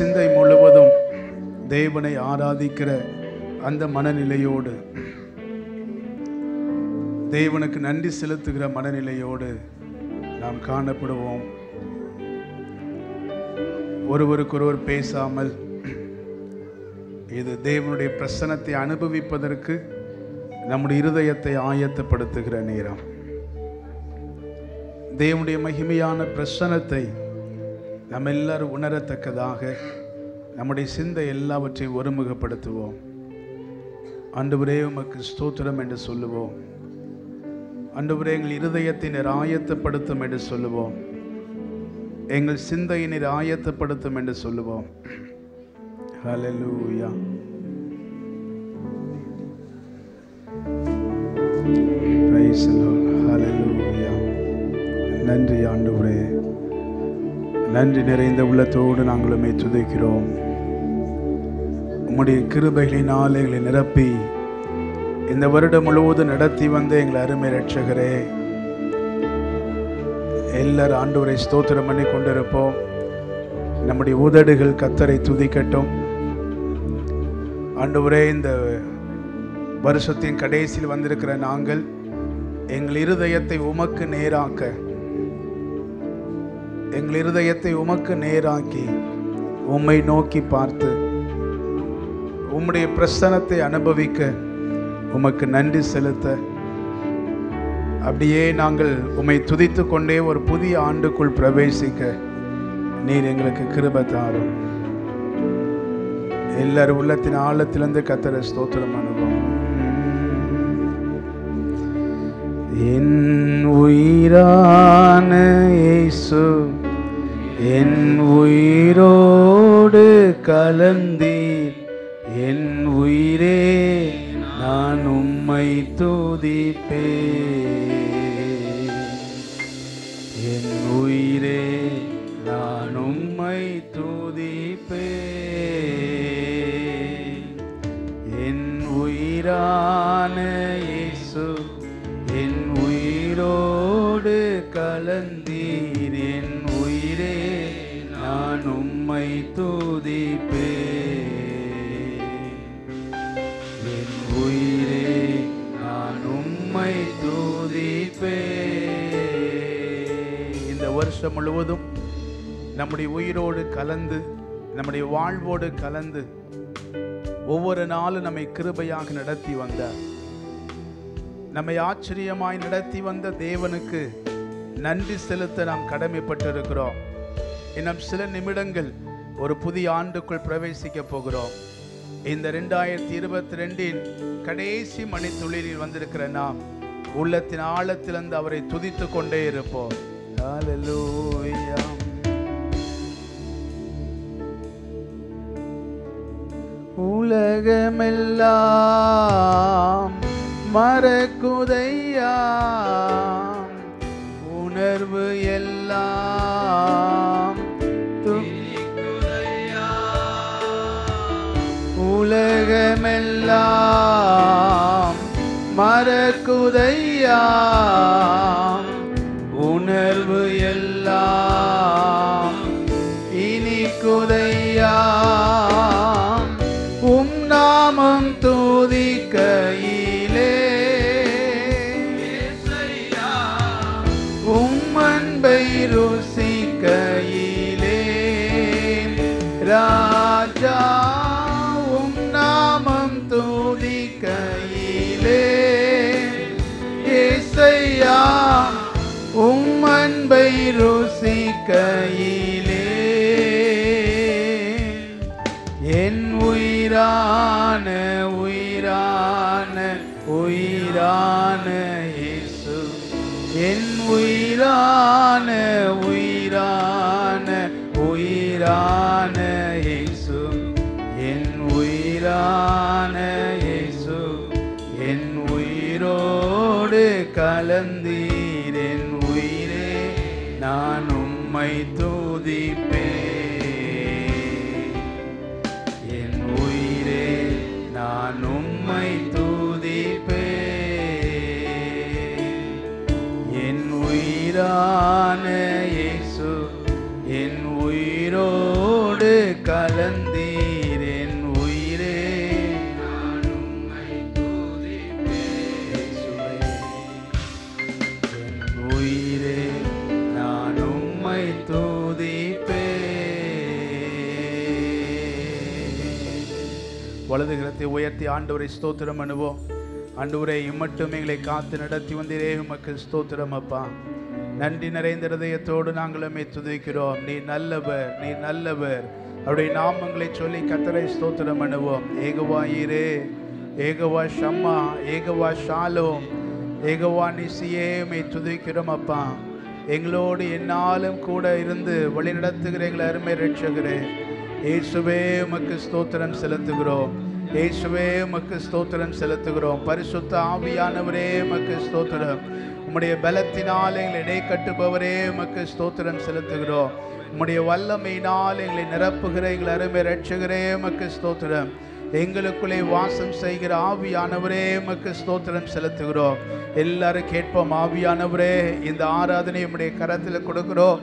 சிந்தை முழுவதும் தேவனை ஆராதிக்கிற அந்த மனநிலையோடு, தேவனுக்கு நன்றி செலுத்துகிற மனநிலையோடு நாம் காணப்படுவோம். ஒருவருக்கொருவர் பேசாமல், இது தேவனுடைய பிரசன்னத்தை அனுபவிப்பதற்கு நம்முடைய இருதயத்தை ஆயத்தப்படுத்துகிற நேரம். தேவனுடைய மகிமையான பிரசன்னத்தை நம்ம எல்லாரும் உணரத்தக்கதாக நம்முடைய சிந்தை எல்லாவற்றையும் ஒருமுகப்படுத்துவோம். ஆண்டவரே உமக்கு ஸ்தோத்திரம் என்று சொல்லுவோம். ஆண்டவரே எங்கள் இருதயத்தை நீர் ஆயத்தப்படுத்தும் என்று சொல்லுவோம். எங்கள் சிந்தையை நீர் ஆயத்தப்படுத்தும் என்று சொல்லுவோம். Hallelujah. Praise the lord. Hallelujah. நன்றி ஆண்டவரே, நன்றி நிறைந்த உள்ளத்தோடு நாங்கள் உம்மை துதிக்கிறோம். உம்முடைய கிருபைகளினால் எங்களை நிரப்பி இந்த வருடம் முழுவதும் நடத்தி வந்த எங்கள் அருமை இரட்சகரே, எல்லாரும் ஆண்டவரை ஸ்தோத்திரம் பண்ணி கொண்டிருப்போம். நம்முடைய உதடுகள் கர்த்தரை துதிக்கட்டும். ஆண்டவரே, இந்த வருஷத்தின் கடைசியில் வந்திருக்கிற நாங்கள் எங்கள் இருதயத்தை உமக்கு நேராக்க, எங்கள் இருதயத்தை உமக்கு நேராக்கி உம்மை நோக்கி பார்த்து உம்முடைய பிரசன்னத்தை அனுபவிக்க, உமக்கு நன்றி செலுத்த, அப்படியே நாங்கள் உம்மை துதித்து கொண்டே ஒரு புதிய ஆண்டுக்குள் பிரவேசிக்க நீர் எங்களுக்கு கிருபை தாரும். எல்லாரும் உள்ளத்தின் ஆழத்திலிருந்து கர்த்தரை ஸ்தோத்திரம் பண்ணுவோம். என் உயிரான இயேசு என் உயிரோடு கலந்தீர், என் உயிரே நான் உம்மை துதிப்பேன், என் உயிரே நான் உம்மை துதிப்பேன். என் உயிரான இயேசு என் உயிரோடு கலந்தீர், என் உயிரே நான் உம்மை துதிப்பேன், என் உயிரே நான் உம்மை துதிப்பேன். இந்த வருஷம் முழுவதும் நம்முடைய உயிரோடு கலந்து, நம்முடைய வாழ்வோடு கலந்து ஒவ்வொரு நாளும் நம்மை கிருபையாக நடத்தி வந்தார். நம்மை ஆச்சரியமாய் நடத்தி வந்த தேவனுக்கு நன்றி செலுத்த நாம் கடமைப்பட்டிருக்கிறோம். இன்னும் சில நிமிடங்கள் ஒரு புதிய ஆண்டுக்குள் பிரவேசிக்க போகிறோம். இந்த 2022 கடைசி மணித்துளியில் வந்திருக்கிற நாம் உள்ளத்தின் ஆழத்திலிருந்து அவரை துதித்து கொண்டே இருப்போம். ஹல்லேலூயா. உலகமெல்லாம் மறக்குதையா, உணர்வு எல்லாம் துதிக்குதையா, உலகமெல்லாம் மறக்குதையா, உணர்வு எல்லாம் இனிக்குதையா, உம் நாமம் துதிக்கையிலே உம் அன்பை ருசிக்கையிலே ராஜா, உம் நாமம் துதிக்கையிலே இயேசையா, உம் அன்பை ருசிக்கையிலே என் உயிரான உயிரான உயிரான இயேசு, என் உயிரான உயிரான உயிரான இயேசு, என் உயிரான இயேசு, என் உயிரோடு கலந்தீர், என் உயிரே நான் உம்மை துதிப்பேன், என் உயிரே நான் உம்மை துதிப்பேன், என் உயிரான இயேசு என் உயிரோடு கல வலதுகரத்தை உயர்த்தி ஆண்டவரை ஸ்தோத்திரம் பண்ணுவோம். ஆண்டவரே, இம்மட்டும் எங்களை காத்து நடத்தி வந்தீரே, உமக்கு ஸ்தோத்திரம் அப்பா. நன்றி நிறைந்த இதயத்தோடு நாங்களுமே துதிக்கிறோம். நீ நல்லவர், நீ நல்லவர். அவருடைய நாமங்களை சொல்லி கர்த்தரை ஸ்தோத்திரம் பண்ணுவோம். ஏகவா ஈரே, ஏகவா ஷம்மா, ஏகவா ஷாலோம், ஏகவா நிசியே, உம்மை துதிக்கிறோம் அப்பா. எங்களோடு என்னாலும் கூட இருந்து வழி நடத்துகிற எங்களை அருமை ரட்சகரே இயேசுவே, உமக்கு ஸ்தோத்திரம் செலுத்துகிறோம். இயேசுவே, உமக்கு ஸ்தோத்திரம் செலுத்துகிறோம். பரிசுத்த ஆவியானவரே, உமக்கு ஸ்தோத்திரம். உம்முடைய பலத்தினால் எங்களை இடை கட்டுபவரே, உமக்கு ஸ்தோத்திரம் செலுத்துகிறோம். உம்முடைய வல்லமையினால் எங்களை நிரப்புகிற எங்களை அருமை ரட்சகரே, உமக்கு ஸ்தோத்திரம். எங்களுக்குள்ளே வாசம் செய்கிற ஆவியானவரே, உமக்கு ஸ்தோத்திரம் செலுத்துகிறோம். எல்லாரும் கேட்போம். ஆவியானவரே, இந்த ஆராதனை உம்முடைய கரத்தில் கொடுக்கிறோம்.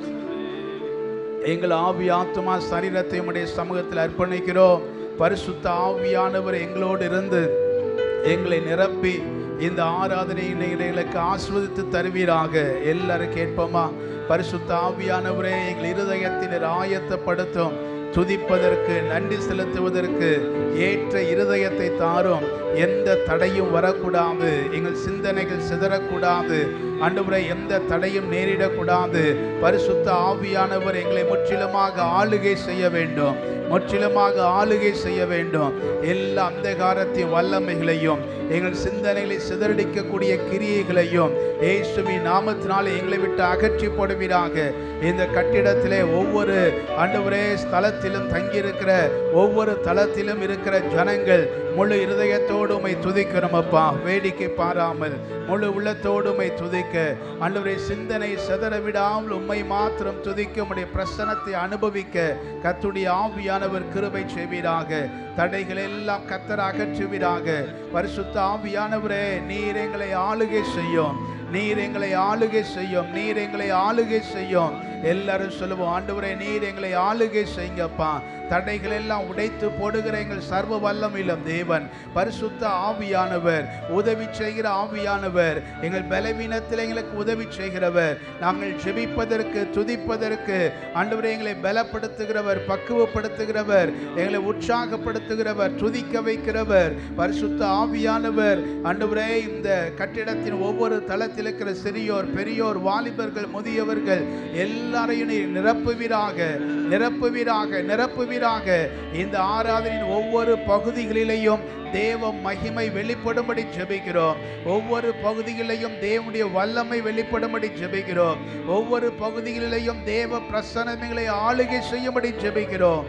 எங்கள் ஆவி ஆத்துமா சரீரத்தை உம்முடைய சமூகத்தில் அர்ப்பணிக்கிறோம். பரிசுத்த ஆவியானவர் எங்களோடு இருந்து எங்களை நிரப்பி இந்த ஆராதனையை எங்களுக்கு ஆசீர்வதித்து தருவீராக. எல்லாரும் கேட்போமா? பரிசுத்த ஆவியானவரே, எங்கள் இருதயத்தினர் ஆயத்தப்படுத்தும். துதிப்பதற்கு, நன்றி செலுத்துவதற்கு ஏற்ற இருதயத்தை தாரும். எந்த தடையும் வரக்கூடாது. எங்கள் சிந்தனைகள் சிதறக்கூடாது. ஆண்டவரே, எந்த தடையும் நேரிடக்கூடாது. பரிசுத்த ஆவியானவர் எங்களை முற்றிலுமாக ஆளுகை செய்ய வேண்டும். முற்றிலுமாக ஆளுகை செய்ய வேண்டும். எல்லா அந்தகாரத்தின் வல்லமைகளையும் எங்கள் சிந்தனைகளை சிதறடிக்கக்கூடிய கிரியைகளையும் இயேசுவின் நாமத்தினால் எங்களை விட்டு அகற்றி போடுவீராக. இந்த கட்டிடத்திலே ஒவ்வொரு ஆண்டவரே ஸ்தலத்திலும் தங்கியிருக்கிற ஒவ்வொரு தளத்திலும் இருக்கிற ஜனங்கள் முழு இருதயத்தோடு உம்மை துதிக்கிறோம் அப்பா. வேடிக்கை பாராமல் முழு உள்ளத்தோடு உம்மை துதிக்க, ஆண்டவரே சிந்தனை சிதற விடாமல் உம்மை மாத்திரம் துதிக்க, உம்முடைய பிரசன்னத்தை அனுபவிக்க கர்த்தருடைய ஆவியானவர் கிருபை செய்வீராக. தடைகள் எல்லாம் கர்த்தர் அகற்றுவீராக. பரிசுத்த ஆவியானவரே, நீர் எங்களை ஆளுகை செய்யும். நீர் எங்களை ஆளுகை செய்யும். நீர் எங்களை ஆளுகை செய்யும். எல்லாரும் சொல்லுவோம். ஆண்டவரே, நீர் எங்களை ஆளுகை செய்யுங்கப்பா. தடைகள் எல்லாம் உடைத்து போடுகிற எங்கள் சர்வ வல்லமையுள்ள தேவன் பரிசுத்த ஆவியானவர், உதவி செய்கிற ஆவியானவர், எங்கள் பலவீனத்தில் எங்களுக்கு உதவி செய்கிறவர், நாங்கள் ஜெபிப்பதற்கு துதிப்பதற்கு ஆண்டவரே எங்களை பலப்படுத்துகிறவர், பக்குவப்படுத்துகிறவர், எங்களை உற்சாகப்படுத்துகிறவர், துதிக்க வைக்கிறவர் பரிசுத்த ஆவியானவர். ஆண்டவரே, இந்த கட்டிடத்தின் ஒவ்வொரு தளத்தில் இருக்கிற சிறியோர், பெரியோர், வாலிபர்கள், முதியவர்கள் எல்லாரையும் நிரப்புவீராக, நிரப்புவீராக, நிரப்புவீராக. இந்த ஆராதனையின் ஒவ்வொரு பகுதிகளிலேயும் தேவ மகிமை வெளிப்படும்படி ஜெபிக்கிறோம். ஒவ்வொரு பகுதிகளிலேயும் தேவனுடைய வல்லமை வெளிப்படும்படி ஜெபிக்கிறோம். ஒவ்வொரு பகுதிகளிலேயும் தேவ பிரசன்னங்களை ஆளுகை செய்யும்படி ஜெபிக்கிறோம்.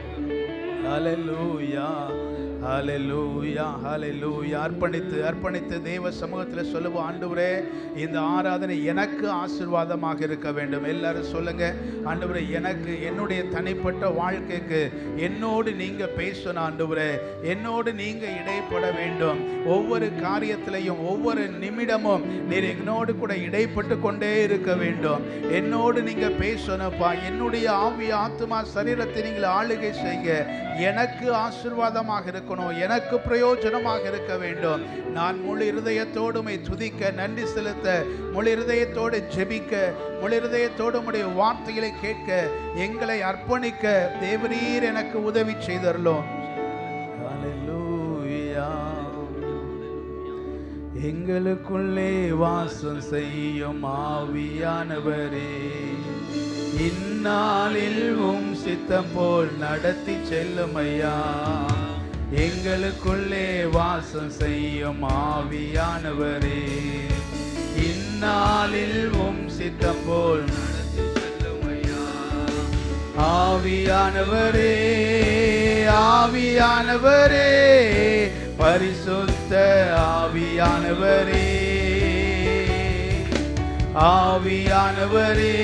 ஹல்லேலூயா, ஹல்லேலூயா, ஹல்லேலூயா. அர்ப்பணித்து அர்ப்பணித்து தேவ சமூகத்தில் சொல்லுவோம். ஆண்டவரே, இந்த ஆராதனை எனக்கு ஆசீர்வாதமாக இருக்க வேண்டும். எல்லாரும் சொல்லுங்க. ஆண்டவரே, எனக்கு என்னுடைய தனிப்பட்ட வாழ்க்கைக்கு என்னோடு நீங்க பேசணும். ஆண்டவரே, என்னோடு நீங்க இடைப்பட வேண்டும். ஒவ்வொரு காரியத்திலையும் ஒவ்வொரு நிமிடமும் நீர் என்னோடு கூட இடைப்பட்டு கொண்டே இருக்க வேண்டும். என்னோடு நீங்க பேசணும்ப்பா. என்னுடைய ஆவி ஆத்துமா சரீரத்தை நீங்கள் ஆளுகை செய்ய எனக்கு ஆசீர்வாதமாக இருக்கணும், எனக்கு பிரயோஜனமாக இருக்க வேண்டும். நான் முழு இருதயத்தோடு துதிக்க, நன்றி செலுத்த, முழு இருதயத்தோடு ஜெபிக்க, முழு இருதயத்தோடு உம்முடைய வார்த்தைகளை கேட்க, எங்களை அர்ப்பணிக்க தேவரீர் எனக்கு உதவி செய்தருளும். ஹல்லேலூயா. எங்களுக்குள்ளே வாசம் செய்யும் ஆவியானவரே, இந்நாளில் உம் சித்தம் போல் நடத்தி செல்லுமையா. எங்களுக்குள்ளே வாசம் செய்யும் ஆவியானவரே, இந்நாளில் உம் சித்தம் போல் நடத்தி செல்லுமையா. ஆவியானவரே, ஆவியானவரே, பரிசுத்த ஆவியானவரே, ஆவியானவரே,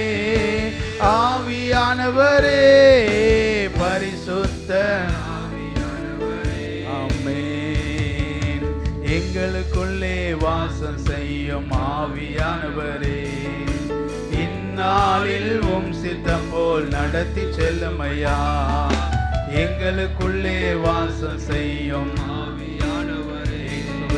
ஆவியானவரே, பரிசுத்த ஆவியானவரே. ஆமென். எங்களுக்குள்ளே வாசம் செய்யும் ஆவியானவரே, இந்நாளில் உம் சித்தம் போல் நடத்தி செல்லுமையா. எங்களுக்குள்ளே வாசம் செய்யும் ஆவியானவரே,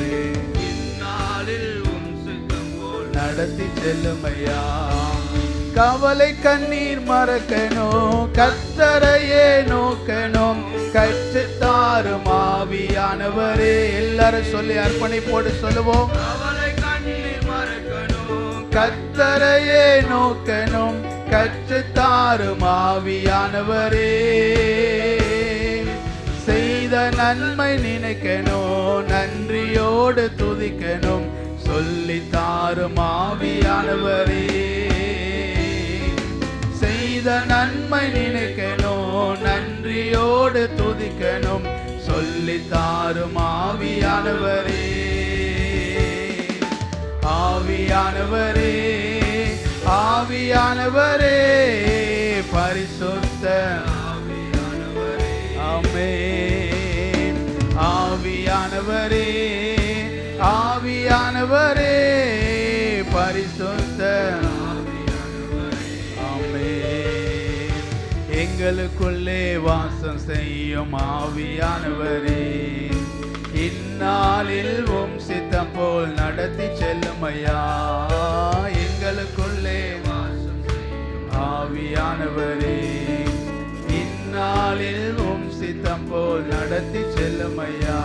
இந்நாளில் உம் சித்தம் போல் நடத்தி செல்லுமையா. கவலை கண்ணீர் மறக்கணும், கர்த்தரையே நோக்கணும், கற்றுத்தாரும் ஆவியானவரே. எல்லாரும் சொல்லி அர்ப்பணிப்போடு சொல்லுவோம். கவலை கண்ணீர் மறக்கணும், கர்த்தரையே நோக்கணும், கற்றுத்தாரும் ஆவியானவரே. செய்த நன்மை நினைக்கணும், நன்றியோடு துதிக்கணும், சொல்லித்தாரும் ஆவியானவரே. செய்த நன்மை நினைக்கணும், நன்றியோடு துதிக்கணும், சொல்லித்தாரும் ஆவியானவரே. ஆவியானவரே, ஆவியானவரே, பரிசுத்த ஆவியானவரே. ஆமென். ஆவியானவரே, ஆவியானவரே, பரிசுத்த ஆவியானவரே. ஆமென். எங்களுக்குள்ளே வாசம் செய்யும் ஆவியானவரே, இந்நாளில் சித்தம் போல் நடத்தி செல்லும் ஐயா. எங்களுக்குள்ளே வாசம் செய்யும் ஆவியானவரே, இந்நாளில் சித்தம் போல் நடத்தி செல்லும் ஐயா.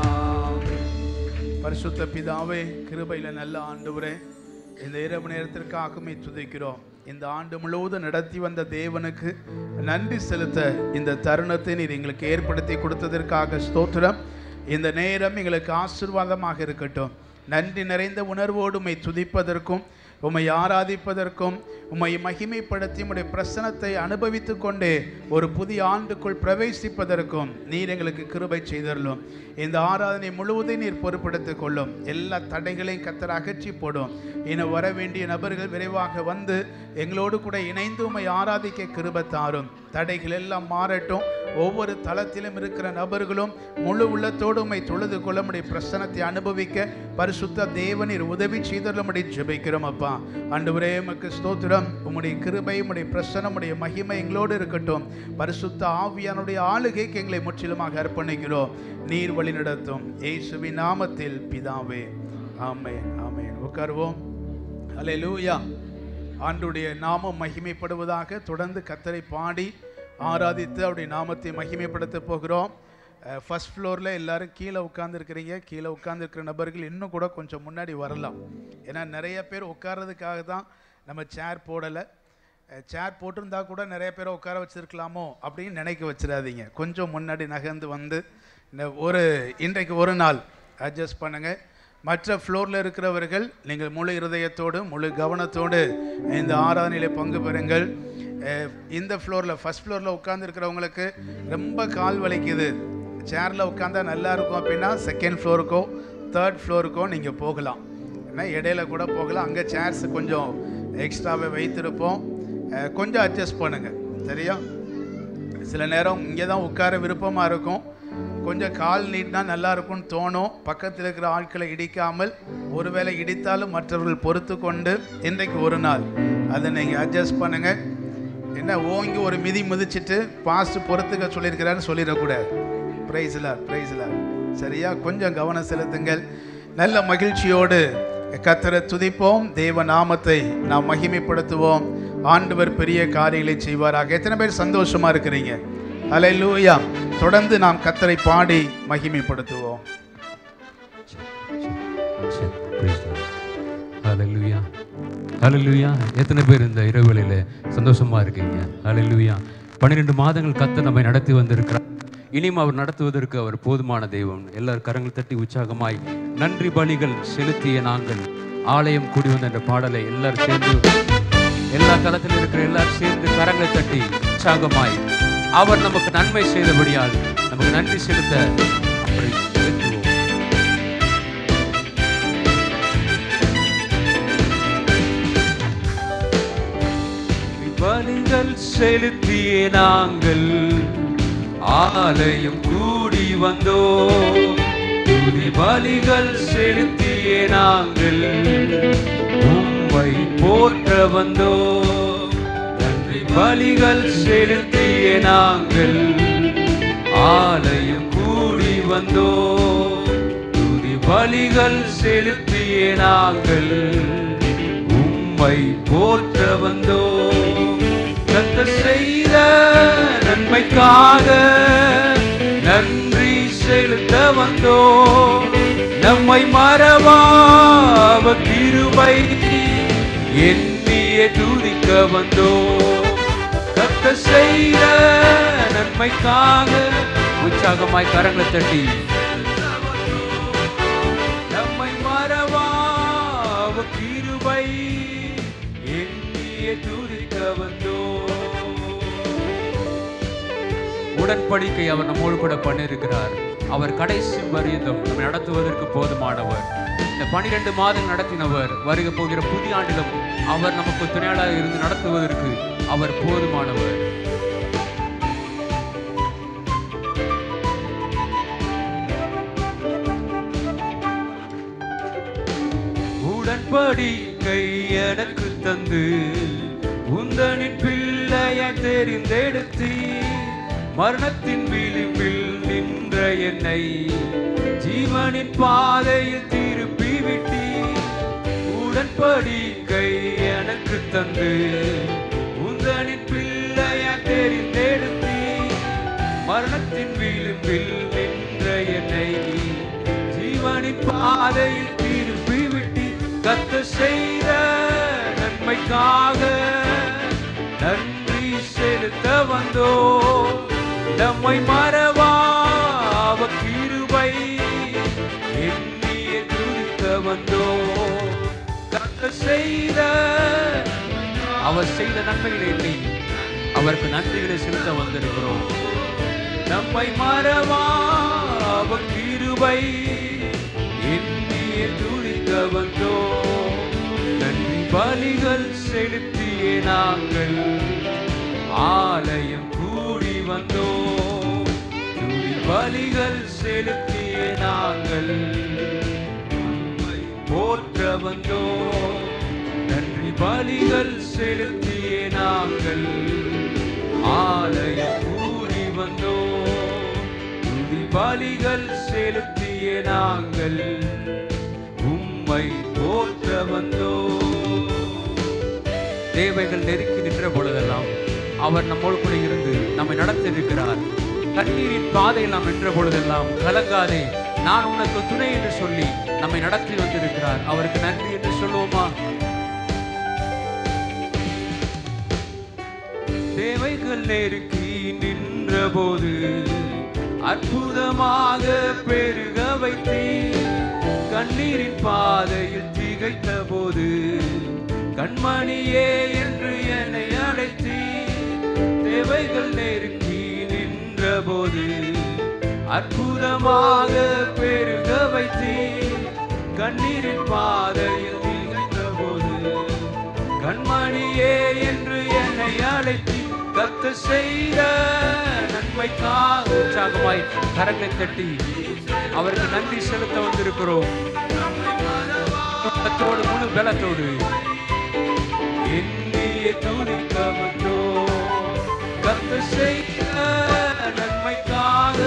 பரிசுத்த பிதாவே, கிருபையில நல்ல ஆண்டவரே, இந்த இரவு நேரத்திற்காகவே துதிக்கிறோம். இந்த ஆண்டு முழுவதும் நடத்தி வந்த தேவனுக்கு நன்றி செலுத்த இந்த தருணத்தை நீர் எங்களுக்கு ஏற்படுத்தி கொடுத்ததற்காக ஸ்தோத்திரம். இந்த நேரம் எங்களுக்கு ஆசீர்வாதமாக இருக்கட்டும். நன்றி நிறைந்த உணர்வோடு உம்மை துதிப்பதற்கும், உம்மை ஆராதிப்பதற்கும், உம்மை மகிமைப்படுத்தி உம்முடைய பிரசனத்தை அனுபவித்து கொண்டே ஒரு புதிய ஆண்டுக்குள் பிரவேசிப்பதற்கும் நீர் எங்களுக்கு கிருபை செய்தருளும். இந்த ஆராதனை முழுவதும் நீர் பொறுப்படுத்திக் கொள்ளும். எல்லா தடைகளையும் கர்த்தர் அகற்றி போடும். இன்னும் வர வேண்டிய நபர்கள் விரைவாக வந்து எங்களோடு கூட இணைந்து உம்மை ஆராதிக்க கிருபை தாரும். தடைகள் எல்லாம் மாறட்டும். ஒவ்வொரு தளத்திலும் இருக்கிற நபர்களும் முழு உள்ளத்தோடு உம்மை தொழுது கொள்ள முடிய பிரசனத்தை அனுபவிக்க பரிசுத்த தேவனீர் உதவி செய்தருளும்படி ஜெபிக்கிறோம். அப்பா ஆண்டவரே, உமக்கு ஸ்தோத்திரம். உம்முடைய கிருபை, உம்முடைய பிரசனம், உம்முடைய மகிமை எங்களோடு இருக்கட்டும். பரிசுத்த ஆவியானுடைய ஆளுகைக்கு எங்களை முற்றிலுமாக அர்ப்பணிக்கிறோம். நீர் வழி நடத்தும். இயேசுவின் நாமத்தில் பிதாவே, ஆமென். ஆமென். உட்காருவோம். அல்லேலூயா. ஆண்டவருடைய நாமம் மகிமைப்படுவதாக. தொடர்ந்து கர்த்தரை பாடி ஆராதித்து அவருடைய நாமத்தை மகிமைப்படுத்த போகிறோம். ஃபர்ஸ்ட் ஃப்ளோரில் எல்லாரும் கீழே உட்காந்துருக்கிறீங்க. கீழே உட்காந்துருக்கிற நபர்கள் இன்னும் கூட கொஞ்சம் முன்னாடி வரலாம். ஏன்னா நிறைய பேர் உட்கார்றதுக்காக தான் நம்ம சேர் போடலை. சேர் போட்டிருந்தா கூட நிறைய பேரை உட்கார வச்சுருக்கலாமோ அப்படின்னு நினைக்க வச்சிடாதீங்க. கொஞ்சம் முன்னாடி நகர்ந்து வந்து இன்றைக்கு ஒரு நாள் அட்ஜஸ்ட் பண்ணுங்கள். மற்ற ஃப்ளோரில் இருக்கிறவர்கள் நீங்கள் முழு இருதயத்தோடு முழு கவனத்தோடு இந்த ஆராதனையில் பங்கு பெறுங்கள். இந்த ஃப்ளோரில் ஃபர்ஸ்ட் ஃப்ளோரில் உட்காந்துருக்கிறவங்களுக்கு ரொம்ப கால் வலிக்குது, சேரில் உட்காந்தா நல்லா இருக்கும் அப்படின்னா செகண்ட் ஃப்ளோருக்கோ தேர்ட் ஃப்ளோருக்கோ நீங்கள் போகலாம். ஏன்னா இடையில கூட போகலாம். அங்கே சேர்ஸ் கொஞ்சம் எக்ஸ்ட்ராவே வைத்திருப்போம். கொஞ்சம் அட்ஜஸ்ட் பண்ணுங்கள், சரியா? சில நேரம் இங்கே தான் உட்கார விருப்பமாக இருக்கும். கொஞ்சம் கால் நீட்டினா நல்லா இருக்கும்னு தோணும். பக்கத்தில் இருக்கிற ஆட்களை இடிக்காமல், ஒருவேளை இடித்தாலும் மற்றவர்கள் பொறுத்து கொண்டு இன்றைக்கு ஒரு நாள் அதை நீங்கள் அட்ஜஸ்ட் பண்ணுங்கள். என்ன ஓங்கி ஒரு மிதி மிதிச்சுட்டு பாஸ்ட் பொறுத்துக்க சொல்லியிருக்கிறான்னு சொல்லிடக்கூடாது. பிரைஸ்ல சரியா? கொஞ்சம் கவனம் செலுத்துங்கள். நல்ல மகிழ்ச்சியோடு கர்த்தரை துதிப்போம். தேவ நாமத்தை நாம் மகிமைப்படுத்துவோம். ஆண்டவர் பெரிய காரியங்களை செய்வாராக. எத்தனை பேர் சந்தோஷமா இருக்கிறீங்க? அல்லேலூயா. தொடர்ந்து நாம் கர்த்தரை பாடி மகிமைப்படுத்துவோம். அல்லேலூயா, அல்லேலூயா. எத்தனை பேர் இந்த இரவுகளில் சந்தோஷமா இருக்கீங்க? அல்லேலூயா. 12 மாதங்கள் கர்த்தர் நம்மை நடத்தி வந்திருக்கிறார். இனியும் அவர் நடத்துவதற்கு அவர் போதுமான தெய்வம். எல்லாரும் கரங்கள் தட்டி உற்சாகமாய் நன்றி பலிகள் செலுத்திய நாங்கள் ஆலயம் கூடி வந்த என்ற பாடலை எல்லாரும் சேர்ந்து, எல்லா தளத்தில் இருக்கிற எல்லாரும் சேர்ந்து கரங்களை தட்டி உற்சாகமாய் அவர் நமக்கு நன்மை செய்தபடியால் நமக்கு நன்றி செலுத்த அப்படி செலுத்துவோம். பலிகள் செலுத்திய நாங்கள் ஆலயம் கூடி வந்தோம். துதி பலிகள் செலுத்திய நாங்கள் உம்மை போற்ற வந்தோம். நன்றி பலிகள் செலுத்திய நாங்கள் ஆலயம் கூடி வந்தோம். துதி பலிகள் செலுத்திய நாங்கள் உம்மை போற்ற வந்தோம். கர்த்தர் செய்த நன்மைக்காக நன்றி செலுத்த வந்தோம். நம்மை மறவாத கிருபை எண்ணியே துதிக்க வந்தோம். கர்த்தர் செய்த நன்மைக்காக உற்சாகமாய் கரங்களை தட்டி நம்மை மறவாத கிருபை எண்ணியே துதிக்க வந்தோம். உடன்படிக்கை அவர் நம்மோடு கூட பண்ணியிருக்கிறார். அவர் கடைசி பரியந்தம் நம்மை நடத்துவதற்கு போதுமானவர். இந்த 12 மாதம் நடத்தினவர் வருக போகிற புதிய ஆண்டிலும் அவர் நமக்கு துணையாளராக இருந்து நடத்துவதற்கு அவர் போதுமானவர். உடன்படிக்கை எனக்கு தந்து உந்தனின் பிள்ளையாய் தெரிந்தெடுத்தி மரணத்தின் விளிம்பில் நின்ற என்னை ஜீவனின் பாதையில் திருப்பி விட்டி. உடன்படிக்கை எனக்கு தந்து உந்தனின் பிள்ளையாய் தெரிந்தெடுத்தி மரணத்தின் விளிம்பில் நின்ற என்னை ஜீவனின் பாதையில் திருப்பி விட்டி. கர்த்தர் செய்த நன்மைக்காக நன்றி செலுத்த வந்தோம். நம்மை மறவாத கிருபை எண்ணியே துதிக்க வந்தோம். கர்த்தர் செய்த அவர் செய்த நன்மைகளை எண்ணி அவருக்கு நன்றிகளை செலுத்த வந்திருக்கிறோம். நம்மை மறவாத கிருபை எண்ணியே துதிக்க வந்தோம். நன்றி பலிகள் செலுத்தியே நாங்கள் ஆலயம் கூடி வந்தோம். துதி பலிகள் செலுத்தியே நாங்கள் உம்மை போற்ற வந்தோம். நன்றி பலிகள் செலுத்தியே நாங்கள் ஆலயம் கூடி வந்தோம். துதி பலிகள் செலுத்தியே நாங்கள் உம்மை போற்ற வந்தோம். தேவைகள் நெருக்கி நின்ற பொழுதெல்லாம் அவர் நம்மோடு கூட இருந்து நம்மை நடத்தி இருக்கிறார். கண்ணீரின் பாதையில் நாம் நின்ற பொழுதெல்லாம் கலங்காதே, நான் உனக்கு துணை என்று சொல்லி நம்மை நடத்தி வந்திருக்கிறார். அவருக்கு நன்றி என்று சொல்லுவோமா? தேவைகள் நெருக்கி நின்ற போது அற்புதமாக பெருக வைத்தீ. கண்ணீரின் பாதையில் திகைத்த போது கண்மணியே என்று என்னை அழைத்தீ. தேவைகள் நெருக்கி நின்ற போது அற்புதமாக பெருக வைத்தீ. கண்ணீரின் பாதையில் திகைத்த போது கண்மணியே என்று என்னை அழைத்தீ. கர்த்தர் செய்த நன்மைக்காக உற்சாகமாய் கரங்களை தட்டி அவருக்கு நன்றி செலுத்த வந்திருக்கிறோம். முழு பலத்தோடு எண்ணியே துதிக்க வந்தோம். கர்த்தர் செய்த நன்மைக்காக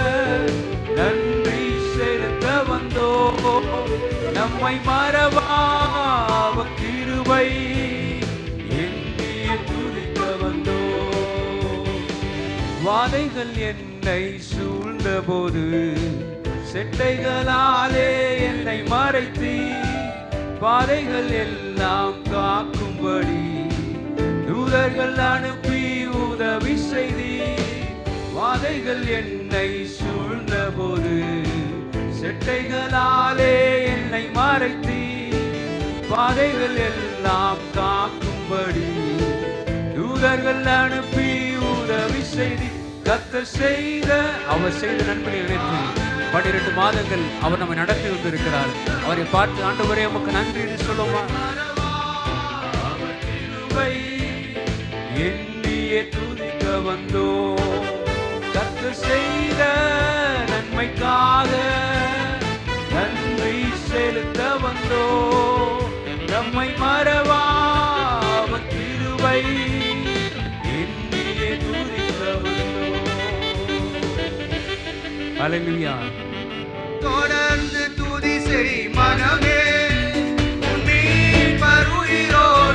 நன்றி செலுத்த வந்தோம். நம்மை மறவாத கிருபை எண்ணியே துதிக்க வந்தோம். வாதைகள் என்னை சூழ்ந்த போது செட்டைகளாலே என்னை மறைத்தீ. பாதைகள் எல்லாம் காக்கும்படி தூதர்கள் அனுப்பி உதவி செய்தீ. வாதைகள் என்னை சூழ்ந்த போது செட்டைகளாலே என்னை மறைத்தீ. பாதைகள் எல்லாம் காக்கும்படி தூதர்கள் அனுப்பி உதவி செய்தீ. கர்த்தர் செய்த அவர் செய்த நன்மையை நினைத்து 12 மாதங்கள் அவர் நம்மை நடத்தி வந்திருக்கிறார். அவரை பார்த்து ஆண்டவரே உமக்கு நன்றி என்று சொல்லுமா? எண்ணியே துதிக்க வந்தோம். கர்த்தர் செய்த நன்மைக்காக நன்றி செலுத்த வந்தோம். நம்மை மறவாத கிருபை எண்ணியே துதிக்க வந்தோம். ஹல்லேலூயா. தொடர்ந்து துதி செய் மனமே, உன் மீட்பர் உயிரோடு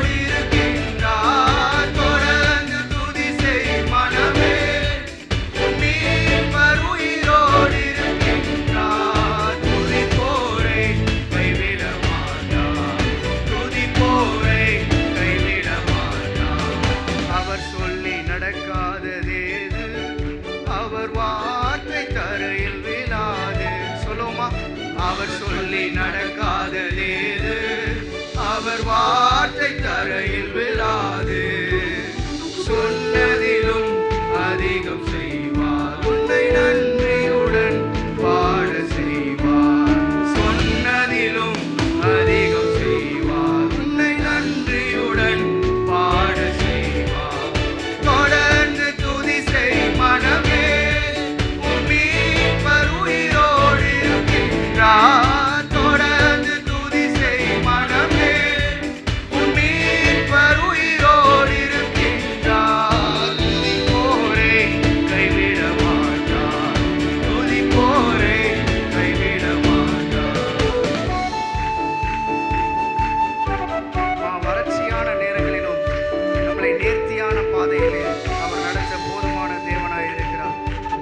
நடக்காததேது, அவர் வார்த்தை தரையில் விழாது. சொன்னதிலும் அதிகம் செய்வார், உன்னை நன்றியுடன் பாட செய்வார். சொன்னதிலும் அதிகம் செய்வார், உன்னை நன்றியுடன் பாட செய்வார். தொடர்ந்து துதி செய் மனமே, உன் மீட்பர் உயிரோடு இருக்கின்றார். தொடர்ந்து துதி செய் மனமே, உன் மீட்பர் உயிரோடு இருக்கின்றார். துதிப்போரை கைவிட மாட்டார், துதிப்போரை கைவிட மாட்டார். வறட்சியான நேரங்களிலும் நம்மளை நேர்த்தியான பாதையிலே அவர் நடத்த போதுமான தேவனாய் இருக்கிறார்.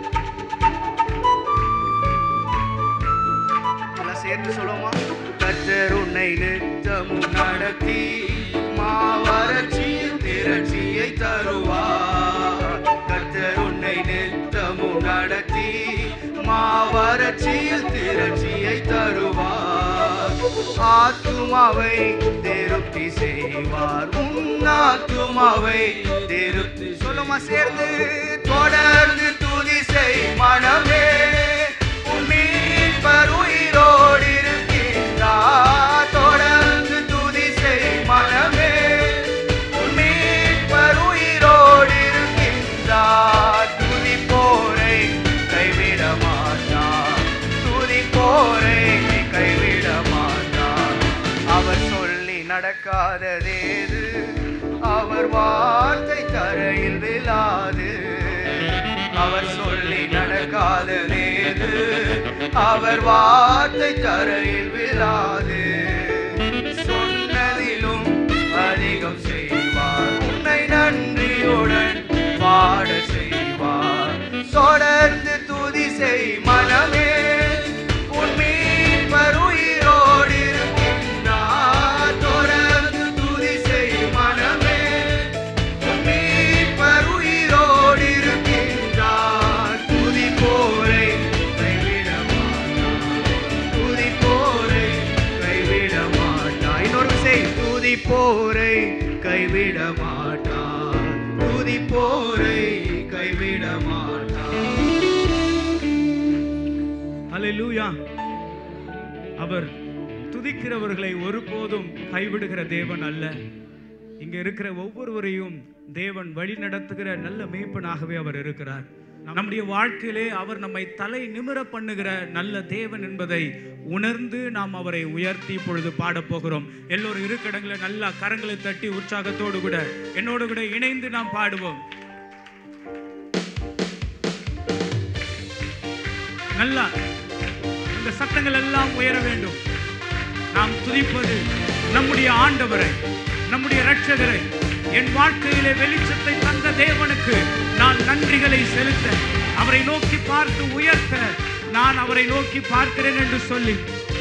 எல்லாம் சேர்ந்து சொல்லுவோமா? கர்த்தர் உன்னை நித்தமும் நடத்தி மாவறட்சியில் திரட்சியை தருவார். கர்த்தர் உன்னை நித்தமும் நடத்தி மாவறட்சியில் திரட்சியை தருவார். ஆத்துமாவை திருப்தி செய்வார், உன் ஆத்துமாவை திருப்தி. சொல்லுமா சேர்ந்து? தொடர்ந்து துதி செய் மனமே, உன் மீட்பர் உயிரோடு இருக்கின்றார். தொடர்ந்து துதி செய் மனமே, உன் மீட்பர் உயிரோடு இருக்கின்றார். துதிப்போரை கைவிட மாட்டார், துதிப்போரை கைவிட மாட்டார். அவர் சொல்லி நடக்காததேது, அவர் வார்த்தை தரையில் விழாது. அவர் சொல்லி நடக்காததேது, அவர் வார்த்தை தரையில் விழாது. சொன்னதிலும் அதிகம் செய்வார், உன்னை நன்றியுடன் பாட செய்வார். தொடர்ந்து துதி செய் மனமே, உன் மீட்பர் உயிரோடு இருக்கின்றார். தொடர்ந்து துதி செய் மனமே, உன் மீட்பர் உயிரோடு இருக்கின்றார். துதிப்போரை கைவிட மாட்டார், துதிப்போரை கைவிட மாட்டார். இன்னொரு செய், துதிப்போரை கைவிட மாட்டார், துதிப்போரை கைவிட மாட்டார். அல்லேலூயா. அவர் துதிக்கிறவர்களை ஒருபோதும் கைவிடுகிற தேவன் அல்ல. இங்க இருக்கிற ஒவ்வொருவரையும் தேவன் வழி நடத்துகிற நல்ல மேய்ப்பனாகவே அவர் இருக்கிறார். நம்முடைய வாழ்க்கையிலே அவர் நம்மை தலை நிமிர பண்ணுகிற நல்ல தேவன் என்பதை உணர்ந்து நாம் அவரை உயர்த்தி பொழுது பாடப் போகிறோம். எல்லோரும் இருக்கிற இடங்களை நல்லா கரங்களை தட்டி உற்சாகத்தோடு கூட என்னோடு கூட இணைந்து நாம் பாடுவோம். நல்லா இந்த சத்தங்கள் எல்லாம் உயர வேண்டும். நாம் துதிப்பது நம்முடைய ஆண்டவரை, நம்முடைய இரட்சகரை, என் வாழ்க்கையிலே வெளிச்சத்தை தந்த தேவனுக்கு நான் நன்றிகளை செலுத்த, அவரை நோக்கி பார்த்து உயர்த்த நான் அவரை நோக்கி பார்க்கிறேன் என்று சொல்லி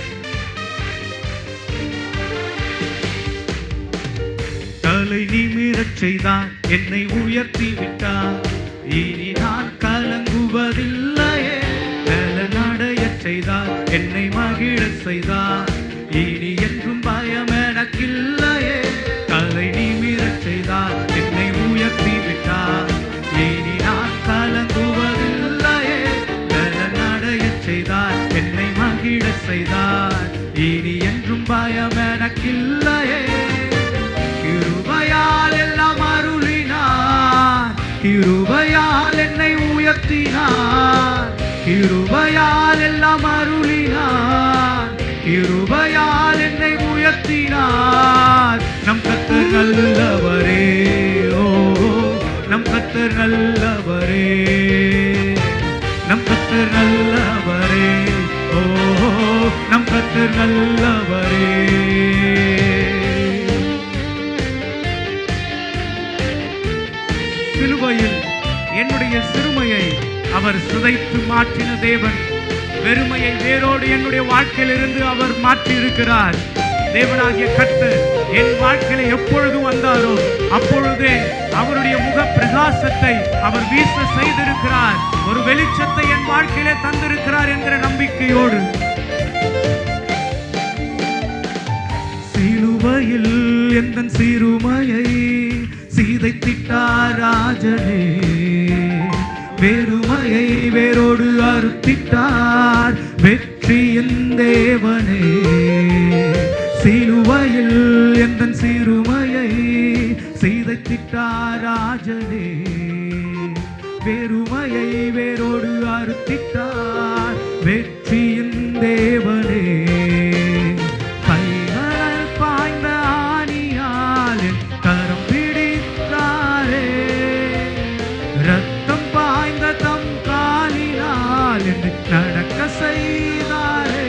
தலை நிமிரச் செய்தார், என்னை உயர்த்தி விட்டார். இனி நான் கலங்குவதில்லையே. நடையச் செய்தார், என்னை மகிழச் செய்தார். இனி என்றும் பயம் எனக்கில்லையே. தலை நிமிரச் செய்தார், என்னை உயர்த்தி விட்டார். இனி நான் கலங்குவதில்லையே. நடையச் செய்தார், என்னை மகிழச் செய்தார். இனி என்றும் பயம் எனக்கில்லையே. கிருபையால் எல்லாம் அருளினார், கிருபையால் என்னை உயர்த்தினார். கிருபையால் எல்லாம் அருளினார், கிருபையால் என்னை உயர்த்தினார். நம் கர்த்தர் நல்லவரே, ஓ நம் கர்த்தர் நல்லவரே, நம் கர்த்தர் நல்லவரே, ஓ நம் கர்த்தர் நல்லவரே. சிலுவையில் என்னுடைய சிறுமையை அவர் சிதைத்து மாற்றின தேவன். வெறுமையை வேரோடு என்னுடைய வாழ்க்கையிலிருந்து அவர் மாற்றி இருக்கிறார். தேவனாகிய கர்த்தர் என் வாழ்க்கையில எப்பொழுது வந்தாரோ அப்பொழுதே அவருடைய முக பிரகாசத்தை அவர் வீச செய்திருக்கிறார். ஒரு வெளிச்சத்தை என் வாழ்க்கையிலே தந்திருக்கிறார் என்கிற நம்பிக்கையோடு சிலுவையில் எந்தன் சிறுமையை சீதைத்திட்டார் ராஜனே, வெறுமையை வேரோடு அறுத்திட்டார் வெற்றியின் தேவனே. சிலுவையில் எந்தன் சிறுமையை சீதைத்திட்டார் ராஜனே, வெறுமையை வேரோடு அறுத்திட்டார் வெற்றியின் தேவனே. கைகளால் பாய்ந்த ஆணியால் என் கரம் பிடித்தாரே, ரத்தம் பாய்ந்த தம் காலினால் என்னை நடக்க செய்தாரே.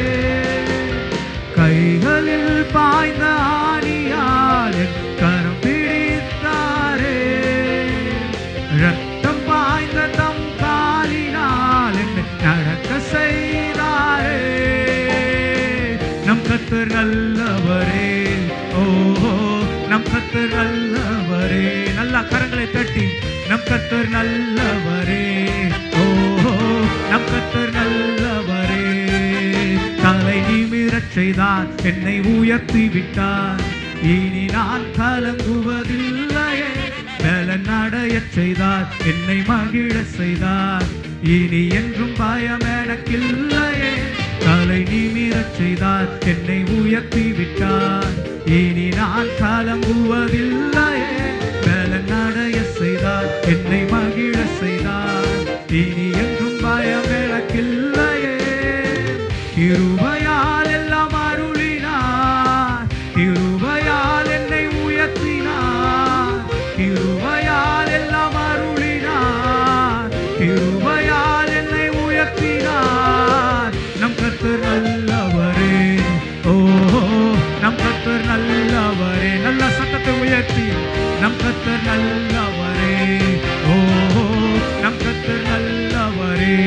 கைகளில் பாய்ந்த ஆணியால் என் கரம் பிடித்தாரே, ரத்தம் பாய்ந்த தம் காலினால் என்னை நடக்க செய்தாரே. நம் கர்த்தர் நல்லவரே, ஓஹோ நம் கர்த்தர் நல்லவரே. நல்ல கரங்களை தட்டி நம் கர்த்தர் நல்லவரே, ஓஹோ நம் கர்த்தர் நல்லவரே. தலை நிமிரச் செய்தார், என்னை உயர்த்தி விட்டார், இனி நான் கலங்குவதில்லையே. பலன் அடையச் செய்தார், என்னை மகிழச் செய்தார், இனி என்றும் பயம் எனக்கில்லையே. தலை நிமிரச் செய்தார், என்னை உயர்த்தி விட்டார், இனி நான் கலங்குவதில்லையே. பலன் அடையச் செய்தார், என்னை மகிழச் செய்தார், இனி என்றும் பயம் எனக்கில்லையே. கிருபையால் எல்லாம் அருளினார், கிருபையால் என்னை உயர்த்தினார், கிருபையால் எல்லாம் அருளினார், கிருபையால் என்னை உயர்த்தினார். நம் கர்த்தர் நல்லவரே, ஓஹோ நம் கர்த்தர் நல்லவரே. நல்ல சத்தத்தை உயர்த்தி நம் கர்த்தர் நல்லவரே, ஓஹோ நம் கர்த்தர் நல்லவரே.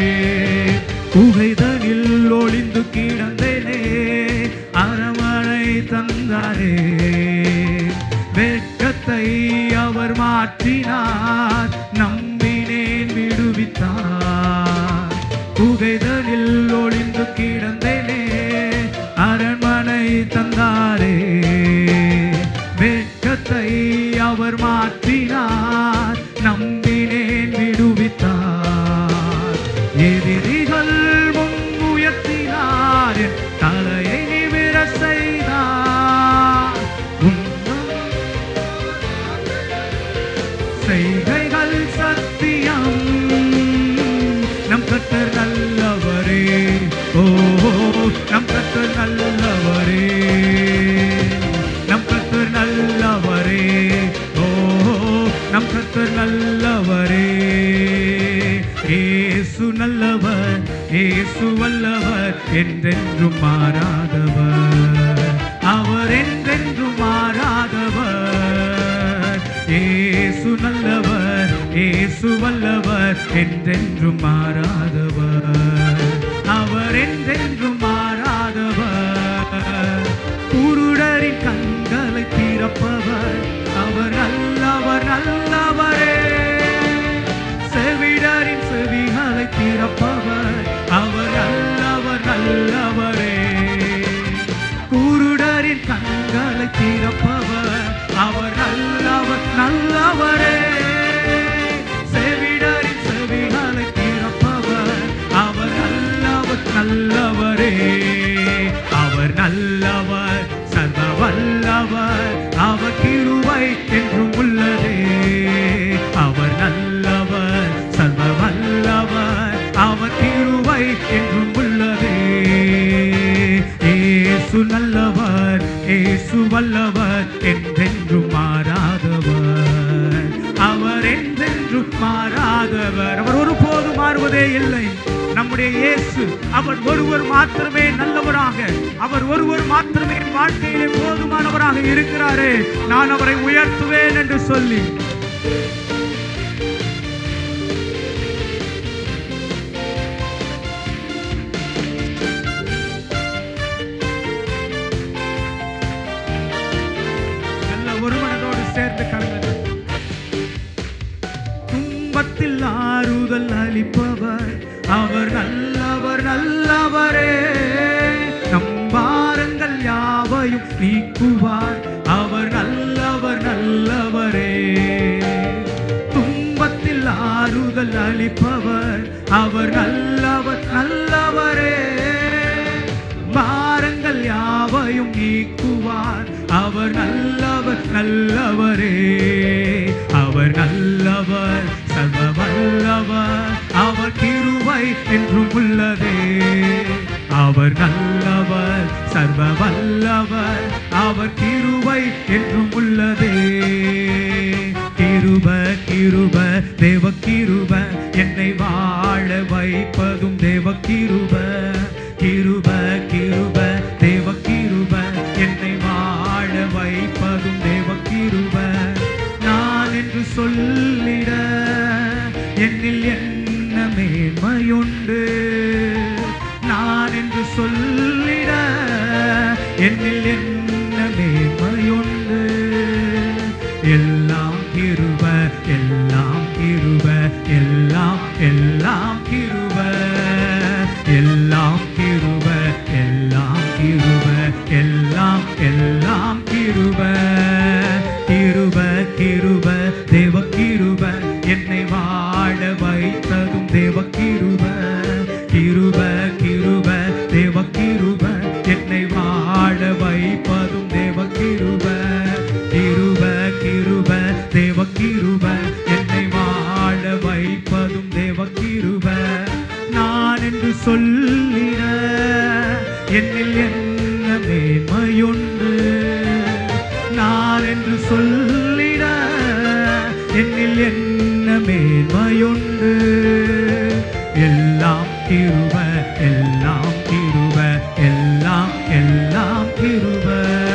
குகைதனில் ஒளிந்து கிடந்தேனே, அரமனை தந்தாரே, வெட்கத்தை அவர் மாற்றினார், நம்பினேன் விடுவித்தார். குகைதனில் ஒளிந்து கிடந்தேனே, அரண்மனை தந்தாரே, வெட்கத்தை அவர் மாற்றினார், நம்பினேன் விடுவித்தார். எதிரிகள் முன் உயர்த்தினார், என் தலையை நிமிர செய்தார். செய்கைகள் சத்தியம், நம் கர்த்தர் நல்லவரே, ஓஹோ நம் கர்த்தர் நல்லவரே, நம் கர்த்தர் நல்லவரே, ஓஹோ நம் கர்த்தர் நல்லவரே. இயேசு நல்லவர், இயேசு வல்லவர், என்றென்றும் மாறாதவர், அவர் என்றென்றும் மாறாதவர். இயேசு நல்லவர், இயேசு வல்லவர், என்றென்றும் மாறாதவர், அவர் என்றென்றும் மாறாதவர். குருடரின் கண்களை திறப்பவர், அவர் நல்லவர் நல்லவரே. செவிடரின் செவிகளை திறப்பவர், அவர் நல்லவர் நல்லவரே. குருடரின் கண்களை திறப்பவர், அவர் நல்லவர் நல்லவரே. செவிடரின் செவிகளை திறப்பவர், அவர் நல்லவர் நல்லவரே. அவர் நல்லவர் சர்வ வல்லவர், அவர் கிருபை என்றும் உள்ளதே. அவர் நல்லவர் சர்வ வல்லவர், அவர் கிருபை என்றும் உள்ளதே. இயேசு நல்லவர், இயேசு வல்லவர், என்றென்றும் மாறாதவர், அவர் என்றென்றும் மாறாதவர். அவர் ஒருபோதும் மாறுவதே இல்லை. நம்முடைய இயேசு அவர் ஒருவர் மாத்திரமே நல்லவராக, அவர் ஒருவர் மாத்திரமே வாழ்க்கையிலே போதுமானவராக இருக்கிறாரே. நான் அவரை உயர்த்துவேன் என்று சொல்லி ஒரு மனதோடு சேர்ந்து கலந்து துன்பத்தில் ஆறுதல் அளிப்பவர், அவர் நல்லவர் நல்லவரே. நம் பாரங்கள் யாவையும் நீக்க நீக்குவார். அவர் நல்லவர் நல்லவரே. துன்பத்தில் ஆறுதல் அளிப்பவர். அவர் நல்லவர் நல்லவரே. பாரங்கள் யாவையும் நீக்குவார். அவர் நல்லவர் நல்லவரே. அவர் நல்லவர் சர்வ வல்லவர். அவர் கிருபை என்றும் உள்ளதே. அவர் நல்லவர் சர்வ வல்லவர். அவர் கிருபை என்றும் உள்ளதே. கிருப கிருப தேவ கிருப என்னை வாழ வைப்பதும் தேவ கிருப. கிருப கிருப தேவ கிருப என்னை வாழ வைப்பதும் தேவ கிருப. நான் என்று சொல்லிட என்னில் என்ன மேன்மையுண்டு. நான் என்று சொல்லிட என்னில் என்ன மேன்மையுண்டு. எல்லாம் கிருப எல்லாம் கிருப எல்லாம் எல்லாம் கிருப. எல்லாம் கிருப எல்லாம் கிருப எல்லாம் எல்லாம் கிருப. கிருப கிருப தேவ கிருப என்னை வாழ வைத்ததும் தேவ கிருப. கிருப கிருப தேவ கிருப என்னை வாழ வைப்பதும் தேவ கிருப. கிருப கிருப தேவ கிருப என்னை வாழ வைப்பதும் தேவ கிருப. நான் என்று சொல்லிட என்னில் என்ன மேன்மையுண்டு. நான் என்று சொல்லிட என்னில் என்ன மேன்மையுண்டு. எல்லாம் கிருப எல்லாம் கிருப எல்லாம் எல்லாம் கிருப.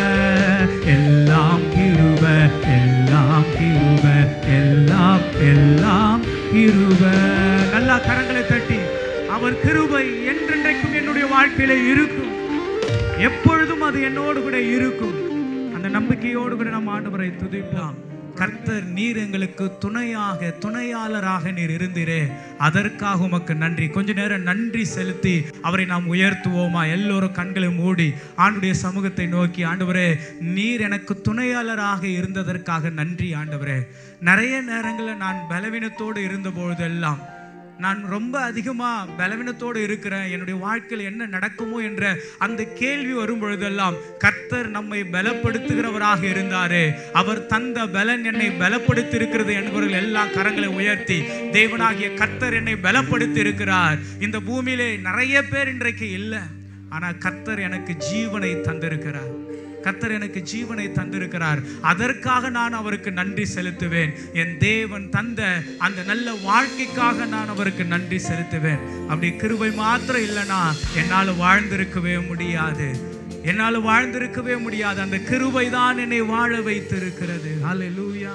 எல்லாம் கிருப எல்லாம் கிருப எல்லாம் எல்லாம் கிருப. நல்லா கரங்களை தட்டி அவர் கிருபை என்றென்றைக்கும் என்னுடைய வாழ்க்கையில இருக்கும். எப்பொழுதும் அது என்னோடு கூட இருக்கும். அந்த நம்பிக்கையோடு கூட நம்ம ஆண்டவரை துதிக்கலாம். கர்த்தர் நீர் எங்களுக்கு துணையாக துணையாளராக நீர் இருந்தீரே, அதற்காக உமக்கு நன்றி. கொஞ்ச நேரம் நன்றி செலுத்தி அவரை நாம் உயர்த்துவோமா? எல்லோரும் கண்களை மூடி ஆண்டுடைய சமூகத்தை நோக்கி, ஆண்டவரே நீர் எனக்கு துணையாளராக இருந்ததற்காக நன்றி ஆண்டவரே. நிறைய நேரங்களில் நான் பலவீனத்தோடு இருந்த பொழுதெல்லாம், நான் ரொம்ப அதிகமாக பலவீனத்தோடு இருக்கிறேன், என்னுடைய வாழ்க்கையில் என்ன நடக்குமோ என்ற அந்த கேள்வி வரும் பொழுதெல்லாம் கர்த்தர் நம்மை பலப்படுத்துகிறவராக இருந்தாரே. அவர் தந்த பலன் என்னை பலப்படுத்தி இருக்கிறது என்பவர்கள் எல்லாம் கரங்களை உயர்த்தி, தேவனாகிய கர்த்தர் என்னை பலப்படுத்தி இருக்கிறார். இந்த பூமியிலே நிறைய பேர் இன்றைக்கு இல்லை, ஆனால் கர்த்தர் எனக்கு ஜீவனை தந்திருக்கிறார். கர்த்தர் எனக்கு ஜீவனை தந்திருக்கிறார். அதற்காக நான் அவருக்கு நன்றி செலுத்துவேன். என் தேவன் தந்த அந்த நல்ல வாழ்க்கைக்காக நான் அவருக்கு நன்றி செலுத்துவேன். அப்படி கிருபை மாத்திரம் இல்லைனா என்னால் வாழ்ந்திருக்கவே முடியாது. என்னால் வாழ்ந்திருக்கவே முடியாது. அந்த கிருபை தான் என்னை வாழ வைத்திருக்கிறது. ஹல்லேலூயா.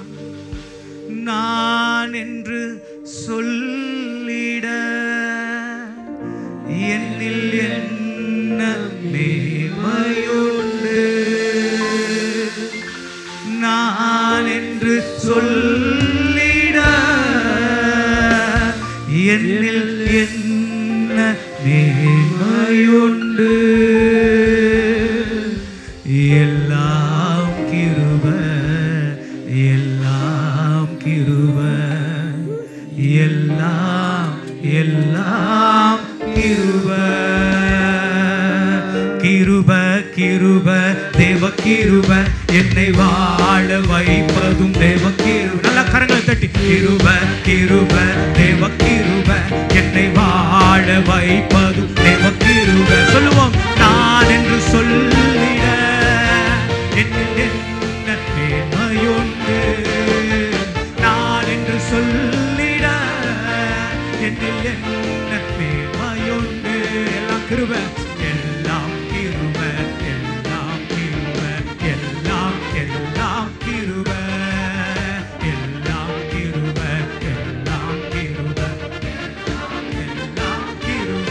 நான் என்று சொல்லிட என்னில் என்ன மேன்மையுண்டு. நான் என்று சொல்லிட என்னில் என்ன மேன்மையுண்டு. எல்லாம் கிருப எல்லாம் கிருப எல்லாம் எல்லாம் கிருப. கிருப கிருப தேவ கிருப என்னை வாழ வைப்பதும் தேவ கிருப. நல்ல கரங்களை தட்டி, கிருப கிருப தேவ கிருப என்னை வாழ வைப்பதும் தேவ கிருப. சொல்லுவோம், நான் என்று சொல்லிட என்னில் என்ன மேன்மையுண்டு. நான் என்று சொல்லிட என்னில் என்ன மேன்மையுண்டு. எல்லாம் கிருப எல்லாம் கிருப எல்லாம் கிருப எல்லாம் எல்லாம் கிருப எல்லாம் கிருப எல்லாம் கிருப எல்லாம் கிருப.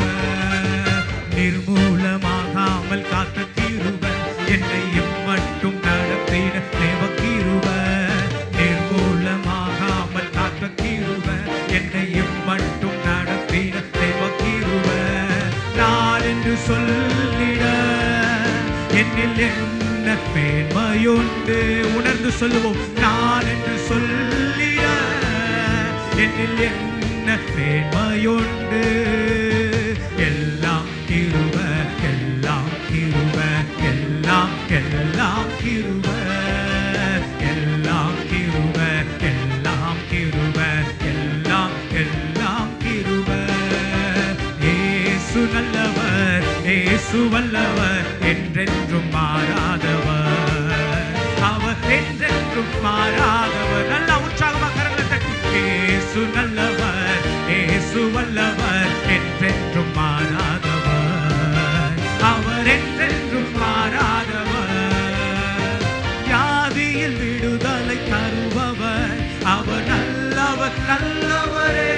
நிர்மூலமாகாமல் காத்த கிருப என்னை எம்மட்டும் நடத்தின தேவ கிருப. நிர்மூலமாகாமல் காத்த கிருப என்னை எம்மட்டும் நடத்தின தேவ கிருப. நான் என்று சொல்லிட என்னில் என்ன மேன்மை மேன்மையுண்டு. உணர்ந்து சொல்லுவோம், நான் என்று சொல்லிட என்னில் என்ன மேன்மையுண்டு. எல்லாம் கிருப, எல்லாம் கிருப, எல்லாம் எல்லாம் கிருப, எல்லாம் கிருப, எல்லாம் கிருப, எல்லாம் எல்லாம் கிருப. இயேசு நல்லவர், இயேசு வல்லவர், என்றென்றும் மாறாதவர், அவர் என்றென்றும் மாறாதவர். நல்ல உற்சாகமாக கரங்களை தட்டி, இயேசு நல்லவர், இயேசு வல்லவர், என்றென்றும் மாறாதவர், அவர் என்றென்றும் மாறாதவர். வியாதியில் விடுதலை தருபவர், அவர் நல்லவர், நல்லவரே.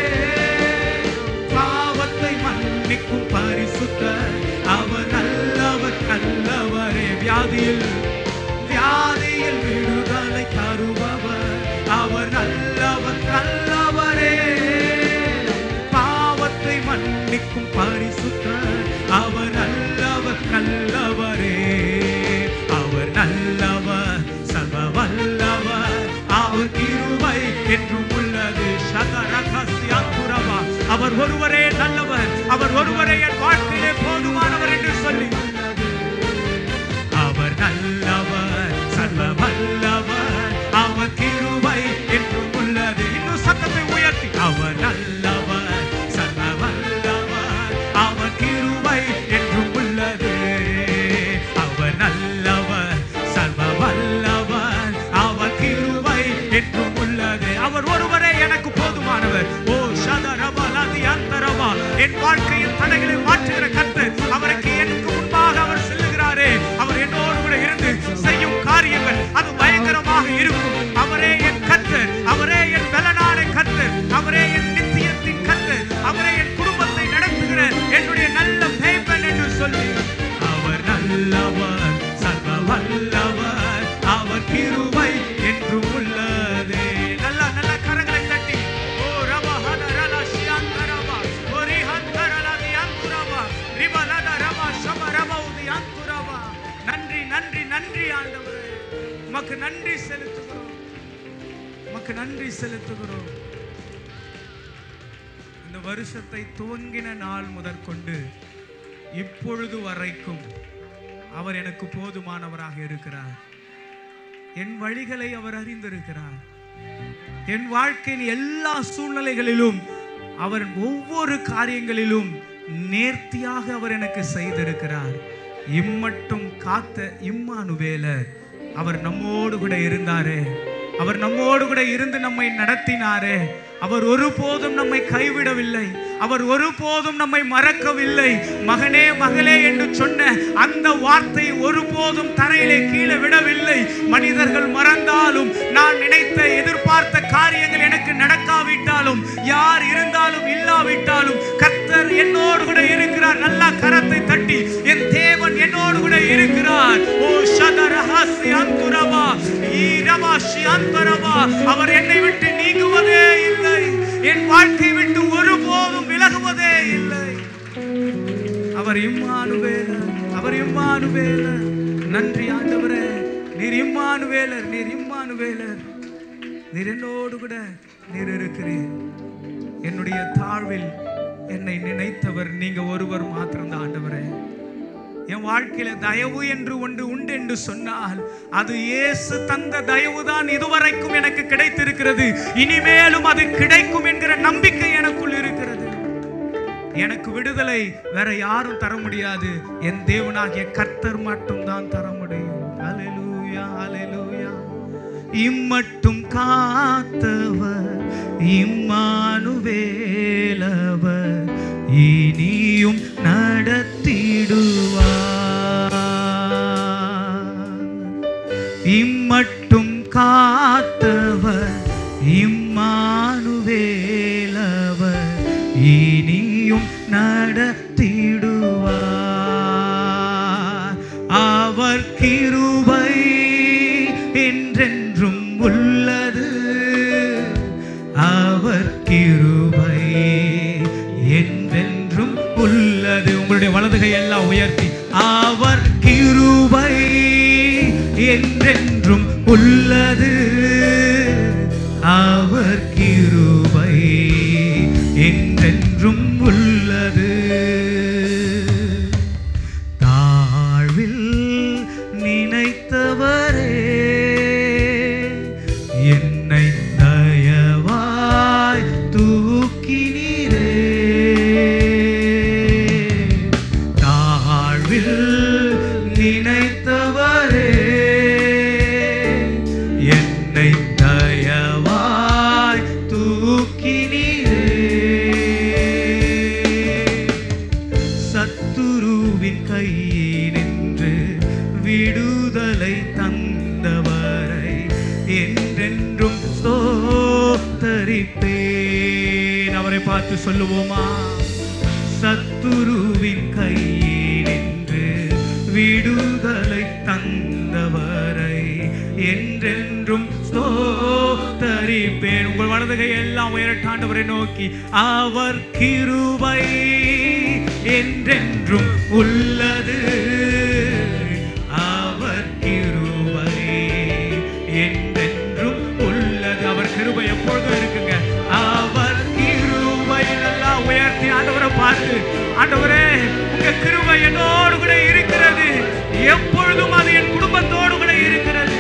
பாவத்தை மன்னிக்கும் பரிசுத்தர், அவர் நல்லவர், நல்லவரே. வியாதியில் விடுதலை தருபவர், அவர் நல்லவர், நல்லவரே. பாவத்தை மன்னிக்கும் பரிசுத்தர், அவர் நல்லவர், நல்லவரே. அவர் நல்லவர், சர்வ வல்லவர், அவர் கிருபை என்றும் உள்ளது. சகரகஸ்யாத்துரவா, அவர் ஒருவரே நல்லவர், அவர் ஒருவரே என் வாழ்க்கையிலே போதுமானவர் என்று சொல்லி, அவர் நல்லவர், சர்வ வல்லவர், அவர் கிருபை என்றும் உள்ளது. இன்னும் சத்தத்தை உயர்த்தி, அவர் நல்லவர், சர்வ வல்லவர், அவர் கிருபை என்றும் உள்ளது. அவர் நல்லவர், சர்வ வல்லவர், அவர் கிருபை என்றும் உள்ளது. அவர் ஒருவரே எனக்கு போதுமானவர். ஓ ஷதரபலதி அந்தரவா, என் வாழ்க்கையின் தடைகளை மாற்றுகிற கர்த்தர், அவருக்கு எனக்கு முன்பாக அவர் செல்லுகிறாரே, அவர் என்னோடு கூட இருந்து செய்யும் காரியங்கள் அது பயங்கரமாக இருக்கும். அவரே என் கர்த்தர், அவரே என் பலனான கர்த்தர், அவரே என் நித்தியத்தின் கர்த்தர், அவரே என் குடும்பத்தை நடத்துகிற என்னுடைய நல்ல மேய்ப்பன் என்று சொல்லி, அவர் நல்லவர், சர்வ வல்லவர், அவர் கிருபை என்றும் உள்ளதே. நல்ல நல்ல கரங்களை தட்டி, ஓ ரபஹத ரலஷியந்தரவா, ஓரிஹந்தரலதி அந்துரவா, ரிபலத ரபா ஷமரபௌதி அந்துரவா. நன்றி நன்றி நன்றி ஆண்டவரே, உமக்கு நன்றி செலுத்துகிறோம், உமக்கு நன்றி செலுத்துகிறோம். இந்த வருஷத்தை துவங்கின நாள் முதற்கொண்டு இப்பொழுது வரைக்கும் அவர் எனக்கு போதுமானவராக இருக்கிறார். என் வழிகளை அவர் அறிந்திருக்கிறார். என் வாழ்க்கையின் எல்லா சூழ்நிலைகளிலும் அவர் ஒவ்வொரு காரியங்களிலும் நேர்த்தியாக அவர் எனக்கு செய்திருக்கிறார். இம்மட்டும் காத்த இம்மானுவேலர், அவர் நம்மோடு கூட இருந்தாரே, அவர் நம்மோடு கூட இருந்து நம்மை நடத்தினாரே, அவர் ஒருபோதும் நம்மை கைவிடவில்லை, அவர் ஒருபோதும் நம்மை மறக்கவில்லை. மகனே மகளே என்று சொன்ன அந்த வார்த்தை ஒருபோதும் தரையிலே கீழே விடவில்லை. மனிதர்கள் மறந்தாலும், நான் நினைத்த எதிர்பார்த்த காரியங்கள் எனக்கு நடக்காவிட்டாலும், யார் இருந்தாலும் இல்லாவிட்டாலும், கர்த்தர் என்னோடு கூட இருக்கிறார். நல்லா கரத்தை தட்டி, என் தேவன் என்னோடு கூட இருக்கிறார். ஓ ஷதரஹசி அந்துரவா, ஈரவாஷி அந்தரவா, அவர் என்னை விட்டு நீங்குவதே இல்லை, என் வாழ்க்கை விட்டு ஒருபோதும் விலகுவதே இல்லை. அவர் இம்மானுவேலர், அவர் இம்மானுவேலர். நன்றி ஆண்டவரே, நீர் இம்மானுவேலர், நீர் இம்மானுவேலர். நீர் என்னோடு கூட நீர் இருக்கிறீர். என்னுடைய தாழ்வில் என்னை நினைத்தவர் நீங்க ஒருவர் மாத்திரம்தான் ஆண்டவரே. என் வாழ்க்கையில தயவு என்று ஒன்று உண்டு என்று சொன்னால் அது இயேசு தந்த தயவுதான் இதுவரைக்கும் எனக்கு கிடைத்திருக்கிறது. இனிமேலும் அது கிடைக்கும் என்கிற நம்பிக்கை எனக்குள் இருக்கிறது. எனக்கு விடுதலை வேற யாரும் தர முடியாது, என் தேவனாகிய கர்த்தர் மட்டும்தான் தர முடியும். ஹல்லேலூயா, ஹல்லேலூயா. இம்மட்டும் காத்தவர் இம்மானுவேலவர், இனியும் நடத்திடுவார். இம்மட்டும் காத்தவர் இம்மானுவேலவர், இனியும் நடத்திடுவார். அவர் கிருபை என்றென்றும் உள்ளது, அவர் கிருபை என்றென்றும் உள்ளது. உங்களுடைய வலதுகை எல்லாம் உயர்த்தி, அவர் கிருபை என்றென்றும் உள்ளது. அவர் கிருபை என்றென்றும் உள்ளது. தாழ்வில் நினைத்தவரே என்னை தயவாய் தூக்கினீரே. தாழ்வில் நினைத்தவரே என்னை தயவாய் தூக்கினீரே. சத்துருவின் கையினின்று விடுதலை தந்தவரை என்றென்றும் ஸ்தோத்தரிப்பேன். அவரை பார்த்து சொல்லுவோமா? சத்துருவின் கையினின்று விடுதலை தந்தவரை என்றென்றும் ஸ்தோத்தரிப்பேன். உங்கள் வலதுகை எல்லாம் உயரட்டாண்டவரை நோக்கி, அவர் கிருபை என்றென்றும் உள்ளது. அவர் கிருபை என்றென்றும் உள்ளது. அவர் கிருபை எப்பொழுதும் இருக்குங்க. அவர் கிருபை. நல்லா உயர்த்தி ஆண்டவரை பார்த்து, ஆண்டவரே உங்க கிருபை என்னோடு கூட இருக்கிறது, எப்பொழுதும் அது என் குடும்பத்தோடு கூட இருக்கிறது.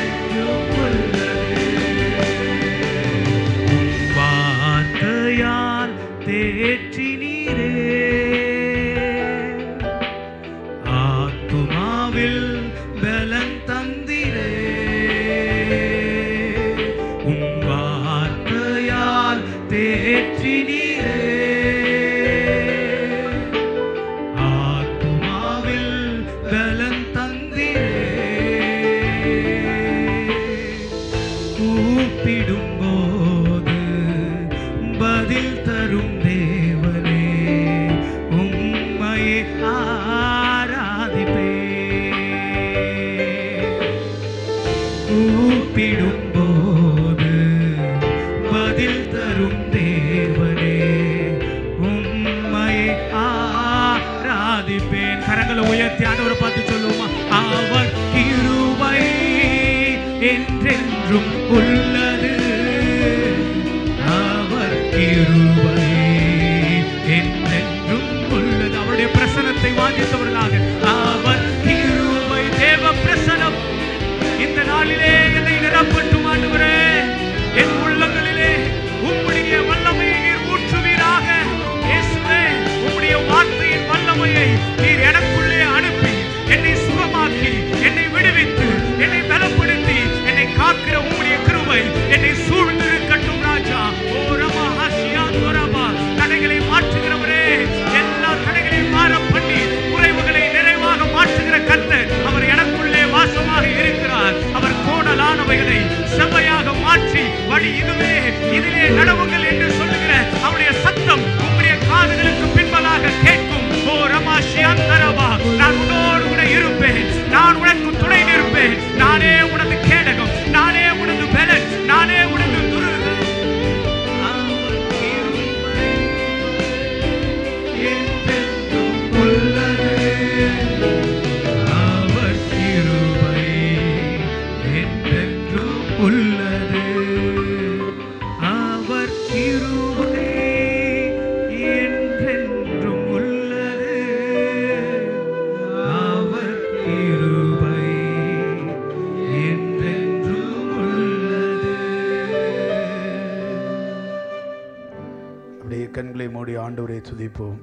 வார்த்தையால் தேற்றினீரே, ஆத்துமாவில் பலன் தந்திரே. உன் வார்த்தையால் தேற்றினீரே, ஆத்துமாவில் பலன் தந்திரே. கூப்பிடும்போது பதில் தரும் தேவனே, உம்மையே ஆராதிப்பேன். கூப்பிடும்போது பதில் தரும் தேவனே, உம்மையே ஆராதிப்பேன். கரங்களை உயர்த்தி ஆண்டவரை பார்த்து சொல்லுவோமா? அவர் கிருபை என்றென்றும் உள்ளது. அவர் கிருபை என்றென்றும் உள்ளது. அவருடைய பிரசனத்தை வாஞ்சித்தவர்களாக, அவர் கிருபை, தேவ பிரசனம் இந்த நாளிலே என்னை நிரப்பட்டும் ஆண்டவரே. என் உள்ளங்களிலே உம்முடைய வல்லமையை நீர் ஊற்றுவீராக. இயேசுவே, உம்முடைய வார்த்தையின் வல்லமையை நீர் எனக்குள்ளே அனுப்பி என்னை சுகமாக்கி, என்னை விடுவித்து, என்னை பலப்படுத்தி, என்னை காக்கிற உம்முடைய கிருபை என்னை சூழ்ந்திருக்கட்டும் ராஜா. ஓ ரமா ஹசியா தோரமா. தடைகளை மாற்றுகிறவரே, எல்லா தடைகளையும் மாற பண்ணி குறைவுகளை நிறைவாக மாற்றுகிற கர்த்தர் அவர் எனக்குள்ளே வாசமாக இருக்கிறார். அவர் கோணலானவைகளை செவ்வையாக மாற்றி வழி இதுவே, இதிலே நடவுங்கள் என்று சொல்லுகிற அவருடைய சத்தம் உம்முடைய காதுகளுக்கு பின்பலாக கேட்கும். ஓ ரமா ஷியாந்தரவா. நான் உன்னோடு கூட இருப்பேன், நான் உனக்கு துணை நிற்பேன். நானே உனது கேடகம், நானே உனது பலன், நானே உனது துருகம். அவர் கிருபை என்றென்றும் உள்ளது. அவர் கிருபை என்றென்றும் உள்ளது. அவர் கிருபை என்றென்றும் உள்ளது. அவர் கிருபை என்றென்றும் உள்ளது. அப்படியே கண்களை மூடி ஆண்டவரை துதிப்போம்.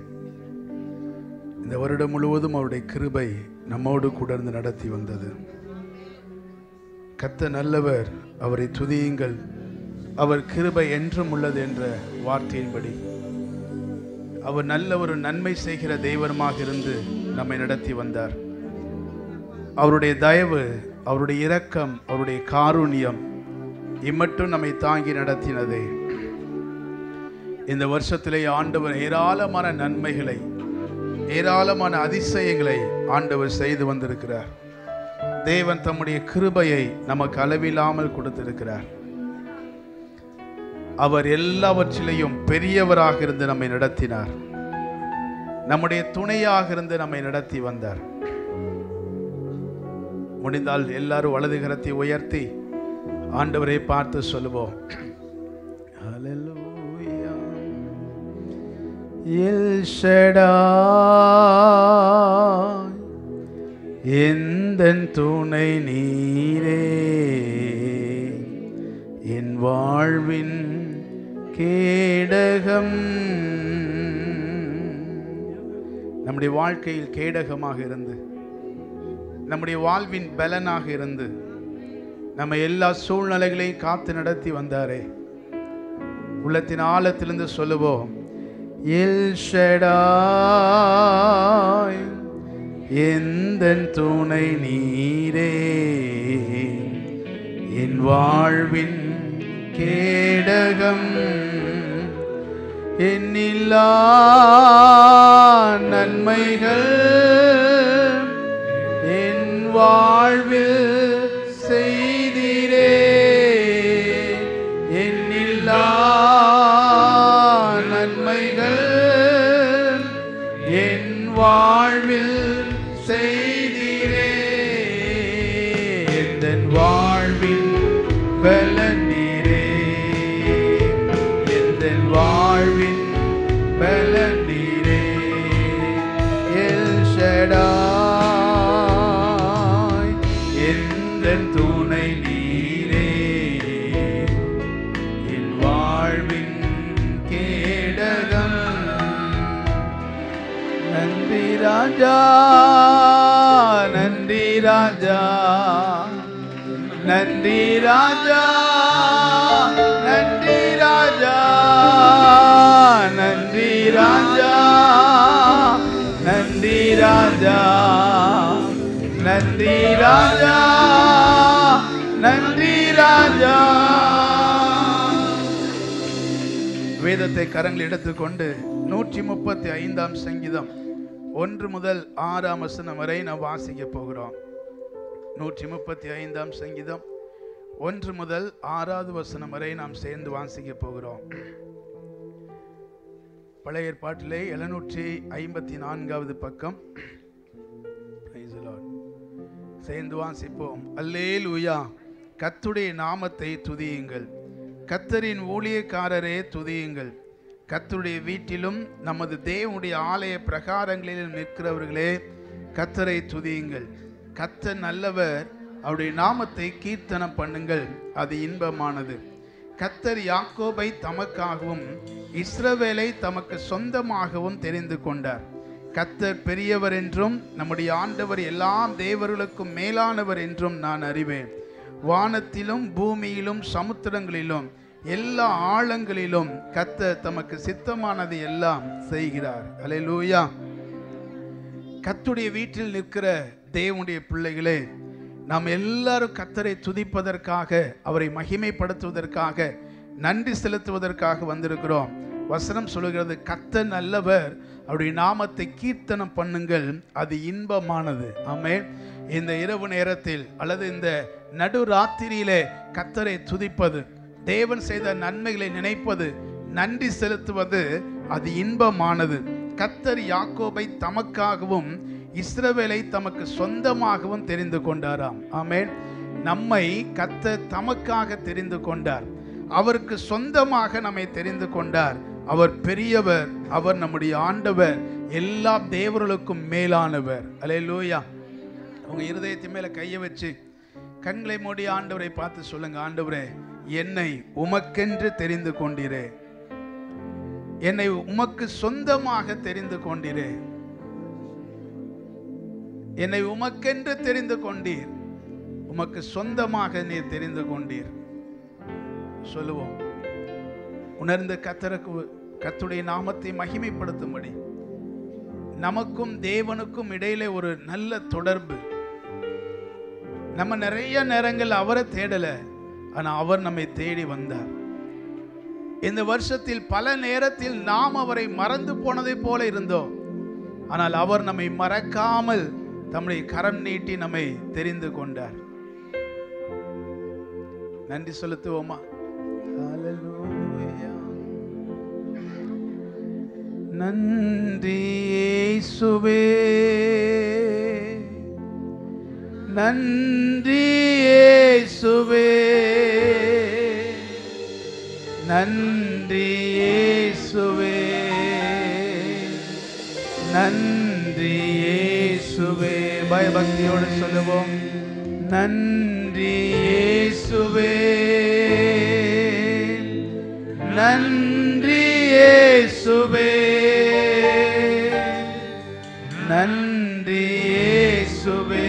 இந்த வருடம் முழுவதும் அவருடைய கிருபை நம்மோடு கூட இருந்து நடத்தி வந்தது. கர்த்தர் நல்லவர், அவரை துதியுங்கள், அவர் கிருபை என்றும் உள்ளது என்ற வார்த்தையின்படி அவர் நல்ல ஒரு நன்மை செய்கிற தெய்வமாக இருந்து நம்மை நடத்தி வந்தார். அவருடைய தயவு, அவருடைய இரக்கம், அவருடைய காருண்யம் இம்மட்டும் நம்மை தாங்கி நடத்தினதே. இந்த வருஷத்திலே ஆண்டவர் ஏராளமான நன்மைகளை, ஏராளமான அதிசயங்களை ஆண்டவர் செய்து வந்திருக்கிறார். தேவன் தம்முடைய கிருபையை நமக்கு அளவில்லாமல் கொடுத்திருக்கிறார். அவர் எல்லாவற்றிலையும் பெரியவராக இருந்து நம்மை நடத்தினார். நம்முடைய துணையாக இருந்து நம்மை நடத்தி வந்தார். முடிந்தால் எல்லாரும் வலது கரத்தை உயர்த்தி ஆண்டவரை பார்த்து சொல்லுவோம். ஹல்லேலூயா. எல் ஷடாய் எந்தன் துணை நீரே, என் வாழ்வின் கேடகம். நம்முடைய வாழ்க்கையில் கேடகமாக இருந்து, நம்முடைய வாழ்வின் பலனாக இருந்து, நம்ம எல்லா சூழ்நிலைகளையும் காத்து நடத்தி வந்தாரே. உள்ளத்தின் ஆழத்திலிருந்து சொல்லுவோம். எல் ஷடாய் எந்தன் துணை நீரே, என் வாழ்வின் கேடகம். எண்ணில்லா நன்மைகள் என் வாழ்வில் செய்திரே. எண்ணில்லா நன்மைகள் என் வாழ்வில் செய்திரே. என் வாழ்வின் பலன் நீரே, என் வாழ்வின் பலன் நீரே. எல் ஷடாய் எந்தன் துணை நீரே, என் வாழ்வின் கேடகம். நன்றி ராஜா, நன்றி ராஜா, நன்றி ராஜா, நன்றி ராஜா, நன்றி ராஜா, நன்றி ராஜா, நன்றி ராஜா, நன்றி ராஜா. வேதத்தை கரங்கள் எடுத்துக்கொண்டு 135ஆம் சங்கீதம் 1 முதல் 6ஆம் வசனம் வரை நாம் வாசிக்க போகிறோம். 135ஆம் சங்கீதம் 1 முதல் 6வது வசனம் வரை நாம் சேர்ந்து வாசிக்க போகிறோம். பழைய ஏற்பாட்டிலே 754வது பக்கம். சேர்ந்து வாசிப்போம். அல்லேலூயா. கர்த்தருடைய நாமத்தை துதியுங்கள், கர்த்தரின் ஊழியக்காரரே துதியுங்கள். கர்த்தருடைய வீட்டிலும் நமது தேவனுடைய ஆலய பிரகாரங்களிலும் நிற்கிறவர்களே கர்த்தரை துதியுங்கள். கர்த்தர் நல்லவர், அவருடைய நாமத்தை கீர்த்தனம் பண்ணுங்கள், அது இன்பமானது. கர்த்தர் யாக்கோபை தமக்காகவும் இஸ்ரவேலை தமக்கு சொந்தமாகவும் தெரிந்து கொண்டார். கர்த்தர் பெரியவர் என்றும் நம்முடைய ஆண்டவர் எல்லா தேவர்களுக்கும் மேலானவர் என்றும் நான் அறிவேன். வானத்திலும் பூமியிலும் சமுத்திரங்களிலும் எல்லா ஆழங்களிலும் கர்த்தர் தமக்கு சித்தமானது எல்லாம் செய்கிறார். அல்லேலூயா. கர்த்தருடைய வீட்டில் நிற்கிற தேவனுடைய பிள்ளைகளே, நாம் எல்லாரும் கர்த்தரை துதிப்பதற்காக, அவரை மகிமைப்படுத்துவதற்காக, நன்றி செலுத்துவதற்காக வந்திருக்கிறோம். வசனம் சொல்லுகிறது, கர்த்தர் நல்லவர், அவருடைய நாமத்தை கீர்த்தனம் பண்ணுங்கள், அது இன்பமானது. ஆமென். இந்த இரவு நேரத்தில் அல்லது இந்த நடுராத்திரியிலே கர்த்தரை துதிப்பது, தேவன் செய்த நன்மைகளை நினைப்பது, நன்றி செலுத்துவது, அது இன்பமானது. கர்த்தர் யாக்கோபை தமக்காகவும் இஸ்ரவேலை தமக்கு சொந்தமாகவும் தெரிந்து கொண்டாராம். ஆமென். நம்மை கர்த்தர் தமக்காக தெரிந்து கொண்டார், அவருக்கு சொந்தமாக நம்மை தெரிந்து கொண்டார். அவர் பெரியவர், அவர் நம்முடைய ஆண்டவர், எல்லா தேவர்களுக்கும் மேலானவர். அல்லேலூயா. உங்க இருதயத்தின் மேல கையை வச்சு கண்களை மூடி ஆண்டவரை பார்த்து சொல்லுங்க, ஆண்டவரே, என்னை உமக்கென்று தெரிந்து கொண்டீரே, என்னை உமக்கு சொந்தமாக தெரிந்து கொண்டீரே, என்னை உமக்கென்று தெரிந்து கொண்டீர், உமக்கு சொந்தமாக நீர் தெரிந்து கொண்டீர். சொல்லுவோம். உணர்ந்த கர்த்தருடைய நாமத்தை மகிமைப்படுத்தும்படி நமக்கும் தேவனுக்கும் இடையிலே ஒரு நல்ல தொடர்பு. நம்ம நிறைய நேரங்கள் அவரை தேடல, ஆனா அவர் நம்மை தேடி வந்தார். இந்த வருஷத்தில் பல நேரத்தில் நாம் அவரை மறந்து போனதை போல இருந்தோம், ஆனால் அவர் நம்மை மறக்காமல் தம்முடைய கரம் நீட்டி நம்மை தெரிந்து கொண்டார். நன்றி செலுத்துவோமா? ஹல்லேலூயா. நன்றி இயேசுவே, நன்றி இயேசுவே, நன்றி இயேசுவே, நன்றி இயேசுவே. பயபக்தியோடு சொல்லுவோம். நன்றி இயேசுவே, நன்றி இயேசுவே, நன்றி இயேசுவே,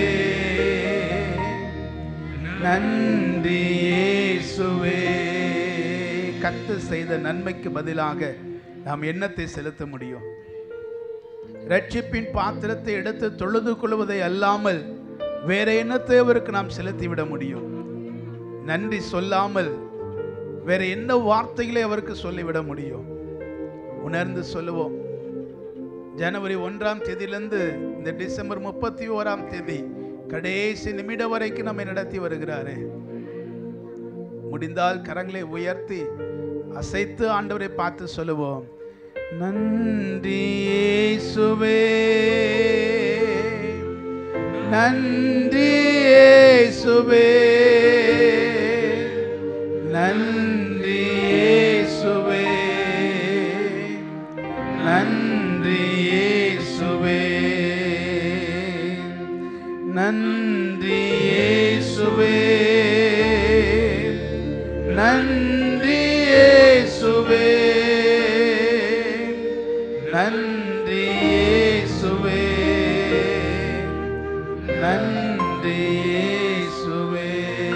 நன்றி இயேசுவே. கர்த்தர் செய்த நன்மைக்கு பதிலாக நாம் என்னத்தை செலுத்த முடியும்? ரட்சிப்பின் பாத்திரத்தை எடுத்து தொழுது கொள்வதை அல்லாமல் வேற என்னத்தை அவருக்கு நாம் செலுத்திவிட முடியும்? நன்றி சொல்லாமல் வேற என்ன வார்த்தைகளை அவருக்கு சொல்லிவிட முடியும்? உணர்ந்து சொல்லுவோம். ஜனவரி 1ஆம் தேதியிலிருந்து இந்த டிசம்பர் 31ஆம் தேதி கடைசி நிமிடம் வரைக்கும் நம்மை நடத்தி வருகிறாரே. முடிந்தால் கரங்களை உயர்த்தி அசைத்து ஆண்டவரை பார்த்து சொல்லுவோம். நன்றி இயேசுவே, நன்றி இயேசுவே, நன்றி இயேசுவே, நன்றி இயேசுவே, நன்றி இயேசுவே, நன்றி இயேசுவே, நன்றி இயேசுவே, நன்றி இயேசுவே.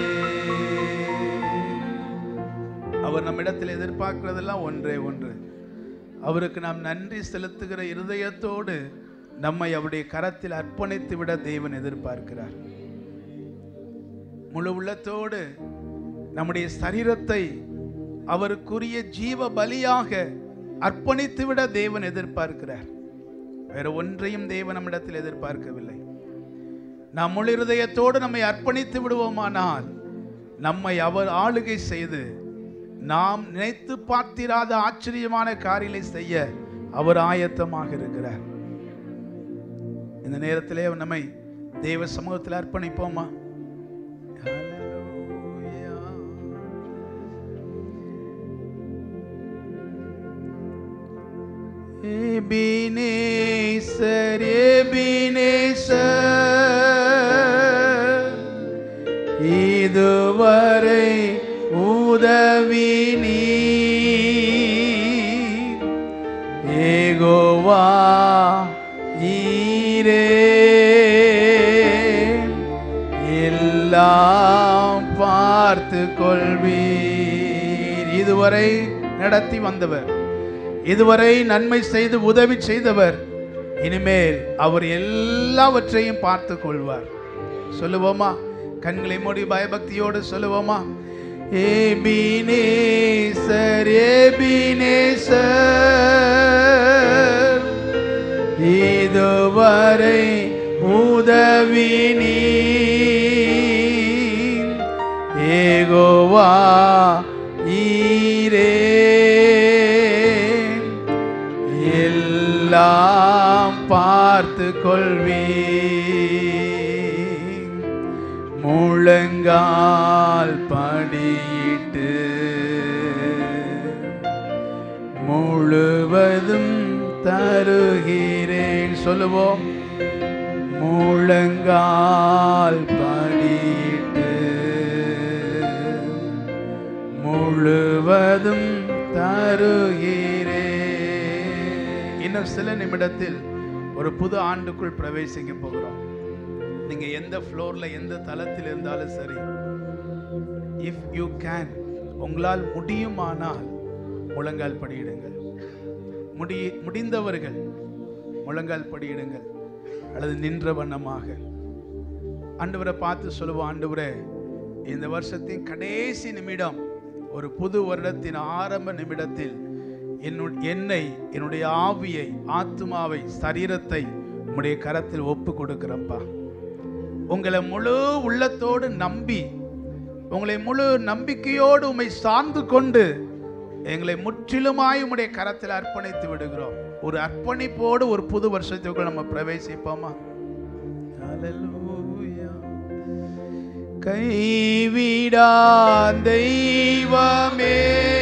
அவர் நம்மிடத்தில் எதிர்பார்க்கிறதெல்லாம் ஒன்றே ஒன்று. அவருக்கு நாம் நன்றி செலுத்துகிற இருதயத்தோடு நம்மை அவருடைய கரத்தில் அர்ப்பணித்து விட தேவன் எதிர்பார்க்கிறார். முழு உள்ளத்தோடு நம்முடைய சரீரத்தை அவருக்குரிய ஜீவ பலியாக அர்ப்பணித்து விட தேவன் எதிர்பார்க்கிறார். வேற ஒன்றையும் தேவன் நம்மிடத்தில் எதிர்பார்க்கவில்லை. நாம் முழு இருதயத்தோடு நம்மை அர்ப்பணித்து விடுவோமானால் நம்மை அவர் ஆளுகை செய்து நாம் நினைத்து பார்த்திராத ஆச்சரியமான காரியங்களை செய்ய அவர் ஆயத்தமாக இருக்கிறார். இந்த நேரத்திலே நம்மை தேவ சமூகத்தில் அர்ப்பணிப்போமா? எபினேசர், எபினேசர், இதுவரை உதவி நீர், யெகோவா ஈரே, எல்லாம் பார்த்து கொள்வீர். இதுவரை நடத்தி வந்தவர், இதுவரை நன்மை செய்து உதவி செய்தவர், இனிமேல் அவர் எல்லாவற்றையும் பார்த்து கொள்வார். சொல்லுவோமா? கண்களை மூடி பயபக்தியோடு சொல்லுவோமா? எபினேசர், எபினேசர், இதுவரை உதவி நீர், யெகோவா ஈரே, எல்லாம் பார்த்து கொள்வீர். முழங்கால் படியிட்டு முழுவதும் தருகிறேன். சொல்லுவோம். முழங்கால் படியிட்டு முழுவதும் தருகிறேன். இன்னும் சில நிமிடத்தில் ஒரு புது ஆண்டுக்குள் பிரவேசிக்க போகிறோம். நீங்க எந்த ஃப்ளோர்ல எந்த தளத்தில் இருந்தாலும் சரி, இஃப் யூ கேன், உங்களால் முடியுமானால் முழங்கால் படியிடுங்கள். முடிந்தவர்கள் முழங்கால் படியிடுங்கள், அல்லது நின்ற வண்ணமாக ஆண்டவரை பார்த்து சொல்லுவோம். ஆண்டவரே, இந்த வருஷத்தின் கடைசி நிமிடம், ஒரு புது வருடத்தின் ஆரம்ப நிமிடத்தில் என்னை, என்னுடைய ஆவியை, ஆத்துமாவை, சரீரத்தை உம்முடைய கரத்தில் ஒப்பு கொடுக்கிறப்பா. உங்களை முழு உள்ளத்தோடு நம்பி, உங்களை முழு நம்பிக்கையோடு உம்மை சார்ந்து கொண்டு எங்களை முற்றிலுமாய் உம்முடைய கரத்தில் அர்ப்பணித்து விடுகிறோம். ஒரு அர்ப்பணிப்போடு ஒரு புது வருஷத்துக்குள் நம்ம பிரவேசிப்போமா? ஹல்லேலூயா. கைவிடா தெய்வமே,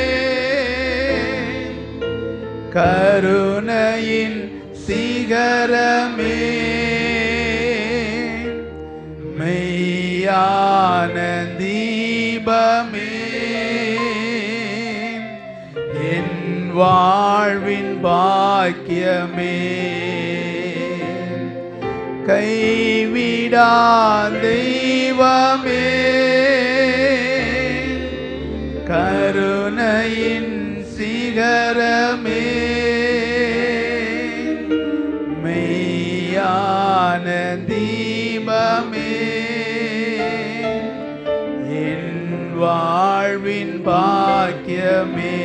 கருணையின் சிகரமே, மெய்யான தீபமே, என் வாழ்வின் பாக்கியமே, கைவிடா தெய்வமே, கருணையின் சிகரமே, மெய்யான தீபமே, என் வாழ்வின் பாக்கியமே,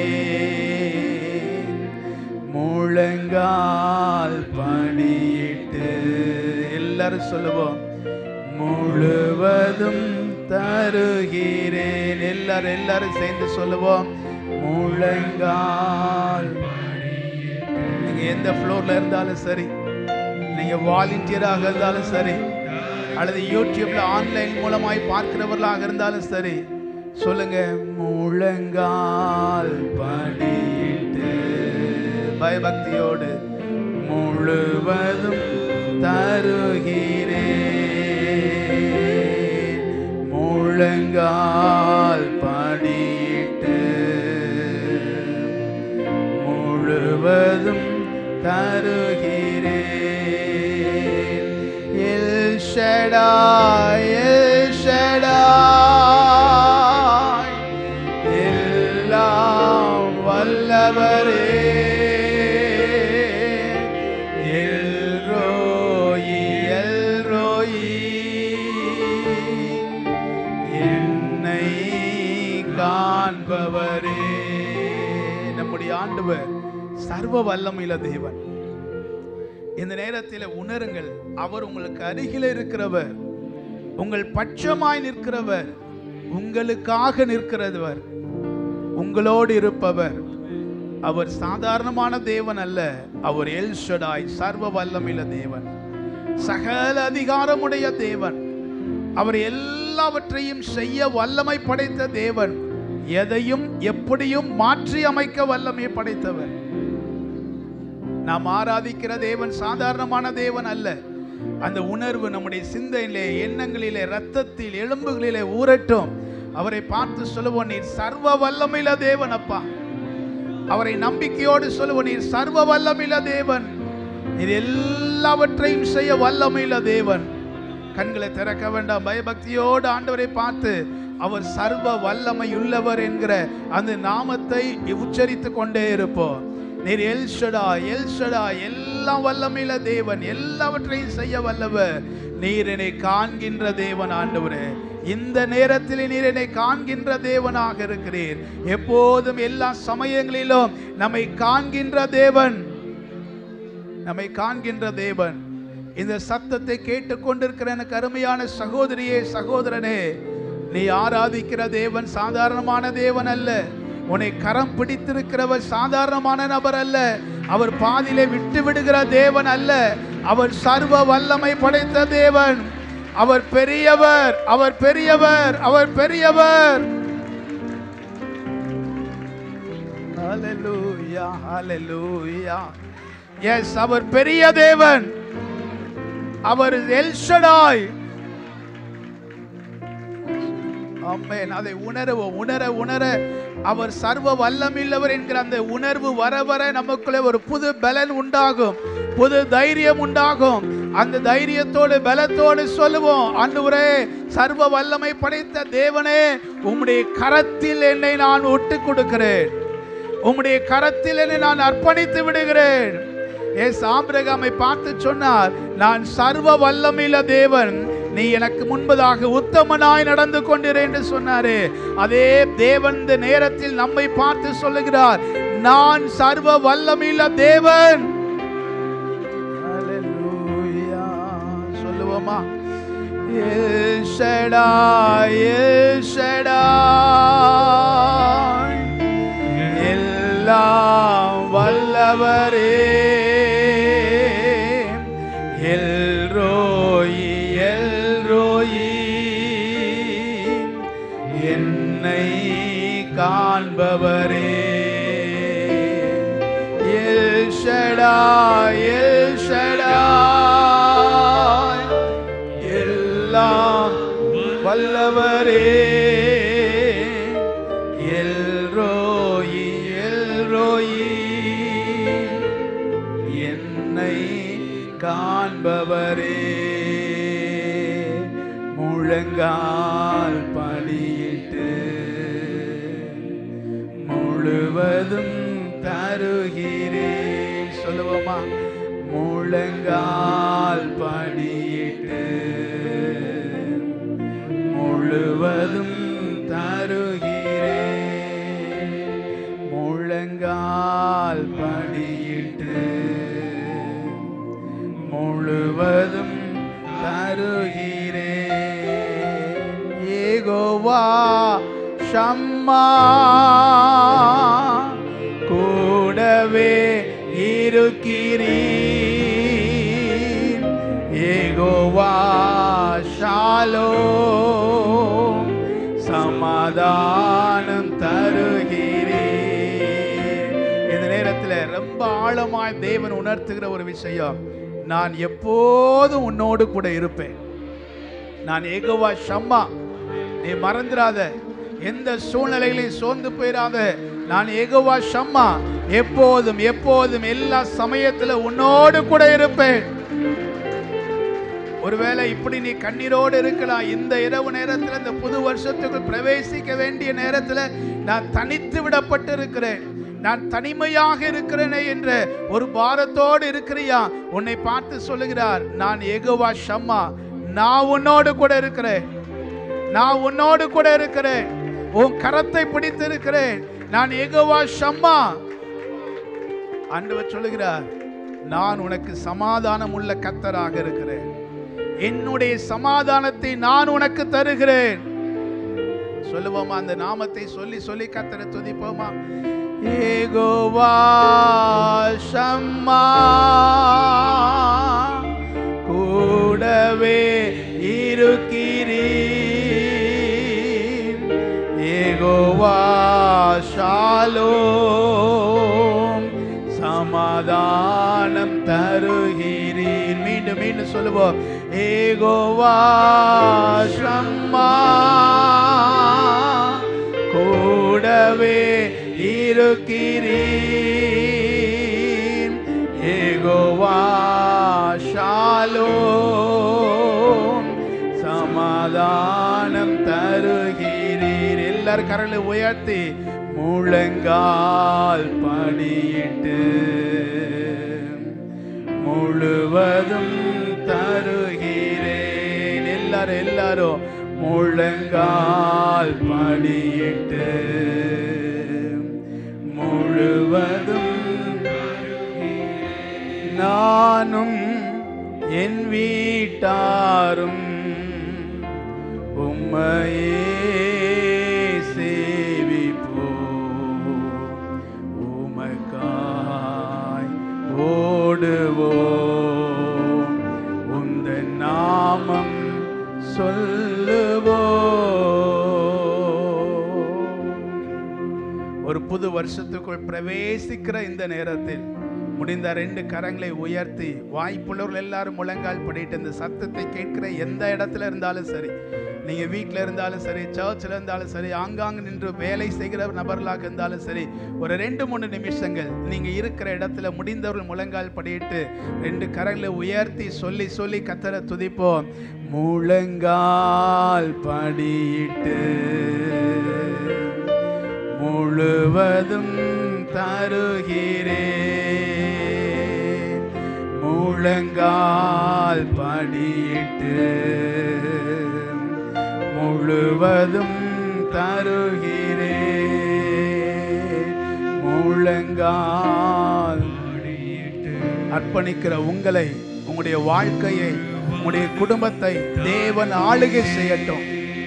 முழங்கால் படியிட்டு எல்லாரும் சொல்லுவோம், முழுவதும் தருகிறேன். எல்லாரும் சேர்ந்து சொல்லுவோம், முழங்கால். நீங்க எந்த ஃப்ளோர்ல இருந்தாலும் சரி, நீங்க வாலண்டியராக இருந்தாலும் சரி, அல்லது யூடியூப்ல ஆன்லைன் மூலமாய் பார்க்கிறவர்களாக இருந்தாலும் சரி, சொல்லுங்க, முழங்கால் படியிட்டு பயபக்தியோடு முழுவதும் தருகிறேன், முழங்கால் படியிட்டு முழுவதும் தருகிறேன். எல் ஷடாய், எல் ஷடாய், எல்லாம் வல்லவரே, நம்முடைய ஆண்டவர் சர்வ வல்லமையுள்ள தேவன். இந்த நேரத்தில் உணருங்கள், அவர் உங்களுக்கு அருகில் இருக்கிறவர், உங்கள் பட்சமாய் நிற்கிறவர், உங்களுக்காக நிற்கிறவர், உங்களோடு இருப்பவர். அவர் சாதாரணமான தேவன் அல்ல, அவர் எல் ஷடாய், சர்வ வல்லமையுள்ள தேவன், சகல அதிகாரமுடைய தேவன். அவர் எல்லாவற்றையும் செய்ய வல்லமை படைத்த தேவன், எதையும் எப்படியும் மாற்றி அமைக்க வல்லமை படைத்தவர். நாம் ஆராதிக்கிற தேவன் சாதாரணமான தேவன் அல்ல. அந்த உணர்வு நம்முடைய சிந்தையிலே, எண்ணங்களிலே, இரத்தத்தில், எலும்புகளிலே ஊறட்டும். அவரை பார்த்து சொல்லுவோம், நீர் சர்வ வல்லமையுள்ள தேவன் அப்பா. அவரை நம்பிக்கையோடு சொல்லுவோம், நீர் சர்வ வல்லமையுள்ள தேவன், நீர் எல்லாவற்றையும் செய்ய வல்லமையுள்ள தேவன். கண்களை திறக்க வேண்டாம், பயபக்தியோடு ஆண்டவரை பார்த்து அவர் சர்வ வல்லமை உள்ளவர் என்கிற அந்த நாமத்தை உச்சரித்து கொண்டே இருப்போம். நீர் எல் ஷடாய், எல் ஷடாய், எல்லாம் வல்லமையுள்ள தேவன், எல்லாவற்றையும் செய்ய வல்லவர். நீர் என்னை காண்கின்ற தேவன் ஆண்டவரே. இந்த நேரத்தில் நீர் என்னை காண்கின்ற தேவனாக இருக்கிறீர். எப்போதும் எல்லா சமயங்களிலும் நம்மை காண்கின்ற தேவன், நம்மை காண்கின்ற தேவன். இந்த சத்தத்தை கேட்டுக்கொண்டிருக்கிற எனக்கு அருமையான சகோதரியே, சகோதரனே, நீ ஆராதிக்கிற தேவன் சாதாரணமான தேவன் அல்ல. உன்னை கரம் பிடித்திருக்கிறவர் சாதாரணமான நபர் அல்ல. அவர் பாதியிலே விட்டு விடுகிற தேவன் அல்ல. அவர் சர்வ வல்லமை படைத்த தேவன். அவர் பெரியவர், அவர் பெரியவர், அவர் பெரியவர். ஹல்லேலூயா, ஹல்லேலூயா. எஸ், அவர் பெரிய தேவன். அவர் எல் ஷடாய். ஆமென். அதை உணரவும், உணர உணர அவர் சர்வ வல்லமையுள்ளவர் என்கிற அந்த உணர்வு வர வர நமக்குள்ளே ஒரு புது பலன் உண்டாகும், புது தைரியம் உண்டாகும். அந்த தைரியத்தோடு பலத்தோடு சொல்லுவோம், ஆண்டவரே, சர்வ வல்லமை படைத்த தேவனே, உம்முடைய கரத்தில் என்னை நான் ஒட்டு கொடுக்கிறேன், உம்முடைய கரத்தில் என்னை நான் அர்ப்பணித்து விடுகிறேன். ஆபிரகாமை பார்த்து சொன்னார், நான் சர்வ வல்லமையுள்ள தேவன், நீ எனக்கு முன்பதாக உத்தமனாய் நடந்து கொண்டிரு என்று சொன்னாரே. அதே தேவன் இந்த நேரத்தில் நம்மை பார்த்து சொல்லுகிறார், நான் சர்வ வல்லமையுள்ள தேவன். ஹல்லேலூயா. சொல்லுவோமா? எல் ஷடாய், எல் ஷடாய், எல்லாம் வல்லவரே, El Roi, El Roi, Shaddai El Shaddai எல்லாம் வல்லவரே எல்ரோயி எல்ரோயி என்னை காண்பவரே முழங்கால் படியிட்டு முழுவதும் தருகிறேன். சொல்லுவோமா? முழங்கால் படியிட்டு முழுவதும் தருகிறேன். முழங்கால் படியிட்டு முழுவதும் தருகிறேன். யெகோவா ஷம்மா கூடவே இருக்கிறீர். யெகோவா ஷாலோம் சமாதானம் தருகிறீர். இந்த நேரத்தில் ரொம்ப ஆழமாய் தேவன் உணர்த்துகிற ஒரு விஷயம், நான் எப்போதும் உன்னோடு கூட இருப்பேன். நான் யெகோவா ஷம்மா. நீ மறந்துடாத, எந்த சூழ்நிலைகளையும் சோர்ந்து போயிடாத. நான் யெகோவா ஷம்மா, எப்போதும் எப்போதும் எல்லா சமயத்துல உன்னோடு கூட இருப்பேன். ஒருவேளை இப்படி நீ கண்ணீரோடு இருக்கலாம். இந்த இரவு நேரத்தில், இந்த புது வருஷத்துக்குள் பிரவேசிக்க வேண்டிய நேரத்தில் நான் தனித்து விடப்பட்டு இருக்கிறேன், நான் தனிமையாக இருக்கிறேனே என்ற ஒரு பாரத்தோடு இருக்கிறியா? உன்னை பார்த்து சொல்லுகிறார், நான் யெகோவா ஷம்மா, நான் உன்னோடு கூட இருக்கிறேன். நான் உன்னோடு கூட இருக்கிறேன். உன் கரத்தை பிடித்து இருக்கிறேன். நான் யெகோவா ஷம்மா. ஆண்டவர் சொல்லுகிறார், நான் உனக்கு சமாதானம் உள்ள கர்த்தராக இருக்கிறேன். என்னுடைய சமாதானத்தை நான் உனக்கு தருகிறேன். சொல்லுவோமா? அந்த நாமத்தை சொல்லி சொல்லி கர்த்தரை துதிப்போமா? யெகோவா ஷம்மா கூடவே இருக்கிறீர். யெகோவா ஷாலோம் சமாதானம் தருகிறீர். மீண்டும் மீண்டும் சொல்லுவோம். யெகோவா ஷம்மா கூடவே இருக்கிறீர். யெகோவா ஷாலோம் சமாதானம் தருகிறீர். எல்லாரும் கரங்களை உயர்த்தி முழங்கால் படியிட்டு முழுவதும் தருகிறேன். எல்லாரும் முழங்கால் படியிட்டு முழுவதும் நானும் என் வீட்டாரும் உம்மையே சேவிப்போம். உமக்காய் ஓடுவோம், உந்தன் நாமம் சொல்லுவோம். ஒரு புது வருஷத்துக்குள் பிரவேசிக்கிற இந்த நேரத்தில் முடிந்த 2 கரங்களை உயர்த்தி வாய்ப்புள்ளவர்கள் எல்லாரும் முழங்கால் படிட்டு இந்த சத்தத்தை கேட்கிற எந்த இடத்துல இருந்தாலும் சரி, நீங்க வீட்டில் இருந்தாலும் சரி, சர்ச்சில் இருந்தாலும் சரி, ஆங்காங்கு நின்று வேலை செய்கிற நபர்களாக இருந்தாலும் சரி, ஒரு 2-3 நிமிஷங்கள் நீங்க இருக்கிற இடத்துல முடிந்தவர்கள் முழங்கால் படிட்டு 2 கரங்களை உயர்த்தி சொல்லி சொல்லி கர்த்தரை துதிப்போம். முழங்கால் படியிட்டு முழுவதும் தருகிறேன். முழங்கால் படியிட்டு முழுவதும் தருகிறேன். முழங்கால் படியிட்டு அர்ப்பணிக்கிற உங்களை, உங்களுடைய வாழ்க்கையை, உங்களுடைய குடும்பத்தை தேவன் ஆளுகை செய்யட்டும்.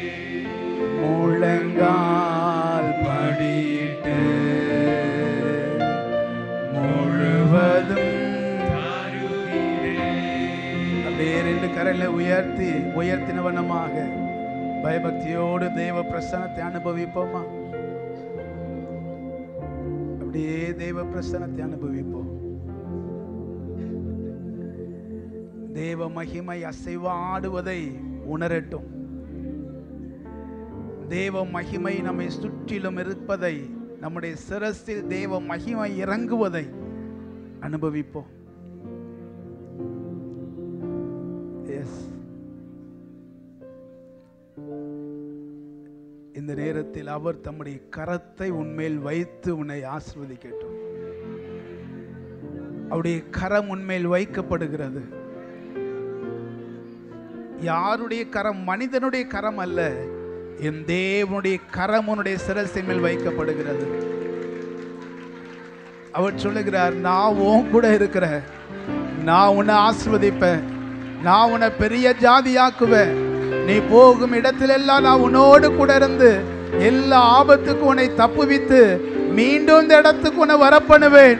முழங்கால் படியிட்டு முழுவதும் அப்படியே 2 கரங்களை உயர்த்தினவனமாக பயபக்தியோடு தேவ பிரசன்னத்தை அனுபவிப்போமா? அப்படியே தேவ பிரசன்னத்தை அனுபவிப்போம். தேவ மகிமை அசைவாடுவதை உணரட்டும். தேவ மகிமை நம்மை சுற்றிலும் இருப்பதை, நம்முடைய சிரசில் தேவ மகிமை இறங்குவதை அனுபவிப்போம். இந்த நேரத்தில் அவர் தம்முடைய கரத்தை உன்மேல் வைத்து உன்னை ஆசீர்வதிக்கட்டும். அவருடைய கரம் உன்மேல் வைக்கப்படுகிறது. யாருடைய கரம்? மனிதனுடைய கரம் அல்ல, என் தேவனுடைய கரம் உன்னுடைய சிரசின் மேல் வைக்கப்படுகிறது. அவர் சொல்லுகிறார், நான் உன் கூட இருக்கிறேன், நான் உன்னை ஆசீர்வதிப்பேன், நான் உன்னை பெரிய ஜாதியாக்குவேன், நீ போகும் இடத்திலெல்லாம் நான் உன்னோடு கூட இருந்து எல்லா ஆபத்துக்கும் உன்னை தப்புவித்து மீண்டும் இந்த இடத்துக்கு உன்னை வரப்பண்ணுவேன்.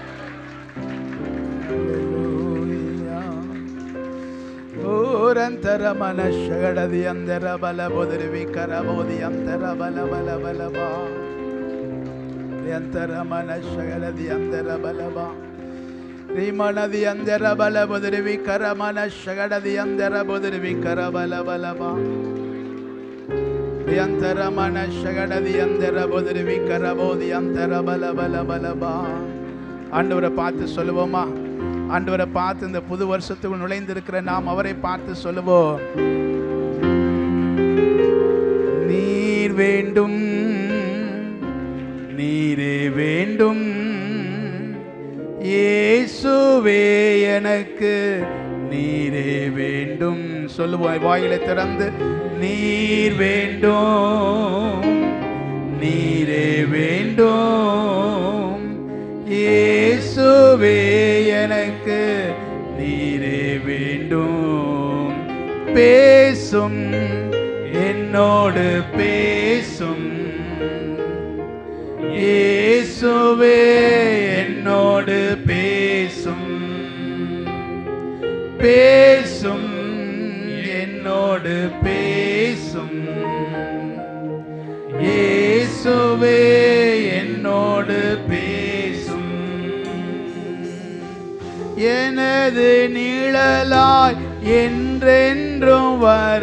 ஓரந்தர மனஷகடதி அந்தர பல பொதிர்வி கரபோதி அந்தர பல பல பலபா அந்தர மனஷகடதி அந்தர பலபா ரிமனதி அந்தர பல பொதிர்வி கரமன ஷகடதி அந்தர பொதிர்வி கரபல பலபா அந்தர மன ஷகடதி அந்தர பொதிர்வி கரபோதி அந்தர பல பல பலபா. ஆண்டவரை பார்த்து சொல்லுவோமா? ஆண்டவரை பார்த்து இந்த புது வருஷத்துக்குள் நுழைந்திருக்கிற நாம் அவரை பார்த்து சொல்லுவோம், நீர் வேண்டும், நீரே வேண்டும், இயேசுவே எனக்கு நீரே வேண்டும். சொல்லுவாய் வாயிலை திறந்து, நீர் வேண்டும், நீரே வேண்டும், இயேசுவே எனக்கு நீரே வேண்டும். பேசும் என்னோடு பேசும், இயேசுவே என்னோடு பேசும், பேசும் என்னோடு பேசும், இயேசுவே என்னோடு பேசும். எனது நிழலாய் என்றென்றும் வர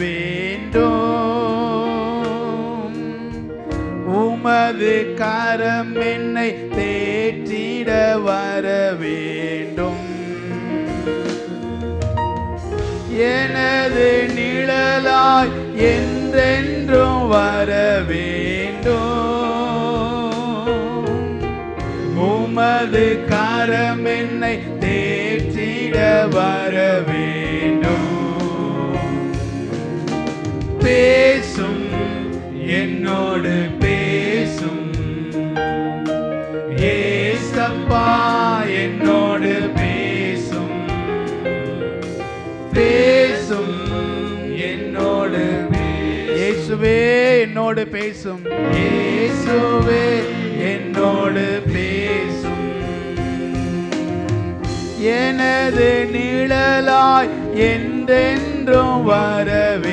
வேண்டும், உமது கரம் என்னை தேற்றிட வர வேண்டும். எனது நிழலாய் என்றென்றும் வர வேண்டும், உமது கரம் என்னை தேற்றிட வர வேண்டும். பேசும் என்னோடு பேசும், ஏசப்பா என்னோடு பேசும், பேசும் என்னோடு, இயேசுவே என்னோடு பேசும், இயேசுவே என்னோடு பேசும். எனது நிழலாய் என்றென்றும் வர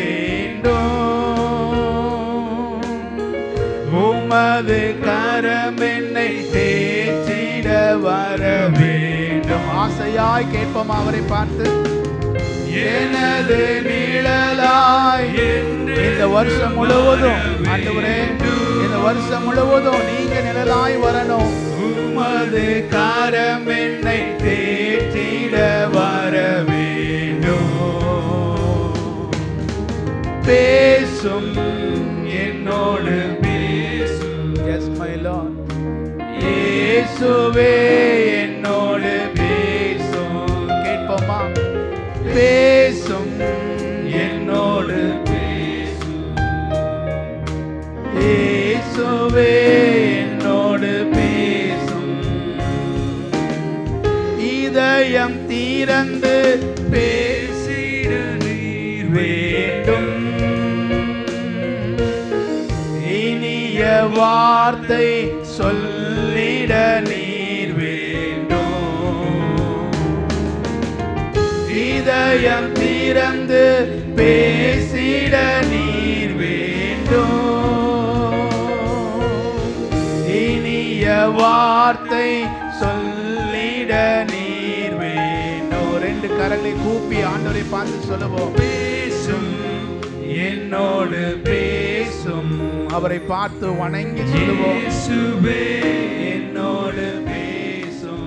வேண்டும், உமது கரம் என்னை தேற்றிட வர வேண்டும். ஆசையாய் கேட்போம் அவரை பார்த்து, எனது நிழலாய் இந்த வருஷம் முழுவதும், ஆண்டவரே இந்த வருஷம் முழுவதும் நீங்க நிழலாய் வரணும், உமது கரம் என்னை தேற்றிட வர வேண்டும். பேசும் என்னோடு பேசும், yes my Lord, இயேசுவே என்னோடு பேசும். கேட்போமா? பேசும் என்னோடு பேசும், இயேசுவே என்னோடு பேசும். இதயம் திறந்து பேசிட நீர் வேண்டும், இனிய வார்த்தை சொல்லிட நீர் வேண்டும். இதயம் திறந்து பேசிட நீர் வேண்டும், இனிய வார்த்தை சொல்லிட நீர் வேண்டும். ரெண்டு கரங்களை கூப்பி ஆண்டவரை பார்த்து சொல்லுவோம், பேசும் என்னோடு பேசும். அவரை பார்த்து வணங்கி சொல்லுவோம், இயேசுவே என்னோடு பேசும்.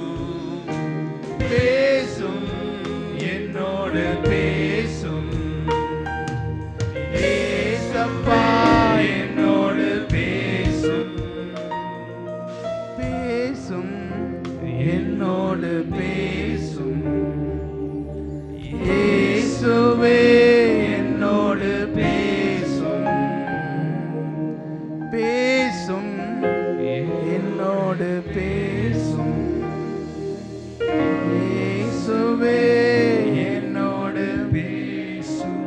பேசும் என்னோடு பேசும். ஏசப்பா என்னோடு பேசும். பேசும் என்னோடு பேசும். இயேசுவே என்னோடு பேசும். பேசும் என்னோடு பேசும். இயேசுவே என்னோடு பேசும்.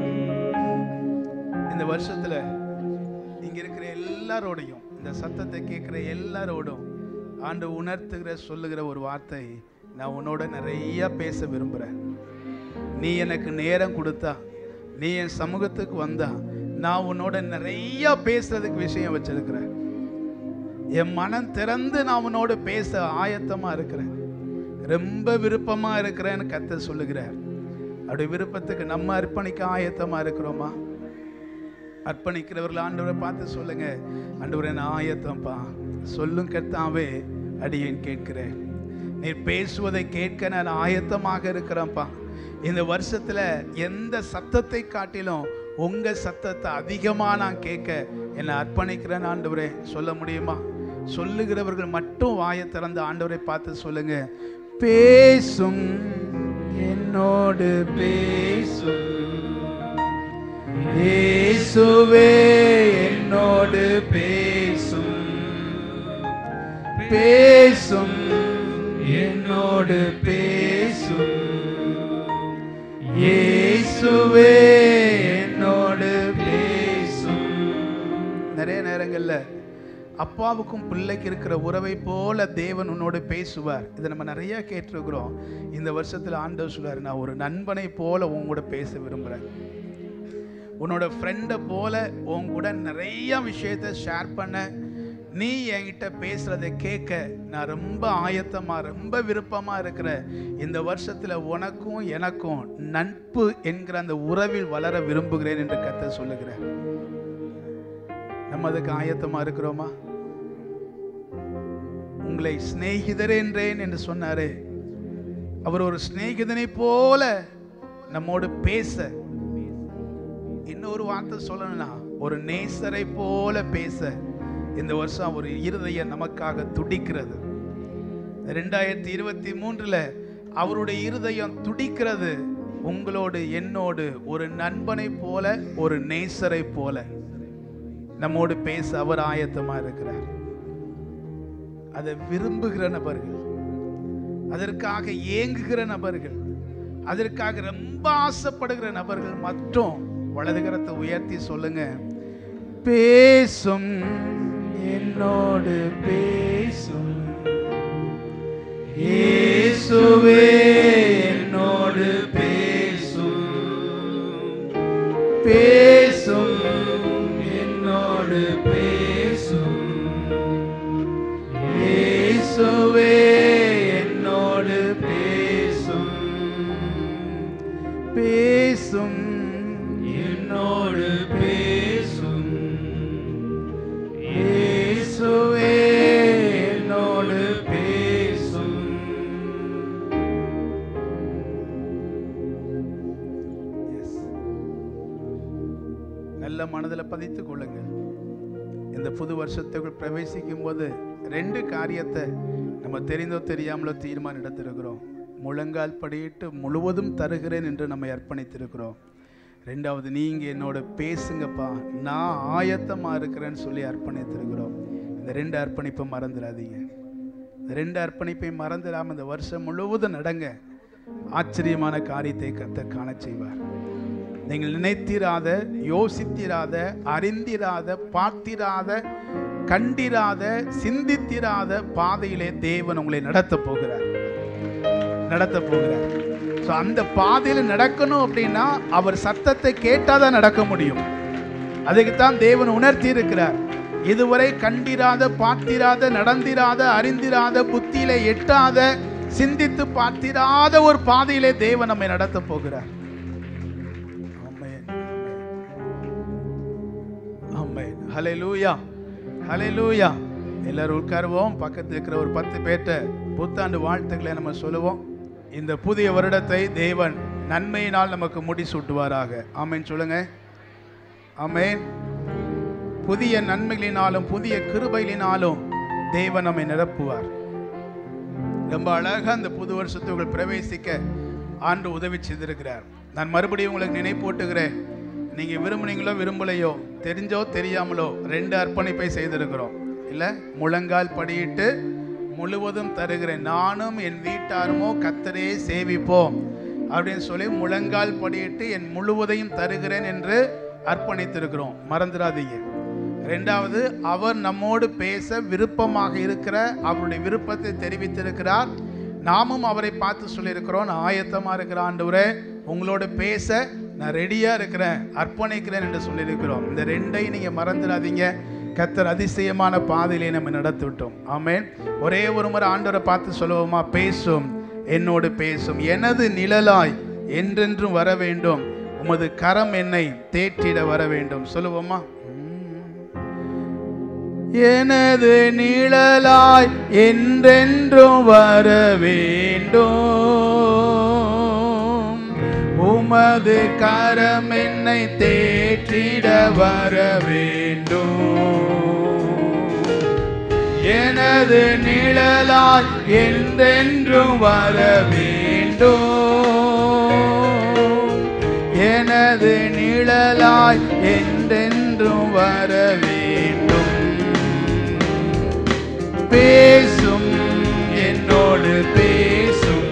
இந்த வருஷத்துல இங்க இருக்கிற எல்லாரோடையும், இந்த சத்தத்தை கேட்கிற எல்லாரோடும் ஆண்டு உணர்த்துகிற சொல்லுகிற ஒரு வார்த்தை, நான் உன்னோட நிறைய பேச விரும்புகிறேன். நீ எனக்கு நேரம் கொடுத்தா, நீ என் சமூகத்துக்கு வந்தா, நான் உன்னோட நிறைய பேசுறதுக்கு விஷயம் வச்சிருக்கிறேன். என் மனம் திறந்து நான் உன்னோட பேச ஆயத்தமா இருக்கிறேன், ரொம்ப விருப்பமா இருக்கிறேன்னு கர்த்தர் சொல்லுகிறார். அப்படி விருப்பத்துக்கு நம்ம அர்ப்பணிக்க ஆயத்தமா இருக்கிறோமா? அர்ப்பணிக்கிறவர்கள் ஆண்டவரை பார்த்து சொல்லுங்க, ஆண்டவரே நான் ஆயத்தம்ப்பா, சொல்லும் கர்த்தாவே அடியேன் கேட்கிறேன். நீர் பேசுவதை கேட்க நான் ஆயத்தமாக இருக்கிறேன்ப்பா. இந்த வருஷத்துல எந்த சத்தத்தை காட்டிலும் உங்க சத்தத்தை அதிகமா நான் கேட்க என்னை அர்ப்பணிக்கிறேன் ஆண்டவரே. சொல்ல முடியுமா? சொல்லுகிறவர்கள் மட்டும் வாயை திறந்து ஆண்டவரை பார்த்து சொல்லுங்க, பேசும் என்னோடு பேசும். இயேசுவே என்னோடு பேசும். பேசும் என்னோடு பேசும். இயேசுவே என்னோடு பேசும். நிறைய நேரங்கள்ல அப்பாவுக்கும் பிள்ளைக்கு இருக்கிற உறவை போல தேவன் உன்னோடு பேசுவார். இதை நம்ம நிறைய கேட்டிருக்கிறோம். இந்த வருஷத்துல ஆண்டவர் சொல்றாரு, நான் ஒரு நண்பனை போல உன் கூட பேச விரும்புறேன். உன்னோட ஃப்ரெண்டை போல உன் கூட நிறைய விஷயத்த ஷேர் பண்ண, நீ என்கிட்ட பேசுறதை கேட்க நான் ரொம்ப ஆயத்தமா, ரொம்ப விருப்பமா இருக்கிற. இந்த வருஷத்துல உனக்கும் எனக்கும் நட்பு என்கிற அந்த உறவில் வளர விரும்புகிறேன் என்று கர்த்தர் சொல்லுகிறார். நம்ம அதுக்கு ஆயத்தமா இருக்கிறோமா? உங்களை சிநேகிதர் என்றேன் என்று சொன்னாரே, அவர் ஒரு சிநேகிதனை போல நம்மோடு பேச, இன்னொரு வார்த்தை சொல்லணும்னா ஒரு நேசரை போல பேச இந்த வருஷம் ஒரு இருதயம் நமக்காக துடிக்கிறது. 2023 அவருடைய இருதயம் துடிக்கிறது. உங்களோடு என்னோடு ஒரு நண்பனை போல, ஒரு நேசரை போல நம்மோடு பேச அவர் ஆயத்தமா இருக்கிறார். அதை விரும்புகிற நபர்கள், அதற்காக ஏங்குகிற நபர்கள், அதற்காக ரொம்ப ஆசைப்படுகிற நபர்கள் மட்டும் வலதுகரத்தை உயர்த்தி சொல்லுங்க, பேசும் என்னோடு பேசும். இயேசுவே என்னோடு பேசும். பேசும் என்னோடு பேசும். இயேசுவே என்னோடு பேசும். பேசும் என்னோடு பேசும். இயேசுவே என்னோடு பேசும். நல்ல மனதில் பதித்துக் கொள்ளுங்கள். இந்த புது வருஷத்துக்குள் பிரவேசிக்கும் போது 2 காரியத்தை நம்ம தெரிந்தோ தெரியாமலோ தீர்மானம் எடுத்திருக்கிறோம். முழங்கால் படியிட்டு முழுவதும் தருகிறேன் என்று நம்மை அர்ப்பணித்திருக்கிறோம். 2வது, நீங்க என்னோட பேசுங்கப்பா, நான் ஆயத்தமா இருக்கிறேன்னு சொல்லி அர்ப்பணித்திருக்கிறோம். இந்த 2 அர்ப்பணிப்பை மறந்துடாதீங்க. இந்த 2 அர்ப்பணிப்பை மறந்துடாம இந்த வருஷம் முழுவதும் நடங்க. ஆச்சரியமான காரியத்தை கர்த்தர் காண செய்வார். நீங்கள் நினைத்திராத, யோசித்திராத, அறிந்திராத, பார்த்திராத, கண்டிராத, சிந்தித்திராத பாதையிலே தேவன் உங்களை நடத்த போகிறார். ஸோ அந்த பாதையில் நடக்கணும் அப்படின்னா அவர் சத்தத்தை கேட்டாதான் நடக்க முடியும். அதுக்குத்தான் தேவன் உணர்த்தி இருக்கிறார். இதுவரை கண்டிராத, பார்த்திராத, நடந்திராத, அறிந்திராத, புத்தியில எட்டாத சிந்தித்து பார்த்திராத ஒரு பாதையிலே தேவன் நம்மை நடத்த போகிறார். ஆமென், ஆமென், ஹல்லேலூயா, ஹல்லேலூயா. எல்லாரும் உட்காருவோம். பக்கத்தில் இருக்கிற ஒரு 10 பேர்ட்ட புத்தாண்டு வாழ்த்துக்களை நம்ம சொல்லுவோம். இந்த புதிய வருடத்தை தேவன் நன்மையினால் நமக்கு முடிசூட்டுவாராக. ஆமென் சொல்லுங்க. ஆமென். புதிய நன்மைகளினாலும் புதிய கிருபையினாலும் தேவன் நம்மை நிரப்புவார். ரொம்ப அழகா அந்த புது வருஷத்துக்குள் பிரவேசிக்க ஆண்டு உதவி செய்திருக்கிறார். நான் மறுபடியும் உங்களுக்கு நினைப்பூட்டுகிறேன். நீங்க விரும்புனீங்களோ விரும்பலையோ, தெரிஞ்சோ தெரியாமலோ 2 அர்ப்பணிப்பை செய்திருக்கிறோம். இல்ல, முழங்கால் படியிட்டு முழுவதும் தருகிறேன், நானும் என் வீட்டாருமோ கர்த்தரே சேவிப்போம் அப்படின்னு சொல்லி முழங்கால் படியிட்டு என் முழுவதையும் தருகிறேன் என்று அர்ப்பணித்திருக்கிறோம். மறந்துடாதீங்க. 2வது, அவர் நம்மோடு பேச விருப்பமாக இருக்கிற அவருடைய விருப்பத்தை தெரிவித்திருக்கிறார். நாமும் அவரை பார்த்து சொல்லியிருக்கிறோம், நான் ஆயத்தமாக இருக்கிற ஆண்டவரே, உங்களோட பேச நான் ரெடியாக இருக்கிறேன், அர்ப்பணிக்கிறேன் என்று சொல்லியிருக்கிறோம். இந்த 2ஐயும் நீங்கள் மறந்துடாதீங்க. கர்த்தர் அதிசயமான பாதையிலே நம்ம நடத்தி விட்டோம். ஆமென். ஒரே ஒரு முறை ஆண்டவரை பார்த்து சொல்லுவோமா? பேசும், என்னோடு பேசும், எனது நிழலாய் என்றென்றும் வர வேண்டும், உமது கரம் என்னை தேற்றிட வர வேண்டும். சொல்லுவோமா? எனது நிழலாய் என்றென்றும் வர வேண்டும், உமது கரம் என்னை தேற்றிட வர வேண்டும். எனது நிழலாய் என்றென்றும் வர வேண்டும், எனது நிழலாய் என்றென்றும் வர வேண்டும். பேசும், என்னோடு பேசும்,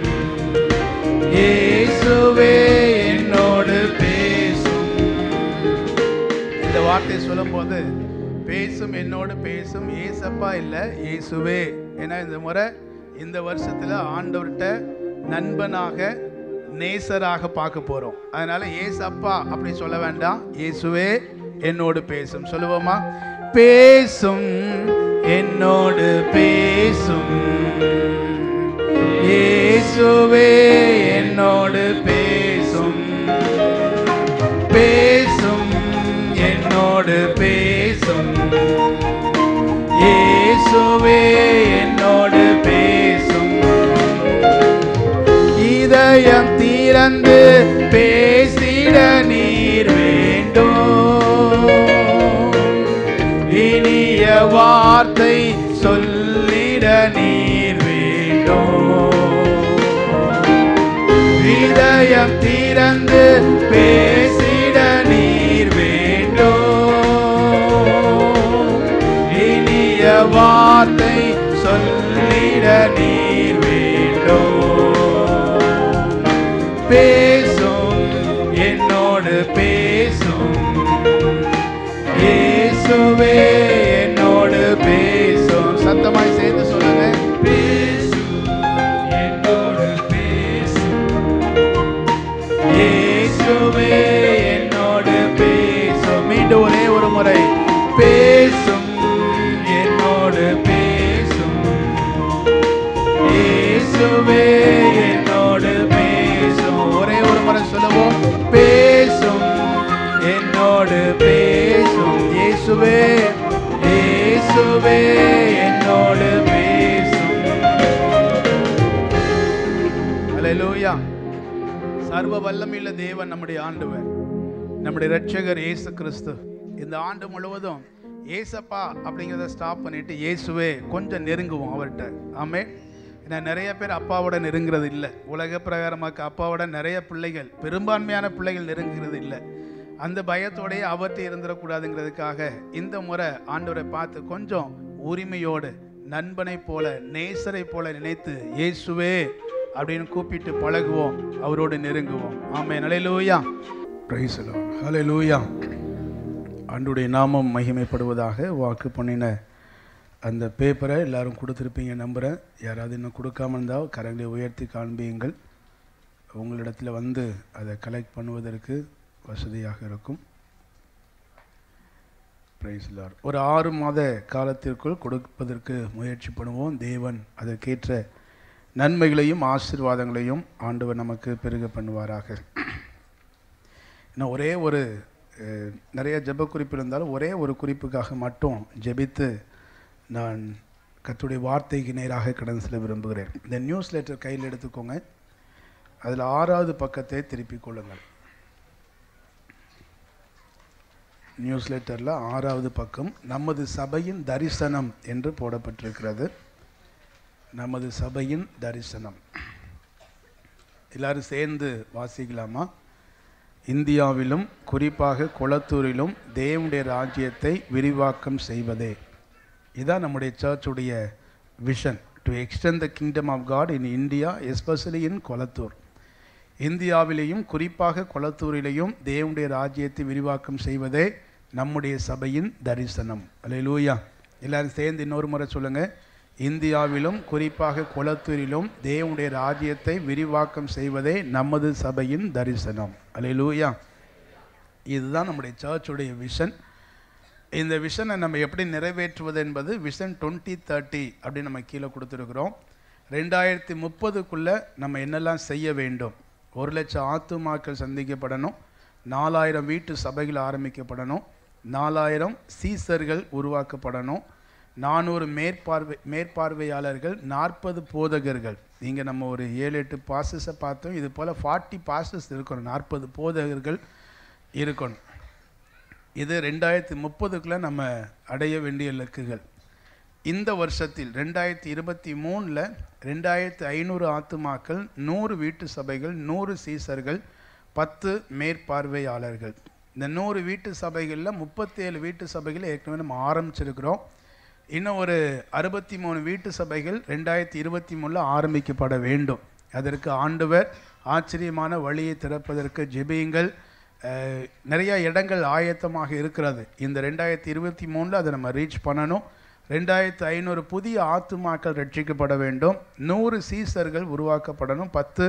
இயேசுவே என்னோடு பேசும். இந்த வார்த்தை சொல்லும் போது பேசும், என்னோடு பேசும், ஏசப்பா இல்லை இயேசுவே. ஏன்னா இந்த முறை இந்த வருஷத்துல ஆண்டவர்கிட்ட நண்பனாக நேசராக பார்க்க போறோம். அதனால ஏசப்பா அப்படி சொல்ல வேண்டாம், இயேசுவே என்னோடு பேசும். சொல்லுவோமா? பேசும், என்னோடு பேசும், இயேசுவே என்னோடு பேசும். பேசும், என்னோடு பேசும், இயேசுவே என்னோடு பேசும். இதயம் திறந்து பேசிட நீர் வேண்டும், இனிய வார்த்தை சொல்லிட நீர் வேண்டும். இதயம் திறந்து பேசிட நீர் வேண்டும், இனிய வார்த்தை சொல்லிட நீர் வேண்டும். பேசும், என்னோடு பேசும், இயேசுவே என்னோடு பேசும். சத்தமாய் சேர்ந்து சொல்லுங்க. பேசும், என்னோடு பேசும், இயேசுவே என்னோடு பேசும். மீண்டும் ஒரே ஒரு முறை. பேசும், என்னோடு பேசும், இயேசுவே என்னோடு பேசும். ஒரே ஒரு முறை சொல்லுவோம். பேசும், என்னோடு பேசும், இயேசுவே இயேசுவே என்னோடு பேசும். அல்லேலூயா. சர்வ வல்லமையுள்ள தேவன் நம்முடைய ஆண்டவர், நம்முடைய இரட்சகர் இயேசு கிறிஸ்து. இந்த ஆண்டு முழுவதும் ஏசப்பா அப்படிங்கிறத ஸ்டாப் பண்ணிட்டு இயேசுவே கொஞ்சம் நெருங்குவோம் அவர்கிட்ட. ஆமென். ஏன்னா நிறைய பேர் அப்பாவோட நெருங்கிறது இல்லை. உலக பிரகாரமாக்க அப்பாவோட நிறைய பிள்ளைகள், பெரும்பான்மையான பிள்ளைகள் நெருங்குறது இல்லை. அந்த பயத்தோடையே அவர்கிட்ட இருந்துடக்கூடாதுங்கிறதுக்காக இந்த முறை ஆண்டவரை பார்த்து கொஞ்சம் உரிமையோடு நண்பனை போல நேசரை போல நினைத்து இயேசுவே அப்படின்னு கூப்பிட்டு பழகுவோம், அவரோடு நெருங்குவோம். ஆமென். அல்லேலூயா. Price the lord. ஹல்லேலூயா. ஆண்டவருடைய நாமம் மகிமைப்படுவதாக. வாக்கு பண்ணின அந்த பேப்பரை எல்லாரும் கொடுத்துருப்பீங்க நம்புகிறேன். யாராவது இன்னும் கொடுக்காம இருந்தால் கரங்களை உயர்த்தி காண்பியுங்கள். உங்களிடத்தில் வந்து அதை கலெக்ட் பண்ணுவதற்கு வசதியாக இருக்கும். Praise the lord. ஒரு 6 மாத காலத்திற்குள் கொடுப்பதற்கு முயற்சி பண்ணுவோம். தேவன் அதற்கேற்ற நன்மைகளையும் ஆசீர்வாதங்களையும் ஆண்டவர் நமக்கு பெருக பண்ணுவாராக. இன்னும் ஒரே ஒரு நிறைய ஜெப குறிப்பு இருந்தாலும் ஒரே ஒரு குறிப்புக்காக மட்டும் ஜெபித்து நான் கர்த்தருடைய வார்த்தைக்கு நேராக கடந்து செல்ல விரும்புகிறேன். இந்த நியூஸ் லெட்டர் கையில் எடுத்துக்கோங்க. அதில் 6வது பக்கத்தை திருப்பிக் கொள்ளுங்கள். நியூஸ் லெட்டரில் 6வது பக்கம் நமது சபையின் தரிசனம் என்று போடப்பட்டிருக்கிறது. நமது சபையின் தரிசனம். எல்லாரும் சேர்ந்து வாசிக்கலாமா? இந்தியாவிலும் குறிப்பாக கொளத்தூரிலும் தேவனுடைய ராஜ்யத்தை விரிவாக்கம் செய்வதே. இதுதான் நம்முடைய சர்ச்சுடைய vision, to extend the kingdom of God in India, especially in Kolathur. இந்தியாவிலேயும் குறிப்பாக கொளத்தூரிலேயும் தேவனுடைய ராஜ்யத்தை விரிவாக்கம் செய்வதே நம்முடைய சபையின் தரிசனம். அல்லேலூயா. எல்லாரும் சேர்ந்து இன்னொரு முறை சொல்லுங்கள். இந்தியாவிலும் குறிப்பாக கொளத்தூரிலும் தேவனுடைய ராஜ்யத்தை விரிவாக்கம் செய்வதே நமது சபையின் தரிசனம். அல்லேலூயா. இதுதான் நம்முடைய சர்ச்சுடைய விஷன். இந்த விஷனை நம்ம எப்படி நிறைவேற்றுவது என்பது விஷன் 2030 அப்படின்னு நம்ம கீழே கொடுத்துருக்குறோம். 2030க்குள்ளே நம்ம என்னெல்லாம் செய்ய வேண்டும்? 1,00,000 ஆத்துமாக்கள் சந்திக்கப்படணும், 4,000 வீட்டு சபைகள் ஆரம்பிக்கப்படணும், 4,000 சீசர்கள் உருவாக்கப்படணும், 400 மேற்பார்வையாளர்கள், 40 போதகர்கள். இங்கே நம்ம ஒரு 7-8 பாசஸை பார்த்தோம். இது போல் 40 பாசஸ் இருக்கணும், 40 போதகர்கள் இருக்கணும். இது 2030க்குள்ளே நம்ம அடைய வேண்டிய இலக்குகள். இந்த வருஷத்தில் 2023ல் 2,500 ஆத்துமாக்கள், 100 வீட்டு சபைகள், 100 சீசர்கள், 10 மேற்பார்வையாளர்கள். இந்த 100 வீட்டு சபைகளில் 37 வீட்டு சபைகள் ஏற்கனவே நம்ம ஆரம்பிச்சிருக்கிறோம். இன்னும் ஒரு 63 வீட்டு சபைகள் 2023ல் ஆரம்பிக்கப்பட வேண்டும். அதற்கு ஆண்டவர் ஆச்சரியமான வழியை திறப்பதற்கு ஜெபியுங்கள். நிறைய இடங்கள் ஆயத்தமாக இருக்கிறது. இந்த 2023ல் அதை நம்ம ரீச் பண்ணணும். 2,500 புதிய ஆத்துமாக்கள் ரட்சிக்கப்பட வேண்டும், 100 சீசர்கள் உருவாக்கப்படணும், 10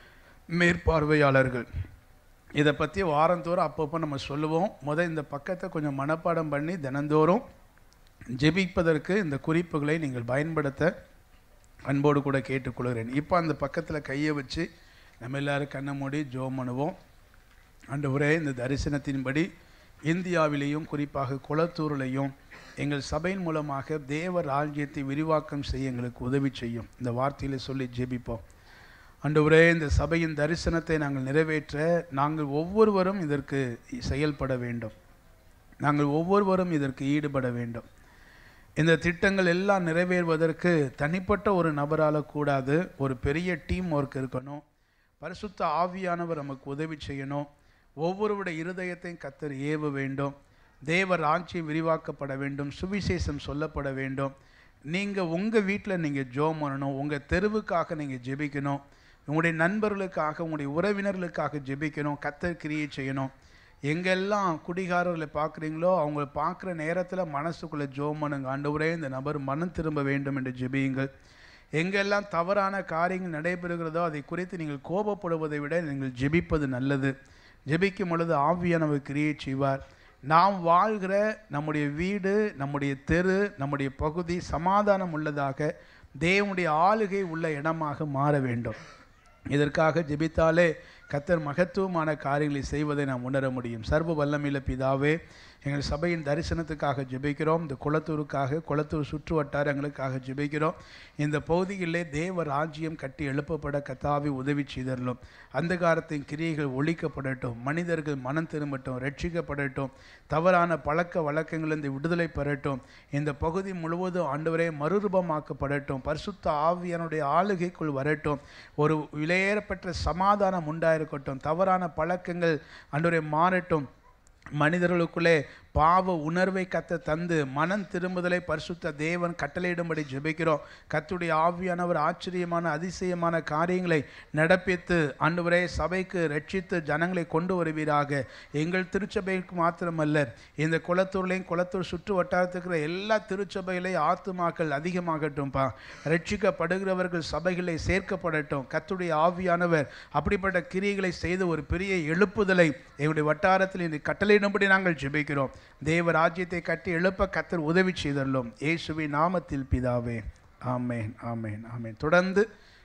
மேற்பார்வையாளர்கள். இதை பற்றி வாரந்தோறும் அப்பப்போ நம்ம சொல்லுவோம். இந்த பக்கத்தை கொஞ்சம் மனப்பாடம் பண்ணி தினந்தோறும் ஜெபிப்பதற்கு இந்த குறிப்புகளை நீங்கள் பயன்படுத்த அன்போடு கூட கேட்டுக்கொள்கிறேன். இப்போ அந்த பக்கத்தில் கையை வச்சு நம்ம எல்லோரும் கண்ணை மூடி ஜெபம் பண்ணுவோம். ஆண்டவரே, இந்த தரிசனத்தின்படி இந்தியாவிலேயும் குறிப்பாக கொளத்தூரிலையும் எங்கள் சபையின் மூலமாக தேவ ராஜ்யத்தை விரிவாக்கம் செய்ய எங்களுக்கு உதவி செய்யும். இந்த வார்த்தையில் சொல்லி ஜெபிப்போம். ஆண்டவரே, இந்த சபையின் தரிசனத்தை நாங்கள் நிறைவேற்ற நாங்கள் ஒவ்வொருவரும் இதற்கு செயல்பட வேண்டும். நாங்கள் ஒவ்வொருவரும் இதற்கு ஈடுபட வேண்டும். இந்த திட்டங்கள் எல்லாம் நிறைவேறுவதற்கு தனிப்பட்ட ஒரு நபரால் கூடாது. ஒரு பெரிய டீம் ஒர்க் இருக்கணும். பரிசுத்த ஆவியானவர் நமக்கு உதவி செய்யணும். ஒவ்வொருவருடைய இருதயத்தையும் கர்த்தர் ஏவ வேண்டும். தேவ ராஜ்யம் விரிவாக்கப்பட வேண்டும். சுவிசேஷம் சொல்லப்பட வேண்டும். நீங்கள் உங்கள் வீட்டில் நீங்கள் ஜெபம் பண்ணணும். உங்கள் தெருவுக்காக நீங்கள் ஜெபிக்கணும். உங்களுடைய நண்பர்களுக்காக, உங்களுடைய உறவினர்களுக்காக ஜெபிக்கணும். கர்த்தர் கிரியை செய்யணும். எங்கெல்லாம் குடிகாரர்களை பார்க்குறீங்களோ அவங்கள பார்க்குற நேரத்தில் மனசுக்குள்ளே ஜெபம் பண்ணுங்க. ஆண்டவரே, இந்த நபர் மனம் திரும்ப வேண்டும் என்று ஜெபியுங்கள். எங்கெல்லாம் தவறான காரியங்கள் நடைபெறுகிறதோ அதை குறித்து நீங்கள் கோபப்படுவதை விட நீங்கள் ஜெபிப்பது நல்லது. ஜெபிக்கும் பொழுது ஆவியானவர் கிரியை செய்வார். நாம் வாழ்கிற நம்முடைய வீடு, நம்முடைய தெரு, நம்முடைய பகுதி சமாதானம் உள்ளதாக, தேவனுடைய ஆளுகை உள்ள இடமாக மாற வேண்டும். இதற்காக ஜெபித்தாலே கர்த்தர் மகத்துவமான காரியங்களை செய்வதை நாம் உணர முடியும். சர்வ வல்லமையுள்ள பிதாவே, எங்கள் சபையின் தரிசனத்துக்காக ஜெபிக்கிறோம். இந்த கொளத்தூருக்காக, கொளத்தூர் சுற்று வட்டாரங்களுக்காக ஜெபிக்கிறோம். இந்த பகுதிகளிலே தேவ ராஜ்யம் கட்டி எழுப்பப்பட கர்த்தாவே உதவி செய்தரலும். அந்தகாரத்தின் கிரியைகள் ஒழிக்கப்படட்டும். மனிதர்கள் மனம் திரும்பட்டும், ரட்சிக்கப்படட்டும். தவறான பழக்க வழக்கங்களிலிருந்து விடுதலை பெறட்டும். இந்த பகுதி முழுவதும் ஆண்டவரே மறுரூபமாக்கப்படட்டும். பரிசுத்த ஆவியானுடைய ஆளுகைக்குள் வரட்டும். ஒரு விலையேறப்பட்ட சமாதானம் உண்டாயிருக்கட்டும். தவறான பழக்கங்கள் ஆண்டவரே மாறட்டும். மனிதர்களுக்குள்ளே பாவ உணர்வை கர்த்தர் தந்து மனம் திரும்புதலை பரிசுத்த தேவன் கட்டளையிடும்படி ஜெபிக்கிறோம். கர்த்தருடைய ஆவியானவர் ஆச்சரியமான அதிசயமான காரியங்களை நடப்பித்து ஆண்டவரே சபைக்கு ரட்சித்து ஜனங்களை கொண்டு வருவீராக. எங்கள் திருச்சபைக்கு மாத்திரமல்ல, இந்த கொளத்தூர்லையும் கொளத்தூர் சுற்று வட்டாரத்துக்கிற எல்லா திருச்சபைகளையும் ஆத்துமாக்கள் அதிகமாகட்டும்பா. ரட்சிக்கப்படுகிறவர்கள் சபைகளை சேர்க்கப்படட்டும். கர்த்தருடைய ஆவியானவர் அப்படிப்பட்ட கிரியைகளை செய்து ஒரு பெரிய எழுப்புதலை எங்களுடைய வட்டாரத்தில் இந்த கட்டளையிடும்படி நாங்கள் ஜெபிக்கிறோம். தேவ ராஜ்யத்தை கட்டி எழுப்ப கர்த்தர் உதவி செய்தள்ளோம். இயேசுவின் நாமத்தில் பிதாவே, ஆமேன், ஆமேன், ஆமேன். தொடர்ந்து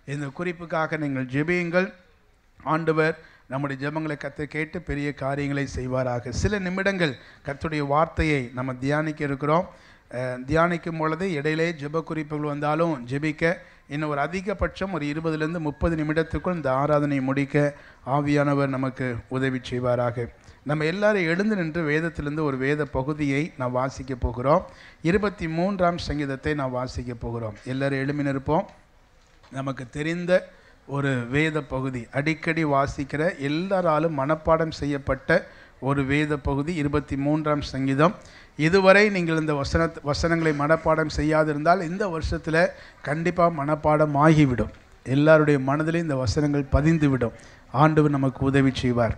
இந்த குறிப்புக்காக நீங்கள் ஜெபியுங்கள். ஆண்டவர் நம்முடைய ஜெபங்களை கர்த்தர் கேட்டு பெரிய காரியங்களை செய்வாராக. சில நிமிடங்கள் கர்த்தருடைய வார்த்தையை நம்ம தியானிக்க இருக்கிறோம். தியானிக்கும் பொழுது இடையிலே ஜெப குறிப்புகள் வந்தாலும் ஜெபிக்க இன்னும் ஒரு அதிகபட்சம் ஒரு 20லேருந்து 30 நிமிடத்துக்குள் இந்த ஆராதனை முடிக்க ஆவியானவர் நமக்கு உதவி செய்வாராக. நம்ம எல்லாரும் எழுந்து நின்று வேதத்திலிருந்து ஒரு வேத பகுதியை நாம் வாசிக்க போகிறோம். 23ஆம் சங்கீதத்தை நாம் வாசிக்க போகிறோம். எல்லாரும் எழும்பி நிற்போம். நமக்கு தெரிந்த ஒரு வேத பகுதி, அடிக்கடி வாசிக்கிற, எல்லாராலும் மனப்பாடம் செய்யப்பட்ட ஒரு வேத பகுதி 23ஆம் சங்கீதம். இதுவரை நீங்கள் இந்த வசனங்களை மனப்பாடம் செய்யாதிருந்தால் இந்த வருஷத்தில் கண்டிப்பாக மனப்பாடம் ஆகிவிடும். எல்லாருடைய மனதிலும் இந்த வசனங்கள் பதிந்துவிடும். ஆண்டவர் நமக்கு உதவி செய்வார்.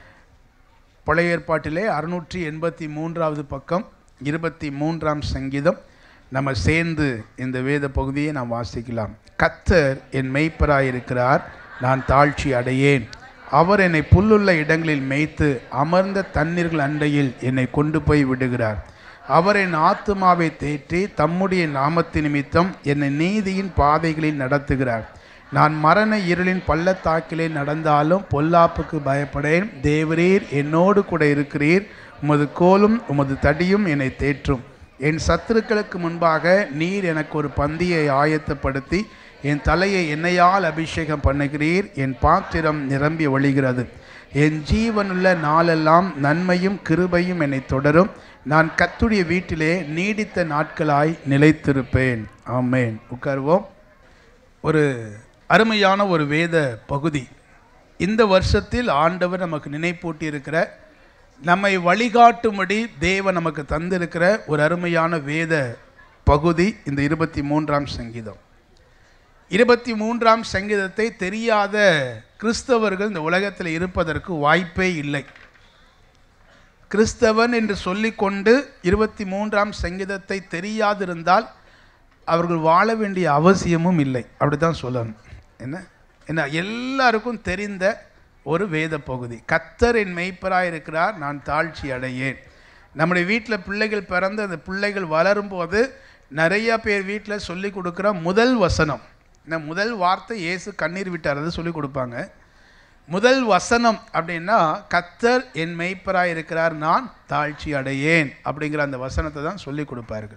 பழைய ஏற்பாட்டிலே 683வது பக்கம் 23ஆம் சங்கீதம். நம்ம சேர்ந்து இந்த வேத பகுதியை நாம் வாசிக்கலாம். கர்த்தர் என் மேய்ப்பராயிருக்கிறார், நான் தாழ்ச்சி அடையேன். அவர் என்னை புல்லுள்ள இடங்களில் மேய்த்து அமர்ந்த தண்ணீர்கள் அண்டையில் என்னை கொண்டு போய் விடுகிறார். அவர் என் ஆத்துமாவை தேற்றி தம்முடைய நாமத்து நிமித்தம் என்னை நீதியின் பாதைகளில் நடத்துகிறார். நான் மரண இருளின் பள்ளத்தாக்கிலே நடந்தாலும் பொல்லாப்புக்கு பயப்படேன். தேவரீர் என்னோடு கூட இருக்கிறீர். உமது கோலும் உமது தடியும் என்னை தேற்றும். என் சத்துருக்களுக்கு முன்பாக நீர் எனக்கு ஒரு பந்தியை ஆயத்தப்படுத்தி என் தலையை எண்ணெயால் அபிஷேகம் பண்ணுகிறீர். என் பாத்திரம் நிரம்பி வழிகிறது. என் ஜீவனுள்ள நாளெல்லாம் நன்மையும் கிருபையும் என்னை தொடரும். நான் கர்த்தருடைய வீட்டிலே நீடித்த நாட்களாய் நிலைத்திருப்பேன். ஆமென். உட்காருவோம். ஒரு அருமையான ஒரு வேத பகுதி. இந்த வருஷத்தில் ஆண்டவர் நமக்கு நினைப்பூட்டி இருக்கிற, நம்மை வழிகாட்டும்படி தேவன் நமக்கு தந்திருக்கிற ஒரு அருமையான வேத பகுதி இந்த 23ஆம் சங்கீதம். 23ஆம் சங்கீதத்தை தெரியாத கிறிஸ்தவர்கள் இந்த உலகத்தில் இருப்பதற்கு வாய்ப்பே இல்லை. கிறிஸ்தவன் என்று சொல்லிக்கொண்டு 23ஆம் சங்கீதத்தை தெரியாதிருந்தால் அவர்கள் வாழ வேண்டிய அவசியமும் இல்லை. அப்படி தான் சொல்லணும். என்ன எல்லாருக்கும் தெரிந்த ஒரு வேத பகுதி. கர்த்தர் என் மேய்ப்பராய் இருக்கிறார், நான் தாழ்ச்சி அடையேன். நம்முடைய வீட்டில் பிள்ளைகள் பிறந்து அந்த பிள்ளைகள் வளரும்போது நிறைய பேர் வீட்டில் சொல்லி கொடுக்குற முதல் வசனம், முதல் வார்த்தை இயேசு கண்ணீர் விட்டார், அது சொல்லி கொடுப்பாங்க. முதல் வசனம் அப்படின்னா கர்த்தர் என் மேய்ப்பராய் இருக்கிறார், நான் தாழ்ச்சி அடையேன் அப்படிங்கிற அந்த வசனத்தை தான் சொல்லி கொடுப்பார்கள்.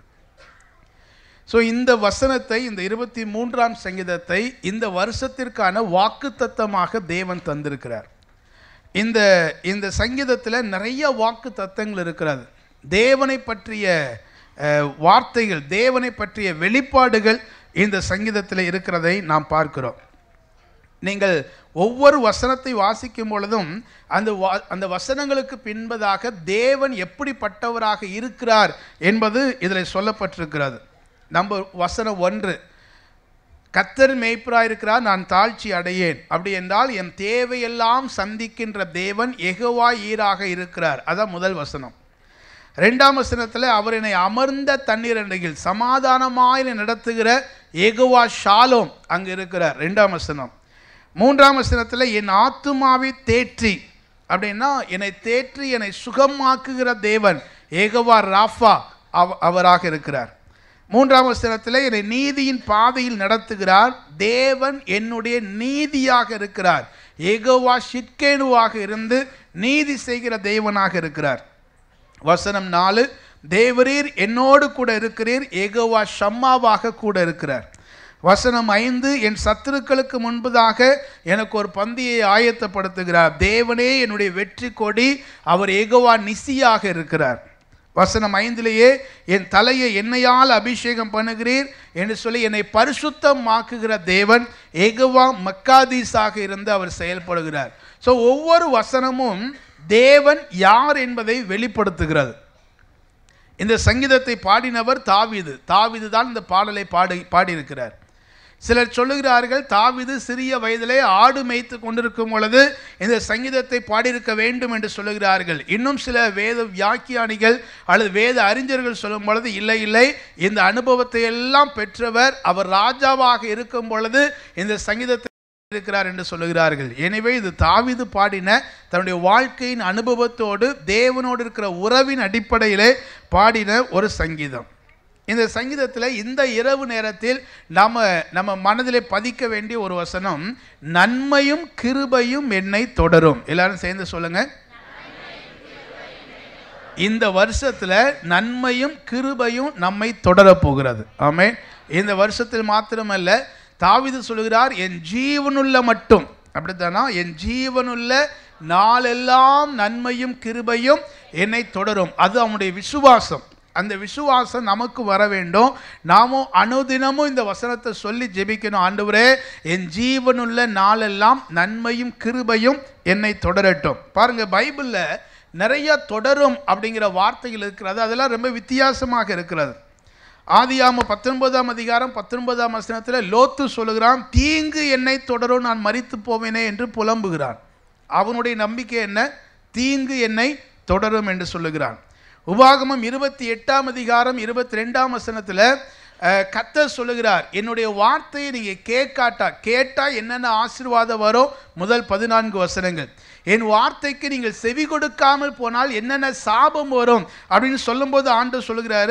ஸோ இந்த வசனத்தை, இந்த 23ஆம் சங்கீதத்தை இந்த வருஷத்திற்கான வாக்குத்தத்தமாக தேவன் தந்திருக்கிறார். இந்த சங்கீதத்தில் நிறைய வாக்கு தத்தங்கள் இருக்கிறது. தேவனை பற்றிய வார்த்தைகள், தேவனை பற்றிய வெளிப்பாடுகள் இந்த சங்கீதத்தில் இருக்கிறதை நாம் பார்க்கிறோம். நீங்கள் ஒவ்வொரு வசனத்தை வாசிக்கும் பொழுதும் அந்த வசனங்களுக்கு பின்பதாக தேவன் எப்படிப்பட்டவராக இருக்கிறார் என்பது இதில் சொல்லப்பட்டிருக்கிறது. நம்ம வசனம் 1, கர்த்தர் மேய்ப்பராயிருக்கிறார், நான் தாழ்ச்சி அடையேன். அப்படி என்றால் என் தேவையெல்லாம் சந்திக்கின்ற தேவன் யெகோவா ஈராக இருக்கிறார். அதான் முதல் வசனம். 2ஆம் வசனத்தில் அவர் என்னை அமர்ந்த தண்ணீர் அண்டையில் சமாதானமாய் நடத்துகிற யெகோவா ஷாலோம் அங்கே இருக்கிறார். 2ஆம் வசனம். 3ஆம் வசனத்தில் என் ஆத்துமாவை தேற்றி, அப்படின்னா என்னை தேற்றி என்னை சுகமாக்குகிற தேவன் யெகோவா ராஃபா அவராக இருக்கிறார். 3ஆம் வசனத்தில் என்னை நீதியின் பாதையில் நடத்துகிறார், தேவன் என்னுடைய நீதியாக இருக்கிறார். யெகோவா ஷிட்கேனுவாக இருந்து நீதி செய்கிற தேவனாக இருக்கிறார். வசனம் 4, தேவரீர் என்னோடு கூட இருக்கிறீர், யெகோவா ஷம்மாவாக கூட இருக்கிறார். வசனம் 5, என் சத்துருக்களுக்கு முன்பதாக எனக்கு ஒரு பந்தியை ஆயத்தப்படுத்துகிறார், தேவனே என்னுடைய வெற்றி கொடி, அவர் யெகோவா நிசியாக இருக்கிறார். வசனம் 5லேயே என் தலையை எண்ணெயால் அபிஷேகம் பண்ணுகிறீர் என்று சொல்லி என்னை பரிசுத்தமாக்குகிற தேவன் யெகோவா மக்காதீஸாக இருந்து அவர் செயல்படுகிறார். ஸோ ஒவ்வொரு வசனமும் தேவன் யார் என்பதை வெளிப்படுத்துகிறது. இந்த சங்கீதத்தை பாடினவர் தாவீது. தாவீது தான் இந்த பாடலை பாடியிருக்கிறார். சிலர் சொல்லுகிறார்கள் தாவீது சிறிய வயதிலே ஆடு மேய்த்து கொண்டிருக்கும் பொழுது இந்த சங்கீதத்தை பாடியிருக்க வேண்டும் என்று சொல்லுகிறார்கள். இன்னும் சில வேத வியாக்கியானிகள் அல்லது வேத அறிஞர்கள் சொல்லும் பொழுது இல்லை, இந்த அனுபவத்தை எல்லாம் பெற்றவர் அவர் ராஜாவாக இருக்கும் பொழுது இந்த சங்கீதத்தை இருக்கிறார் என்று சொல்லுகிறார்கள். எனவே இது தாவீது பாடின தன்னுடைய வாழ்க்கையின் அனுபவத்தோடு தேவனோடு இருக்கிற உறவின் அடிப்படையிலே பாடின ஒரு சங்கீதம். இந்த சங்கீதத்தில் இந்த இரவு நேரத்தில் நம்ம மனதிலே பதிக்க வேண்டிய ஒரு வசனம், நன்மையும் கிருபையும் என்னை தொடரும். எல்லாரும் சேர்ந்து சொல்லுங்க. இந்த வருஷத்தில் நன்மையும் கிருபையும் நம்மை தொடர போகிறது. ஆமென். இந்த வருஷத்தில் மாத்திரமல்ல, தாவீது சொல்கிறார், என் ஜீவனுள்ள மட்டும், அப்படித்தானா, என் ஜீவனுள்ள நாளெல்லாம் நன்மையும் கிருபையும் என்னை தொடரும். அது அவனுடைய விசுவாசம். அந்த விசுவாசம் நமக்கு வர வேண்டும். நாமும் அனுதினமும் இந்த வசனத்தை சொல்லி ஜெபிக்கணும். ஆண்டவரே, என் ஜீவனுள்ள நாளெல்லாம் நன்மையும் கிருபையும் என்னை தொடரட்டும். பாருங்க, பைபிளில் நிறைய தொடரும் அப்படிங்கிற வார்த்தைகள் இருக்கிறது. அதெல்லாம் ரொம்ப வித்தியாசமாக இருக்கிறது. ஆதியாகமம் 19ஆம் அதிகாரம் 19ஆம் வசனத்தில் லோத்து சொல்லுகிறான், தீங்கு என்னை தொடரும், நான் மரித்து போவேனே என்று புலம்புகிறான். அவனுடைய நம்பிக்கை என்ன? தீங்கு என்னை தொடரும் என்று சொல்லுகிறான். உபாகமம் 28ஆம் அதிகாரம் 22ஆம் வசனத்தில் கர்த்தர் சொல்லுகிறார், என்னுடைய வார்த்தையை நீங்கள் கேட்டா என்னென்ன ஆசீர்வாதம் வரும்? முதல் 14 வசனங்கள். என் வார்த்தைக்கு நீங்கள் செவி கொடுக்காமல் போனால் என்னென்ன சாபம் வரும் அப்படின்னு சொல்லும்போது ஆண்டவர் சொல்லுகிறாரு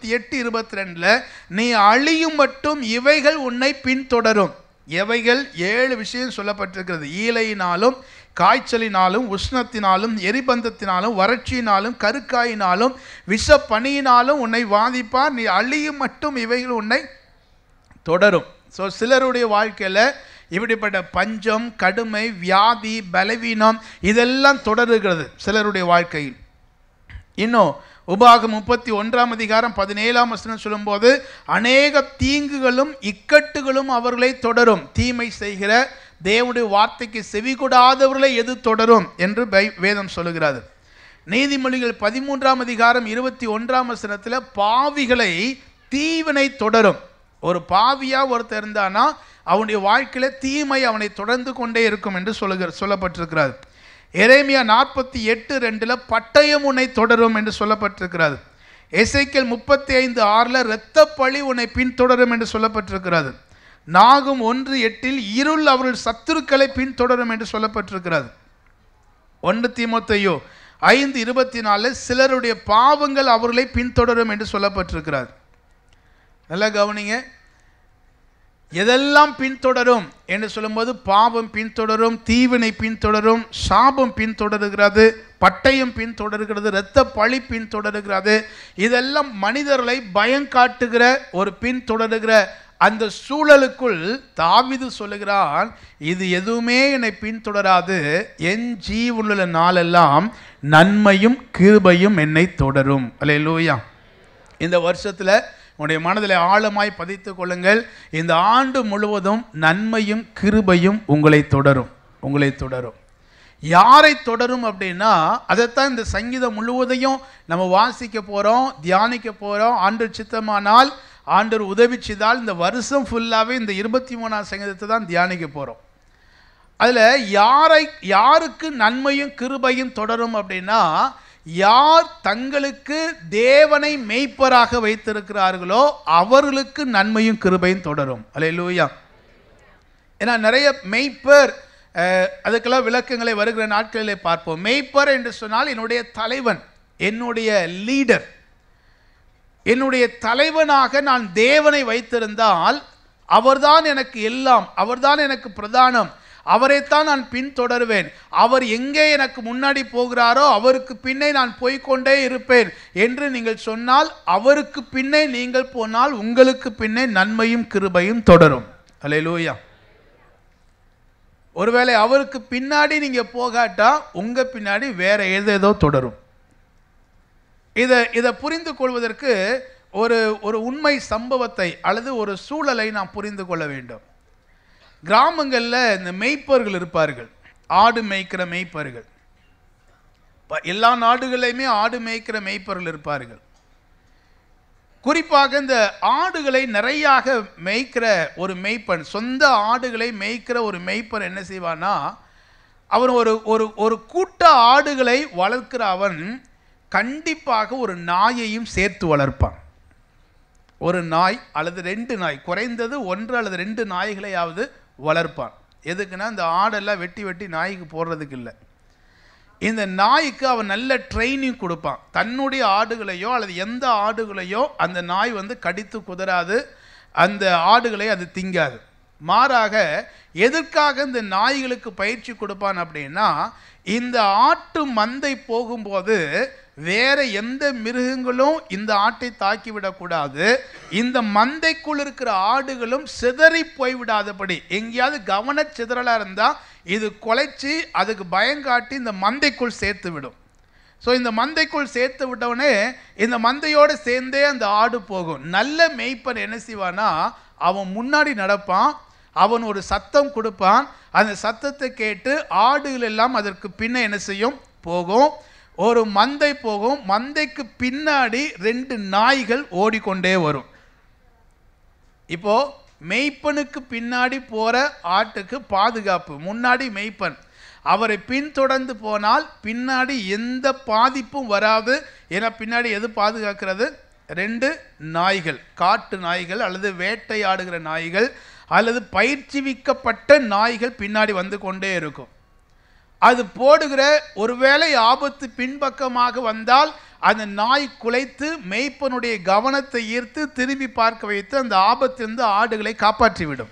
28-22, நீ அழியும் மட்டும் இவைகள் உன்னை பின்தொடரும். எவைகள்? 7 விஷயம் சொல்லப்பட்டிருக்கிறது. ஈலையினாலும், காய்ச்சலினாலும், உஷ்ணத்தினாலும், எரிபந்தத்தினாலும், வறட்சியினாலும், கருக்காயினாலும், விஷப்பனியினாலும் உன்னை வாதிப்பார். நீ அழியும் மட்டும் இவைகள் உன்னை தொடரும். ஸோ சிலருடைய வாழ்க்கையில் இப்படிப்பட்ட பஞ்சம், கடுமை, வியாதி, பலவீனம் இதெல்லாம் தொடருகிறது சிலருடைய வாழ்க்கையில். இன்னும் உபாகம் 31ஆம் அதிகாரம் 17ஆம் வசனம் சொல்லும்போது, அநேக தீங்குகளும் இக்கட்டுகளும் அவர்களை தொடரும். தீமை செய்கிற, தேவனுடைய வார்த்தைக்கு செவி கொடாதவர்களை எது தொடரும் என்று வேதம் சொல்லுகிறது. நீதிமொழிகள் 13ஆம் அதிகாரம் 21ஆம் வசனத்தில் பாவிகளை தீவினை தொடரும். ஒரு பாவியா ஒருத்தர் இருந்தானா அவனுடைய வாழ்க்கையில தீமை அவனை தொடர்ந்து கொண்டே இருக்கும் என்று சொல்லப்பட்டிருக்கிறது. எரேமியா 48:2 பட்டயம் உன்னை தொடரும் என்று சொல்லப்பட்டிருக்கிறது. எசேக்கியேல் 35:6 இரத்த பழி உன்னை பின்தொடரும் என்று சொல்லப்பட்டிருக்கிறது. நாகும் 1:8 இருள் அவர்கள் சத்துருக்களை பின்தொடரும் என்று சொல்லப்பட்டிருக்கிறது. 1 தீமோத்தேயு 5:24 சிலருடைய பாவங்கள் அவர்களை பின்தொடரும் என்று சொல்லப்பட்டிருக்கிறது. நல்லா கவனிங்க, எதெல்லாம் பின்தொடரும் என்று சொல்லும்போது பாவம் பின்தொடரும், தீவினை பின்தொடரும், சாபம் பின்தொடருகிறது, பட்டயம் பின்தொடருகிறது, இரத்த பழி பின்தொடருகிறது. இதெல்லாம் மனிதர்களை பயங்காட்டுகிற ஒரு பின்தொடருகிற அந்த சூழலுக்குள் தாவீது சொல்லுகிறான், இது எதுவுமே என்னை பின்தொடராது, என் ஜீவனுள்ள நாளெல்லாம் நன்மையும் கிருபையும் என்னை தொடரும். அல்லேலூயா. இந்த வருஷத்தில் உங்களுடைய மனதில் ஆழமாய் பதித்து கொள்ளுங்கள், இந்த ஆண்டு முழுவதும் நன்மையும் கிருபையும் உங்களை தொடரும். யாரை தொடரும் அப்படின்னா, அதைத்தான் இந்த சங்கீதம் முழுவதையும் நம்ம வாசிக்க போகிறோம், தியானிக்க போகிறோம். ஆண்டவர் சித்தமானால், ஆண்டவர் உதவி செய்தால் இந்த வருஷம் ஃபுல்லாகவே இந்த 23ஆம் சங்கீதத்தை தான் தியானிக்க போகிறோம். அதில் யாருக்கு நன்மையும் கிருபையும் தொடரும் அப்படின்னா, யார் தங்களுக்கு தேவனை மெய்ப்பராக வைத்திருக்கிறார்களோ அவர்களுக்கு நன்மையும் கிருபையும் தொடரும். அல்லேலூயா. ஏன்னா நிறைய மெய்ப்பர், அதுக்கெல்லாம் விளக்கங்களை வருகிற நாட்களிலே பார்ப்போம். மெய்ப்பர் என்று சொன்னால் என்னுடைய தலைவன், என்னுடைய லீடர், என்னுடைய தலைவனாக நான் தேவனை வைத்திருந்தால் அவர்தான் எனக்கு எல்லாம், அவர்தான் எனக்கு பிரதானம், அவரைத்தான் நான் பின்தொடர்வேன். அவர் எங்கே எனக்கு முன்னாடி போகிறாரோ அவருக்கு பின்னே நான் போய்கொண்டே இருப்பேன் என்று நீங்கள் சொன்னால், அவருக்கு பின்னே நீங்கள் போனால் உங்களுக்கு பின்னே நன்மையும் கிருபையும் தொடரும். அல்லேலூயா. ஒருவேளை அவருக்கு பின்னாடி நீங்க போகாட்டா உங்க பின்னாடி வேற ஏதேதோ தொடரும். இதை புரிந்து கொள்வதற்கு ஒரு உண்மை சம்பவத்தை அல்லது ஒரு சூழலை நாம் புரிந்து கொள்ள வேண்டும். கிராமங்களில் இந்த மெய்ப்பர்கள் இருப்பார்கள், ஆடு மேய்க்கிற மெய்ப்பர்கள். எல்லா நாடுகளையுமே ஆடு மேய்க்கிற மெய்ப்பர்கள் இருப்பார்கள். குறிப்பாக இந்த ஆடுகளை நிறையாக மேய்க்கிற ஒரு மெய்ப்பன், சொந்த ஆடுகளை மேய்க்கிற ஒரு மெய்ப்பன் என்ன செய்வானா, அவன் ஒரு கூட்ட ஆடுகளை வளர்க்கிற அவன் கண்டிப்பாக ஒரு நாயையும் சேர்த்து வளர்ப்பான். ஒரு நாய் அல்லது 2 நாய், குறைந்தது 1 அல்லது 2 நாய்களையாவது வளர்ப்பான். எதுக்குன்னா இந்த ஆடெல்லாம் வெட்டி நாய்க்கு போடுறதுக்கு இல்லை. இந்த நாய்க்கு அவன் நல்ல ட்ரைனிங் கொடுப்பான். தன்னுடைய ஆடுகளையோ அல்லது எந்த ஆடுகளையோ அந்த நாய் வந்து கடித்து குதறாது, அந்த ஆடுகளை அது திங்காது. மாறாக எதற்காக இந்த நாய்களுக்கு பயிற்சி கொடுப்பான் அப்படின்னா, இந்த ஆட்டு மந்தை போகும்போது வேற எந்த மிருகங்களும் இந்த ஆட்டை தாக்கிவிடக்கூடாது, இந்த மந்தைக்குள் இருக்கிற ஆடுகளும் சிதறி போய்விடாதபடி. எங்கேயாவது கவன சிதறலாக இருந்தால் இது கொலைச்சி அதுக்கு பயங்காட்டி இந்த மந்தைக்குள் சேர்த்து விடும். ஸோ இந்த மந்தைக்குள் சேர்த்து விட்டவுடனே இந்த மந்தையோடு சேர்ந்தே அந்த ஆடு போகும். நல்ல மேய்ப்பன் என்ன செய்வானா, அவன் முன்னாடி நடப்பான், அவன் ஒரு சத்தம் கொடுப்பான், அந்த சத்தத்தை கேட்டு ஆடுகள் எல்லாம் அதற்கு பின்ன என்ன செய்யும், போகும். ஒரு மந்தை போகும், மந்தைக்கு பின்னாடி 2 நாய்கள் ஓடிக்கொண்டே வரும். இப்போ மெய்ப்பனுக்கு பின்னாடி போற ஆட்டுக்கு பாதுகாப்பு, முன்னாடி மெய்ப்பன், அவரை பின்தொடர்ந்து போனால் பின்னாடி எந்த பாதிப்பும் வராது. ஏன்னா பின்னாடி எது பாதுகாக்கிறது, 2 நாய்கள், காட்டு நாய்கள் அல்லது வேட்டையாடுகிற நாய்கள் அல்லது பயிற்சிவிக்கப்பட்ட நாய்கள் பின்னாடி வந்து கொண்டே இருக்கும். அது போடுகிற ஒருவேளை ஆபத்து பின்பக்கமாக வந்தால் அந்த நாய் குலைத்து மெய்ப்பனுடைய கவனத்தை ஈர்த்து திரும்பி பார்க்க வைத்து அந்த ஆபத்திலிருந்து ஆடுகளை காப்பாற்றிவிடும்.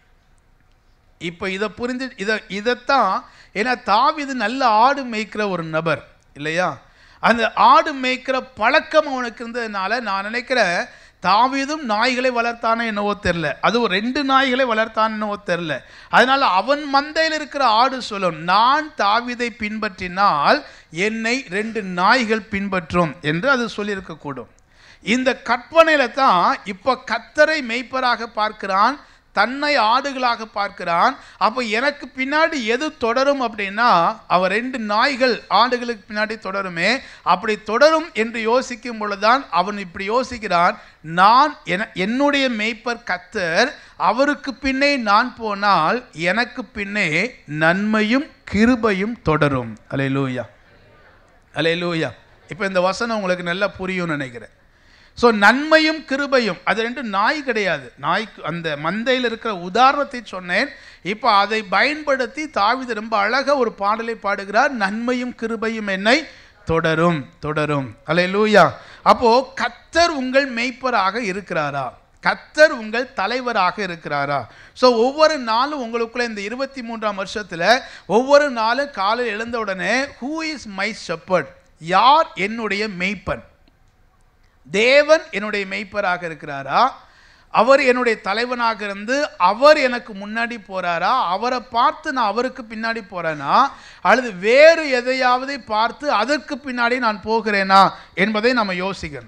இப்போ இதை புரிஞ்சு இதைத்தான், ஏன்னா தாவீது நல்ல ஆடு மேய்க்கிற ஒரு நபர் இல்லையா, அந்த ஆடு மேய்க்கிற பழக்கம் அவனுக்கு இருந்ததுனால நான் நினைக்கிறேன் தாவீதும் நாய்களை வளர்த்தானே என்னவோ தெரில, அதுவும் 2 நாய்களை வளர்த்தான் என்னவோ தெரில. அதனால அவன் மந்தையில் இருக்கிற ஆடு சொல்லும், நான் தாவீதை பின்பற்றினால் என்னை 2 நாய்கள் பின்பற்றும் என்று அது சொல்லியிருக்கக்கூடும். இந்த கற்பனையில தான் இப்போ கர்த்தரை மேய்ப்பராக பார்க்கிறான், தன்னை ஆடுகளாக பார்க்கிறான். அப்போ எனக்கு பின்னாடி எது தொடரும் அப்படின்னா, அவர் 2 நாய்கள் ஆடுகளுக்கு பின்னாடி தொடருமே, அப்படி தொடரும் என்று யோசிக்கும் பொழுதுதான் அவன் இப்படி யோசிக்கிறான், நான் என்னுடைய மேய்ப்பர் கர்த்தர், அவருக்கு பின்னே நான் போனால் எனக்கு பின்னே நன்மையும் கிருபையும் தொடரும். அல்லேலூயா, அல்லேலூயா. இப்போ இந்த வசனம் உங்களுக்கு நல்லா புரியும்னு நினைக்கிறேன். ஸோ நன்மையும் கிருபையும், அது 2 நாய் கிடையாது, நாய்க்கு அந்த மந்தையில் இருக்கிற உதாரணத்தை சொன்னேன். இப்போ அதை பயன்படுத்தி தாவீது ரொம்ப அழகாக ஒரு பாடலை பாடுகிறார், நன்மையும் கிருபையும் என்னை தொடரும் தொடரும். அல்லேலூயா. அப்போ கர்த்தர் உங்கள் மேய்ப்பராக இருக்கிறாரா, கர்த்தர் உங்கள் தலைவராக இருக்கிறாரா? ஸோ ஒவ்வொரு நாளும் உங்களுக்குள்ள இந்த 23ஆம் வருஷத்தில் ஒவ்வொரு நாளும் காலையில் எழுந்த உடனே ஹூ இஸ் மை ஷெப்பர்ட், யார் என்னுடைய மேய்ப்பன்? தேவன் என்னுடைய மேய்ப்பராக இருக்கிறாரா, அவர் என்னுடைய தலைவனாக இருந்து அவர் எனக்கு முன்னாடி போறாரா, அவரை பார்த்து நான் அவருக்கு பின்னாடி போறேனா, அல்லது வேறு எதையாவது பார்த்து அதற்கு பின்னாடி நான் போகிறேனா என்பதை நம்ம யோசிக்கணும்.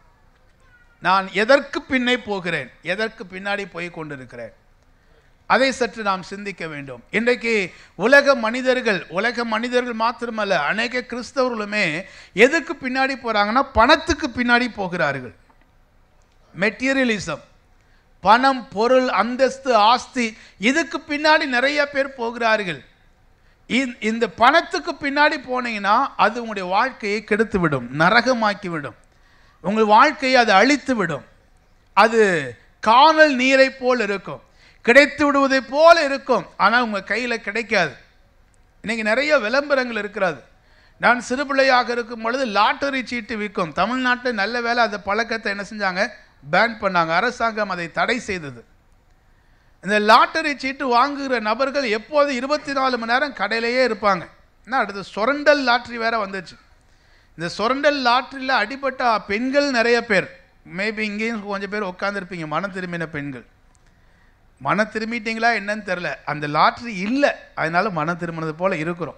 நான் எதற்கு பின்னே போகிறேன், எதற்கு பின்னாடி போய் கொண்டிருக்கிறேன், அதை சற்று நாம் சிந்திக்க வேண்டும். இன்றைக்கு உலக மனிதர்கள் மாத்திரமல்ல, அநேக கிறிஸ்தவர்களுமே எதுக்கு பின்னாடி போறாங்கன்னா, பணத்துக்கு பின்னாடி போகிறார்கள். மெட்டீரியலிசம், பணம், பொருள், அந்தஸ்து, ஆஸ்தி, இதுக்கு பின்னாடி நிறைய பேர் போகிறார்கள். இந்த பணத்துக்கு பின்னாடி போனீங்கன்னா அது உங்களுடைய வாழ்க்கையை கெடுத்து விடும், நரகமாக்கி விடும், உங்கள் வாழ்க்கையை அது அழித்து விடும். அது கானல் நீரை போல் இருக்கும், கிடைத்து விடுவதை போல இருக்கும், ஆனால் உங்கள் கையில் கிடைக்காது. இன்னைக்கு நிறைய விளம்பரங்கள் இருக்கிறது. நான் சிறுபிள்ளையாக இருக்கும் பொழுது லாட்டரி சீட்டு விற்கும் தமிழ்நாட்டில், நல்ல வேலை அந்த பழக்கத்தை என்ன செஞ்சாங்க, பேன் பண்ணாங்க, அரசாங்கம் அதை தடை செய்தது. இந்த லாட்டரி சீட்டு வாங்குகிற நபர்கள் எப்போது 24 மணி நேரம் கடையிலேயே இருப்பாங்க. அடுத்து சுரண்டல் லாட்ரி வேற வந்துச்சு. இந்த சுரண்டல் லாட்டரியில் அடிபட்ட பெண்கள் நிறைய பேர், மேபி இங்கேயும் கொஞ்சம் பேர் உட்காந்துருப்பீங்க, மனம் திரும்பின பெண்கள். மனம் திரும்பிட்டீங்களா என்னன்னு தெரில, அந்த லாட்ரி இல்லை, அதனால மனம் திரும்பினது போல இருக்கிறோம்.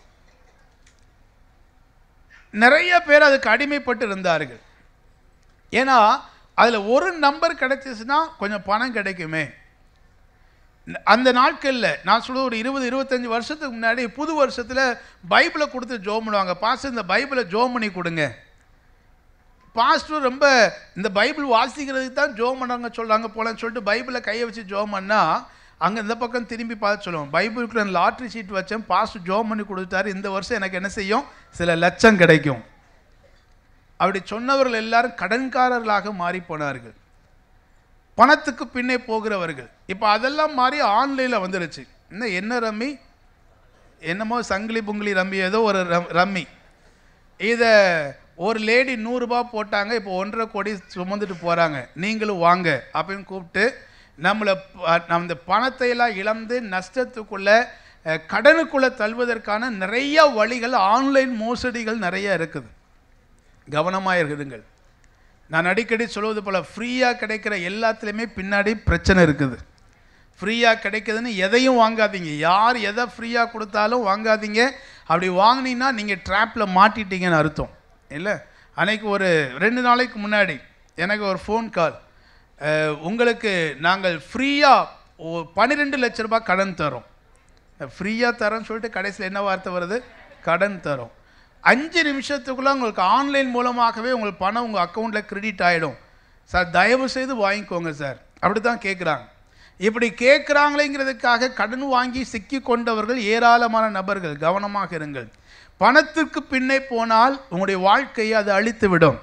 நிறைய பேர் அதுக்கு அடிமைப்பட்டு இருந்தார்கள். ஏன்னா அதில் ஒரு நம்பர் கிடைச்சிச்சுன்னா கொஞ்சம் பணம் கிடைக்குமே. அந்த நாட்களில் நான் சொல்ல ஒரு 20-25 வருஷத்துக்கு முன்னாடி புது வருஷத்தில் பைபிளை கொடுத்து ஜோம் பண்ணுவாங்க. பாஸ்டர் இந்த பைபிளை ஜோம் பண்ணி கொடுங்க. பாஸ்டர் ரொம்ப இந்த பைபிள் வாசிக்கிறதுக்கு தான் ஜோம் பண்ணாங்க சொல்கிறாங்க போலன்னு சொல்லிட்டு பைபிளை கையை வச்சு ஜோம் பண்ணால் அங்கே இந்த பக்கம் திரும்பி பார்த்து சொல்லுவோம், பைபிளுக்கு நான் லாட்ரி சீட் வச்சேன், பாஸ்டர் ஜோம் பண்ணி கொடுத்தாரு, இந்த வருஷம் எனக்கு என்ன செய்யும், சில லட்சம் கிடைக்கும். அப்படி சொன்னவர்கள் எல்லாரும் கடன்காரர்களாக மாறி போனார்கள், பணத்துக்கு பின்னே போகிறவர்கள். இப்போ அதெல்லாம் மாறி ஆன்லைனில் வந்துருச்சு. இன்னும் என்ன ரம்மி, என்னமோ சங்கிலி புங்கிலி ரம்மி, ஏதோ ஒரு ரம்மி. இதை ஒரு லேடி 100 ரூபாய் போட்டாங்க, இப்போ 1.5 கோடி சுமந்துட்டு போகிறாங்க, நீங்களும் வாங்க அப்படின்னு கூப்பிட்டு நம்மளை அந்த பணத்தை எல்லாம் இழந்து நஷ்டத்துக்குள்ளே கடனுக்குள்ளே தள்ளுவதற்கான நிறைய வழிகள், ஆன்லைன் மோசடிகள் நிறைய இருக்குது. கவனமாக இருக்குதுங்கள். நான் அடிக்கடி சொல்வது போல் ஃப்ரீயாக கிடைக்கிற எல்லாத்துலேயுமே பின்னாடி பிரச்சனை இருக்குது. ஃப்ரீயாக கிடைக்குதுன்னு எதையும் வாங்காதீங்க. யார் எதை ஃப்ரீயாக கொடுத்தாலும் வாங்காதீங்க. அப்படி வாங்கினீங்கன்னா நீங்கள் ட்ராப்பில் மாட்டிட்டீங்கன்னு அர்த்தம் இல்லை. அன்றைக்கி ஒரு 2 நாளைக்கு முன்னாடி எனக்கு ஒரு ஃபோன் கால், உங்களுக்கு நாங்கள் ஃப்ரீயாக 12 லட்ச ரூபாய் கடன் தரோம். ஃப்ரீயாக தரோன்னு சொல்லிட்டு கடைசியில் என்ன வார்த்தை வருது? கடன் தரோம். 5 நிமிஷத்துக்குள்ளே உங்களுக்கு ஆன்லைன் மூலமாகவே உங்களுக்கு பணம் உங்கள் அக்கௌண்ட்டில் கிரெடிட் ஆகிடும் சார், தயவு செய்து வாங்கிக்கோங்க சார். அப்படி தான் கேட்குறாங்க. இப்படி கேட்குறாங்களேங்கிறதுக்காக கடன் வாங்கி சிக்கி கொண்டவர்கள் ஏராளமான நபர்கள். கவனமாக இருங்கள். பணத்திற்கு பின்னே போனால் உங்களுடைய வாழ்க்கையை அது அழித்து விடும்.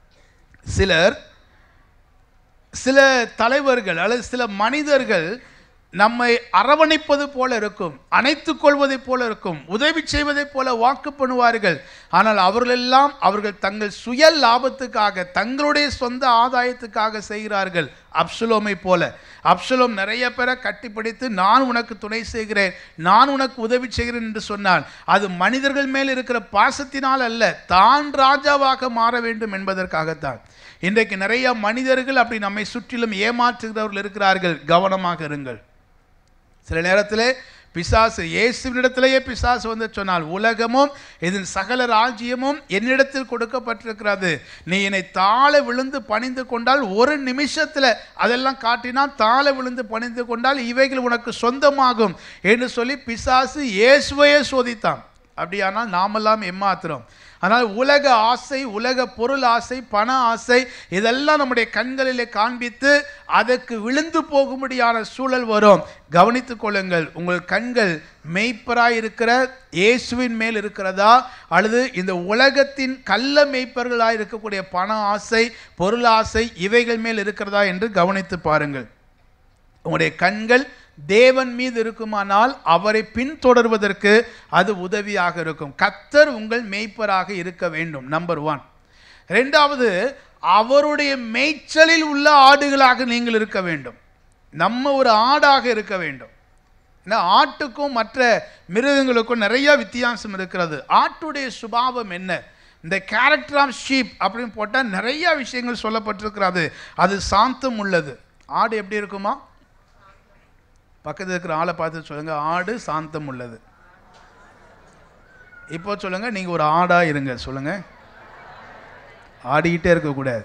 சில தலைவர்கள் அல்லது சில மனிதர்கள் நம்மை அரவணைப்பது போல இருக்கும், அணைத்து கொள்வதை போல இருக்கும், உதவி செய்வதை போல வாக்கு பண்ணுவார்கள். ஆனால் அவர்களெல்லாம் அவர்கள் தங்கள் சுய லாபத்துக்காக, தங்களுடைய சொந்த ஆதாயத்துக்காக செய்கிறார்கள். அப்சலோமை போல. அப்சலோம் நிறைய பேரை கட்டிப்பிடித்து நான் உனக்கு துணை செய்கிறேன், நான் உனக்கு உதவி செய்கிறேன் என்று சொன்னான். அது மனிதர்கள் மேல் இருக்கிற பாசத்தினால் அல்ல, தான் ராஜாவாக மாற வேண்டும் என்பதற்காகத்தான். இன்றைக்கு நிறைய மனிதர்கள் அப்படி நம்மை சுற்றிலும் ஏமாற்றுகிறவர்கள் இருக்கிறார்கள். கவனமாக இருங்கள். சில நேரத்தில் பிசாசு, இயேசுவினிடத்திலேயே பிசாசு வந்து சொன்னால், உலகமும் இதன் சகல ராஜ்யமும் என்னிடத்தில் கொடுக்கப்பட்டிருக்கிறது, நீ என்னை தாழ விழுந்து பணிந்து கொண்டால், ஒரு நிமிஷத்தில் அதெல்லாம் காட்டினா தாழ விழுந்து பணிந்து கொண்டால் இவைகள் உனக்கு சொந்தமாகும் என்று சொல்லி பிசாசு இயேசுவையே சோதித்தான். அப்படியானால் நாமெல்லாம் ஏமாத்துறோம். ஆனால் உலக ஆசை, உலக பொருள் ஆசை, பண ஆசை இதெல்லாம் நம்முடைய கண்களிலே காண்பித்து அதற்கு விழுந்து போகும்படியான சூழல் வரும். கவனித்துக் கொள்ளுங்கள். உங்கள் கண்கள் மெய்ப்பராய் இருக்கிற இயேசுவின் மேல் இருக்கிறதா, அல்லது இந்த உலகத்தின் கள்ள மெய்ப்பர்களாய் இருக்கக்கூடிய பண ஆசை, பொருள் ஆசை இவைகள் மேல் இருக்கிறதா என்று கவனித்து பாருங்கள். உங்களுடைய கண்கள் தேவன் மீது இருக்குமானால் அவரை பின்தொடர்வதற்கு அது உதவியாக இருக்கும். கர்த்தர் உங்கள் மேய்ப்பராக இருக்க வேண்டும். நம்பர் 1. 2வது, அவருடைய மேய்ச்சலில் உள்ள ஆடுகளாக நீங்கள் இருக்க வேண்டும். நம்ம ஒரு ஆடாக இருக்க வேண்டும். ஆட்டுக்கும் மற்ற மிருகங்களுக்கும் நிறைய வித்தியாசம் இருக்கிறது. ஆட்டுடைய சுபாவம் என்ன? இந்த கேரக்டர் ஆஃப் ஷீப் அப்படின்னு போட்டால் நிறைய விஷயங்கள் சொல்லப்பட்டிருக்கிறது. அது சாந்தம் உள்ளது. ஆடு எப்படி இருக்குமா? பக்கத்தில் இருக்கிற ஆளை பார்த்து சொல்லுங்க, ஆடு சாந்தம் உள்ளது. இப்போ சொல்லுங்க, நீங்க ஒரு ஆடா இருங்க. சொல்லுங்க, ஆடிக்கிட்டே இருக்கக்கூடாது.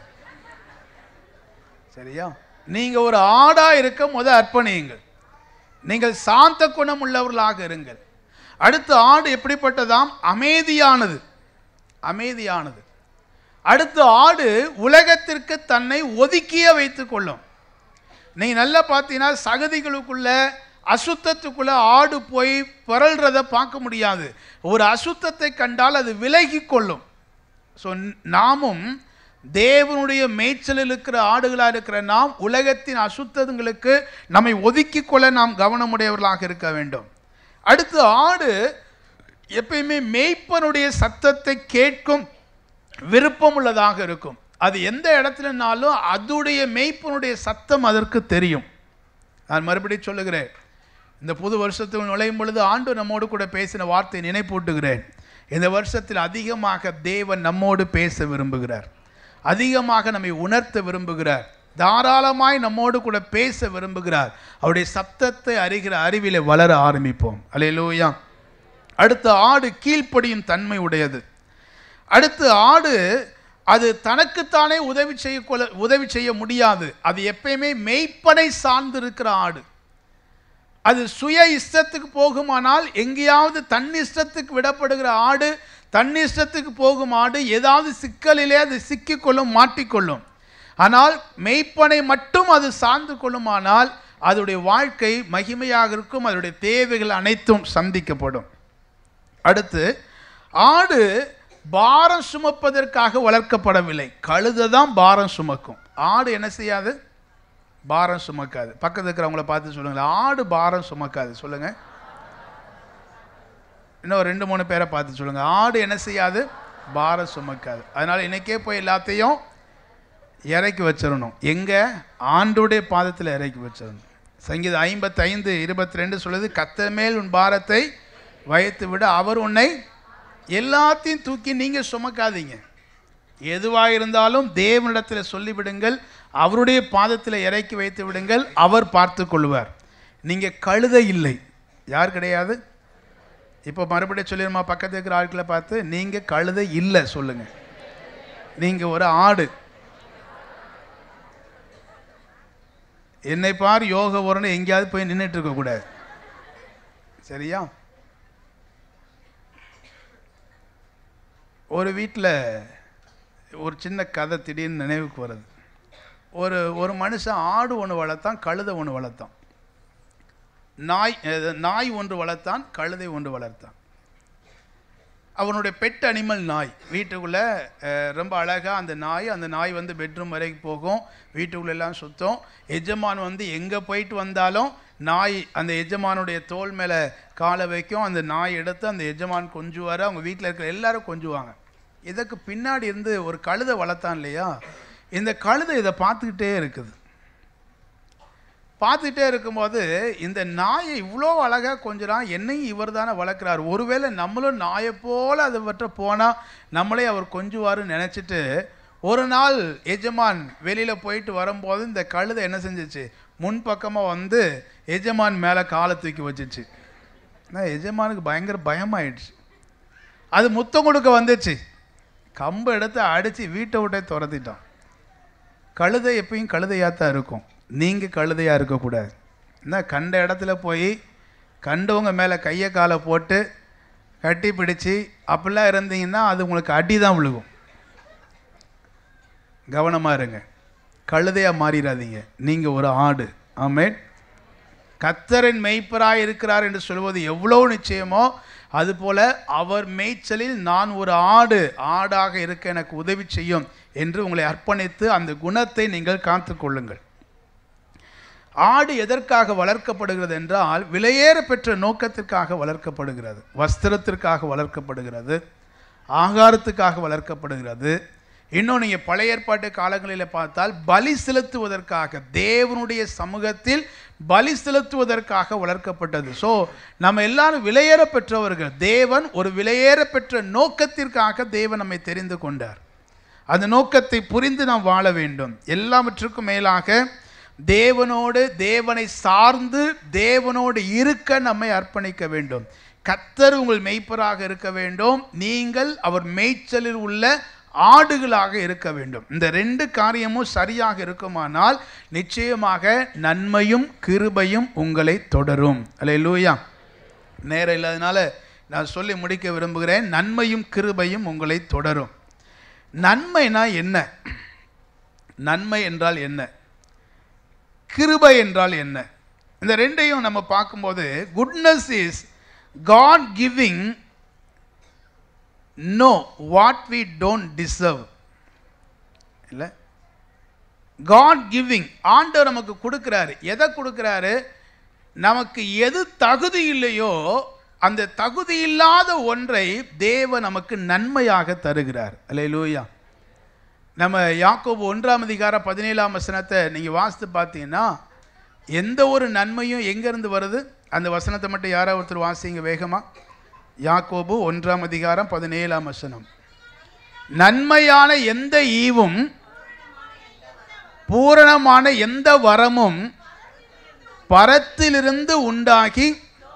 சரியா? நீங்க ஒரு ஆடா இருக்க அர்ப்பணியுங்கள். நீங்கள் சாந்த குணம் உள்ளவர்களாக இருங்கள். அடுத்து, ஆடு எப்படிப்பட்டதாம்? அமைதியானது. அமைதியானது. அடுத்து, ஆடு உலகத்திற்கு தன்னை ஒதுக்கியே வைத்துக் கொள்ளும். நீங்கள் நல்லா பார்த்தீங்கன்னா சகதிகளுக்குள்ள அசுத்தத்துக்குள்ள ஆடு போய் பிறல்றதை பார்க்க முடியாது. ஒரு அசுத்தத்தை கண்டால் அது விலகி கொள்ளும். ஸோ நாமும் தேவனுடைய மேய்ச்சலில் இருக்கிற ஆடுகளாக இருக்கிற நாம் உலகத்தின் அசுத்தங்களுக்கு நம்மை ஒதுக்கி கொள்ள நாம் கவனமுடையவர்களாக இருக்க வேண்டும். அடுத்து, ஆடு எப்பயுமே மேய்ப்பனுடைய சத்தத்தை கேட்கும் விருப்பம் உள்ளதாக இருக்கும். அது எந்த இடத்துலனாலும் அதுடைய மேய்ப்பனுடைய சத்தம் அதற்கு தெரியும். நான் மறுபடியும் சொல்லுகிறேன், இந்த புது வருஷத்துக்கு நுழையும் பொழுது ஆண்டு நம்மோடு கூட பேசின வார்த்தை நினைப்பூட்டுகிறேன். இந்த வருஷத்தில் அதிகமாக தேவன் நம்மோடு பேச விரும்புகிறார், அதிகமாக நம்மை உணர்த்த விரும்புகிறார், தாராளமாய் நம்மோடு கூட பேச விரும்புகிறார். அவருடைய சத்தத்தை அறிகிற அறிவிலே வளர ஆரம்பிப்போம். அல்லேலூயா. அடுத்து, ஆடு கீழ்ப்படியும் தன்மை உடையது. அடுத்து, ஆடு அது தனக்குத்தானே உதவி செய்ய முடியாது. அது எப்பயுமே மெய்ப்பனை சார்ந்து இருக்கிற ஆடு. அது சுய இஷ்டத்துக்கு போகுமானால், எங்கேயாவது தன் இஷ்டத்துக்கு விடப்படுகிற ஆடு, தன் இஷ்டத்துக்கு போகும் ஆடு ஏதாவது சிக்கலிலே அது சிக்கிக்கொள்ளும், மாட்டிக்கொள்ளும். ஆனால் மெய்ப்பனை மட்டும் அது சார்ந்து கொள்ளுமானால் அதனுடைய வாழ்க்கை மகிமையாக இருக்கும். அதனுடைய தேவைகள் அனைத்தும் சந்திக்கப்படும். அடுத்து, ஆடு பாரம் சுமப்பதற்காக வளர்க்கப்படவில்லை. கழுதை தான் பாரம் சுமக்கும். ஆடு என்ன செய்யாது? பாரம் சுமக்காது. பக்கத்தில் இருக்கிறவங்கள பார்த்து சொல்லுங்க, ஆடு பாரம் சுமக்காது. சொல்லுங்க. இன்னும் 2-3 பேரை பார்த்து சொல்லுங்கள். ஆடு என்ன செய்யாது? பாரம் சுமக்காது. அதனால் இன்றைக்கே போய் எல்லாத்தையும் இறக்கி வச்சிடணும். எங்கே? ஆண்டோடைய பாதத்தில் இறக்கி வச்சிடணும். சங்கீதம் 55:22 சொல்லுது, கர்த்தர் மேல் உன் பாரத்தை வைத்து விட, அவர் உன்னை எல்லாத்தையும் தூக்கி நீங்கள் சுமக்காதீங்க. எதுவாக இருந்தாலும் தேவனிடத்தில் சொல்லிவிடுங்கள், அவருடைய பாதத்தில் இறக்கி வைத்து விடுங்கள், அவர் பார்த்து கொள்வார். நீங்கள் கழுதை இல்லை. யார் கிடையாது? இப்போ மறுபடியும் சொல்லிடுமா? பக்கத்தில் இருக்கிற ஆட்களை பார்த்து, நீங்கள் கழுதை இல்லை சொல்லுங்கள். நீங்கள் ஒரு ஆடு. என்னை பார் யோக உரன்னு எங்கேயாவது போய் நின்றுட்டு இருக்கக்கூடாது. சரியா? ஒரு வீட்டில் ஒரு சின்ன கதை திடீர்னு நினைவுக்கு வருது. ஒரு மனுஷன் ஆடு ஒன்று வளர்த்தான், கழுதை ஒன்று வளர்த்தான். நாய் ஒன்று வளர்த்தான், கழுதை ஒன்று வளர்த்தான். அவனுடைய பெட் அனிமல் நாய். வீட்டுக்குள்ளே ரொம்ப அழகாக அந்த நாய் வந்து பெட்ரூம் வரைக்கும் போகும், வீட்டுக்குள்ளே எல்லாம் சுத்தம். எஜமான் வந்து எங்கே போயிட்டு வந்தாலும் நாய் அந்த எஜமானுடைய தோல் மேலே காலை வைக்கும். அந்த நாய் எடுத்து அந்த எஜமான் கொஞ்சுவார், அவங்க வீட்டில் இருக்கிற எல்லாரும் கொஞ்சுவாங்க. இதுக்கு பின்னாடி இருந்து ஒரு கழுதை வளர்த்தான் இல்லையா, இந்த கழுதை இதை பார்த்துக்கிட்டே இருக்குது. பார்த்துட்டே இருக்கும்போது இந்த நாயை இவ்வளோ அழகாக கொஞ்சம் என்னையும் இவர் தானே வளர்க்குறார், ஒருவேளை நம்மளும் நாயை போல் அதை பற்ற போனால் நம்மளே அவர் கொஞ்சுவாருன்னு நினச்சிட்டு ஒரு நாள் எஜமான் வெளியில் போயிட்டு வரும்போது இந்த கழுதை என்ன செஞ்சிச்சு? முன்பக்கமாக வந்து எஜமான் மேலே காலை தூக்கி வச்சிச்சு. எஜமானுக்கு பயங்கர பயமாயிடுச்சு. அது முத்தம் கொடுக்க வந்துச்சு. கம்பை எடுத்து அடித்து வீட்டை விட்டே துரத்திட்டான். கழுதை எப்பயும் கழுதையாக தான் இருக்கும். நீங்கள் கழுதையாக இருக்கக்கூடாது. என்ன கண்ட இடத்துல போய் கண்டவங்க மேலே கையை காலை போட்டு கட்டி பிடிச்சி அப்படிலாம் இருந்தீங்கன்னா அது உங்களுக்கு அடி தான் விழுகும். கவனமாக இருங்க, கழுதையாக மாறிடாதீங்க. நீங்கள் ஒரு ஆடு. ஆமென். கர்த்தரின் மெய்ப்பராய் இருக்கிறார் என்று சொல்வது எவ்வளோ நிச்சயமோ அதுபோல அவர் மேய்ச்சலில் நான் ஒரு ஆடாக இருக்க எனக்கு உதவி செய்யும் என்று உங்களை அர்ப்பணித்து அந்த குணத்தை நீங்கள் காத்துக்கொள்ளுங்கள். ஆடு எதற்காக வளர்க்கப்படுகிறது என்றால் விலையேற பெற்ற நோக்கத்திற்காக வளர்க்கப்படுகிறது, வஸ்திரத்திற்காக வளர்க்கப்படுகிறது, ஆகாரத்துக்காக வளர்க்கப்படுகிறது. இன்னும் நீங்கள் பழைய ஏற்பாட்டு காலங்களில் பார்த்தால் பலி செலுத்துவதற்காக, தேவனுடைய சமூகத்தில் பலி செலுத்துவதற்காக வளர்க்கப்பட்டது. ஸோ நம்ம எல்லாரும் விலையேற பெற்றவர்கள். தேவன் ஒரு விலையேற பெற்ற நோக்கத்திற்காக தேவன் நம்மை தெரிந்து கொண்டார். அந்த நோக்கத்தை புரிந்து நாம் வாழ வேண்டும். எல்லாவற்றுக்கும் மேலாக தேவனோடு, தேவனை சார்ந்து, தேவனோடு இருக்க நம்மை அர்ப்பணிக்க வேண்டும். கர்த்தர் உங்கள் மெய்ப்பராக இருக்க வேண்டும், நீங்கள் அவர் மேய்ச்சலில் உள்ள ஆடுகளாக இருக்க வேண்டும். இந்த 2 காரியமும் சரியாக இருக்குமானால் நிச்சயமாக நன்மையும் கிருபையும் உங்களை தொடரும். அல்லேலூயா. நேரம் இல்லாதனால நான் சொல்லி முடிக்க விரும்புகிறேன். நன்மையும் கிருபையும் உங்களை தொடரும். நன்மைனா என்ன? நன்மை என்றால் என்ன? கிருபை என்றால் என்ன? இந்த 2ஐயும் நம்ம பார்க்கும்போது goodness is God giving what we don't deserve. இல்லை, God giving, ஆண்டவர் நமக்கு கொடுக்கிறாரு. எதை கொடுக்கிறாரு? நமக்கு எது தகுதி இல்லையோ அந்த தகுதி இல்லாத ஒன்றை தேவன் நமக்கு நன்மையாக தருகிறார். அல்லேலூயா. நம்ம யாக்கோபு 1:17 நீங்கள் வாசித்து பார்த்தீங்கன்னா எந்த ஒரு நன்மையும் எங்கேருந்து வருது? அந்த வசனத்தை மட்டும் யாராவது ஒருத்தர் வாசிங்க வேகமாக. யாக்கோபு 1:17. நன்மையான எந்த ஈவும் பூரணமான எந்த வரமும் பரத்திலிருந்து உண்டாகி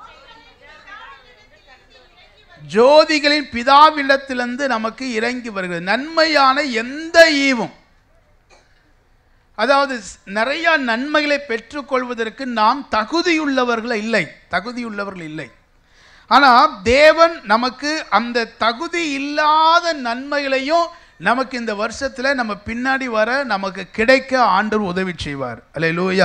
ஜோதிகளின் பிதாவிடத்திலிருந்து நமக்கு இறங்கி வருகிறது. நன்மையான எந்த ஈவும், அதாவது நிறைய நன்மைகளை பெற்றுக்கொள்வதற்கு நாம் தகுதியுள்ளவர்கள் இல்லை. ஆனால் தேவன் நமக்கு அந்த தகுதி இல்லாத நன்மைகளையும் நமக்கு இந்த வருஷத்தில் நம்ம பின்னாடி வர நமக்கு கிடைக்க ஆண்டவர் உதவி செய்வார். அல்லேலூயா.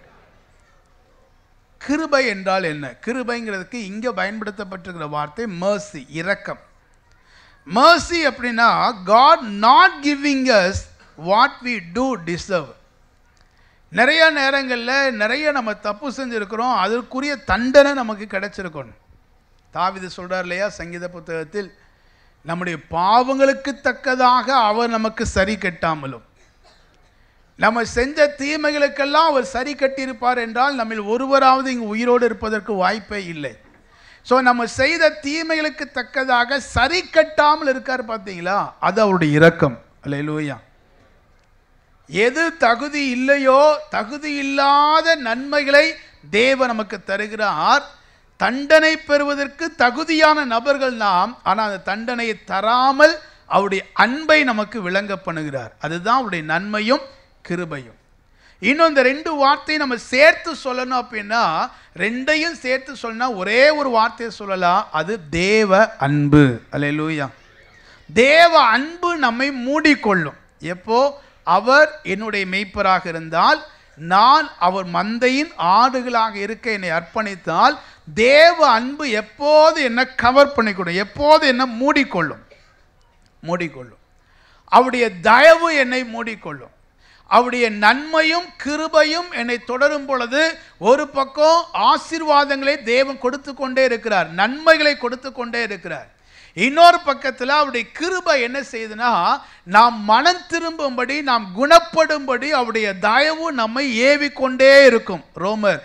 கிருபை என்றால் என்ன? கிருபைங்கிறதுக்கு இங்கே பயன்படுத்தப்பட்டிருக்கிற வார்த்தை mercy, இரக்கம். mercy அப்படின்னா God not giving us what we do deserve. நிறைய நேரங்களில் நிறைய நம்ம தப்பு செஞ்சுருக்கிறோம், அதற்குரிய தண்டனை நமக்கு கிடைச்சிருக்கணும். தாவீது சொல்றார் இல்லையா சங்கீத புத்தகத்தில், நம்முடைய பாவங்களுக்கு தக்கதாக அவர் நமக்கு சரி கட்டாமலும், நம்ம செஞ்ச தீமைகளுக்கெல்லாம் அவர் சரி கட்டியிருப்பார் என்றால் நம்மில் ஒருவராவது இங்கு உயிரோடு இருப்பதற்கு வாய்ப்பே இல்லை. ஸோ நம்ம செய்த தீமைகளுக்கு தக்கதாக சரி கட்டாமல் இருக்கார் பார்த்தீங்களா, அது அவருடைய இரக்கம். அல்லேலூயா. எது தகுதி இல்லையோ, தகுதி இல்லாத நன்மைகளை தேவன் நமக்கு தருகிறார். தண்டனை பெறுவதற்கு தகுதியான நபர்கள் நாம், ஆனால் அந்த தண்டனையை தராமல் அவருடைய அன்பை நமக்கு விளங்க பண்ணுகிறார். அதுதான் அவருடைய நன்மையும் கிருபையும். இன்னும் இந்த ரெண்டு வார்த்தையை நம்ம சேர்த்து சொல்லணும் அப்படின்னா, ரெண்டையும் சேர்த்து சொன்னா ஒரே ஒரு வார்த்தையை சொல்லலாம், அது தேவ அன்பு. அல்லேலூயா. தேவ அன்பு நம்மை மூடிக்கொள்ளும். எப்போ? அவர் என்னுடைய மேய்ப்பராக இருந்தால், நான் அவர் மந்தையின் ஆடுகளாக இருக்க என்னை அர்ப்பணித்தால், தேவ அன்பு எப்போது என்ன கவர் பண்ணிக்கொள்ளும், எப்போது என்ன மூடிக்கொள்ளும். அவருடைய தயவு என்னை மூடிக்கொள்ளும். அவருடைய நன்மையும் கிருபையும் என்னை தொடரும் பொழுது, ஒரு பக்கம் ஆசீர்வாதங்களை தேவன் கொடுத்து கொண்டே இருக்கிறார், நன்மைகளை கொடுத்து கொண்டே இருக்கிறார். இன்னொரு பக்கத்தில் அவருடைய கிருபை என்ன செய்யுதுன்னா, நாம் மனம் திரும்பும்படி, நாம் குணப்படும்படி அவருடைய தயவு நம்மை ஏவிக்கொண்டே இருக்கும். ரோமர்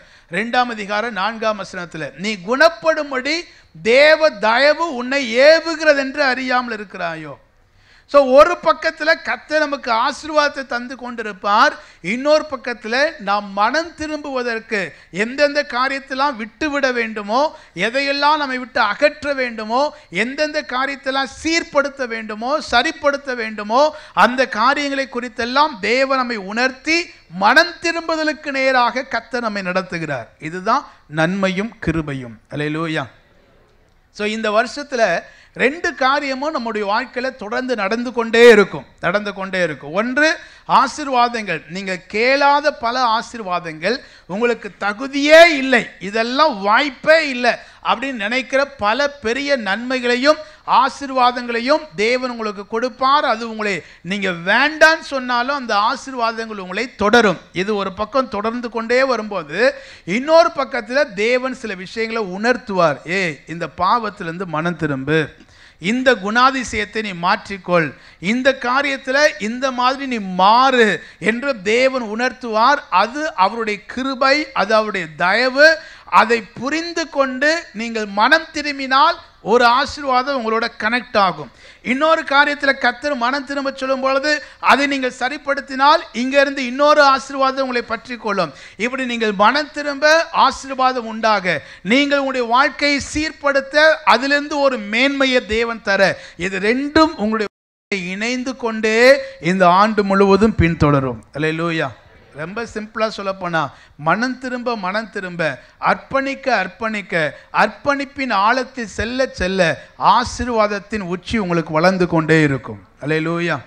2:4 நீ குணப்படும்படி தேவ தயவு உன்னை ஏவுகிறது என்று அறியாமல் இருக்கிறாயோ. ஸோ ஒரு பக்கத்தில் கர்த்தர் நமக்கு ஆசீர்வாதத்தை தந்து கொண்டிருப்பார், இன்னொரு பக்கத்தில் நாம் மனம் திரும்புவதற்கு எந்தெந்த காரியத்தெல்லாம் விட்டுவிட வேண்டுமோ, எதையெல்லாம் நம்மை விட்டு அகற்ற வேண்டுமோ, எந்தெந்த காரியத்தெல்லாம் சீர்படுத்த வேண்டுமோ, சரிப்படுத்த வேண்டுமோ, அந்த காரியங்களை குறித்தெல்லாம் தேவன் நம்மை உணர்த்தி மனம் திரும்புதலுக்கு நேராக கர்த்தர் நம்மை நடத்துகிறார். இதுதான் நன்மையும் கிருபையும். அல்லேலூயா. ஸோ இந்த வருஷத்தில் ரெண்டு காரியமும் நம்முடைய வாழ்க்கையில் தொடர்ந்து நடந்து கொண்டே இருக்கும். ஒன்று, ஆசீர்வாதங்கள். நீங்கள் கேளாத பல ஆசீர்வாதங்கள், உங்களுக்கு தகுதியே இல்லை, இதெல்லாம் வாய்ப்பே இல்லை அப்படின்னு நினைக்கிற பல பெரிய நன்மைகளையும் ஆசீர்வாதங்களையும் தேவன் உங்களுக்கு கொடுப்பார். அது உங்களை நீங்கள் வேண்டான்னு சொன்னாலும் அந்த ஆசீர்வாதங்கள் உங்களை தொடரும். இது ஒரு பக்கம் தொடர்ந்து கொண்டே வரும்போது, இன்னொரு பக்கத்தில் தேவன் சில விஷயங்களை உணர்த்துவார். இந்த பாவத்திலிருந்து மனம் திரும்பு, இந்த குணாதிசயத்தை நீ மாற்றிக்கொள், இந்த காரியத்தில் இந்த மாதிரி நீ மாறு என்று தேவன் உணர்த்துவார். அது அவருடைய கிருபை, அது அவருடைய தயவு. அதை புரிந்து கொண்டு நீங்கள் மனம் திரும்பினால் ஒரு ஆசீர்வாதம் உங்களோட கனெக்ட் ஆகும். இன்னொரு காரியத்தில் கர்த்தர் மனம் திரும்ப சொல்லும் பொழுது அதை நீங்கள் சரிப்படுத்தினால் இங்கிருந்து இன்னொரு ஆசீர்வாதம் உங்களை பற்றி கொள்ளும். இப்படி நீங்கள் மனம் திரும்ப ஆசீர்வாதம் உண்டாக, நீங்கள் உங்களுடைய வாழ்க்கையை சீர்படுத்த, அதிலிருந்து ஒரு மேன்மையை தேவன் தர, இது ரெண்டும் உங்களுடைய இணைந்து கொண்டே இந்த ஆண்டு முழுவதும் பின்தொடரும். அல்லேலூயா. ரொம்ப சிம்பிளாக சொல்லப்போனால், மனம் திரும்ப அர்ப்பணிக்க அர்ப்பணிப்பின் ஆழத்தில் செல்ல செல்ல ஆசீர்வாதத்தின் உச்சி உங்களுக்கு வளர்ந்து கொண்டே இருக்கும். அல்லேலூயா.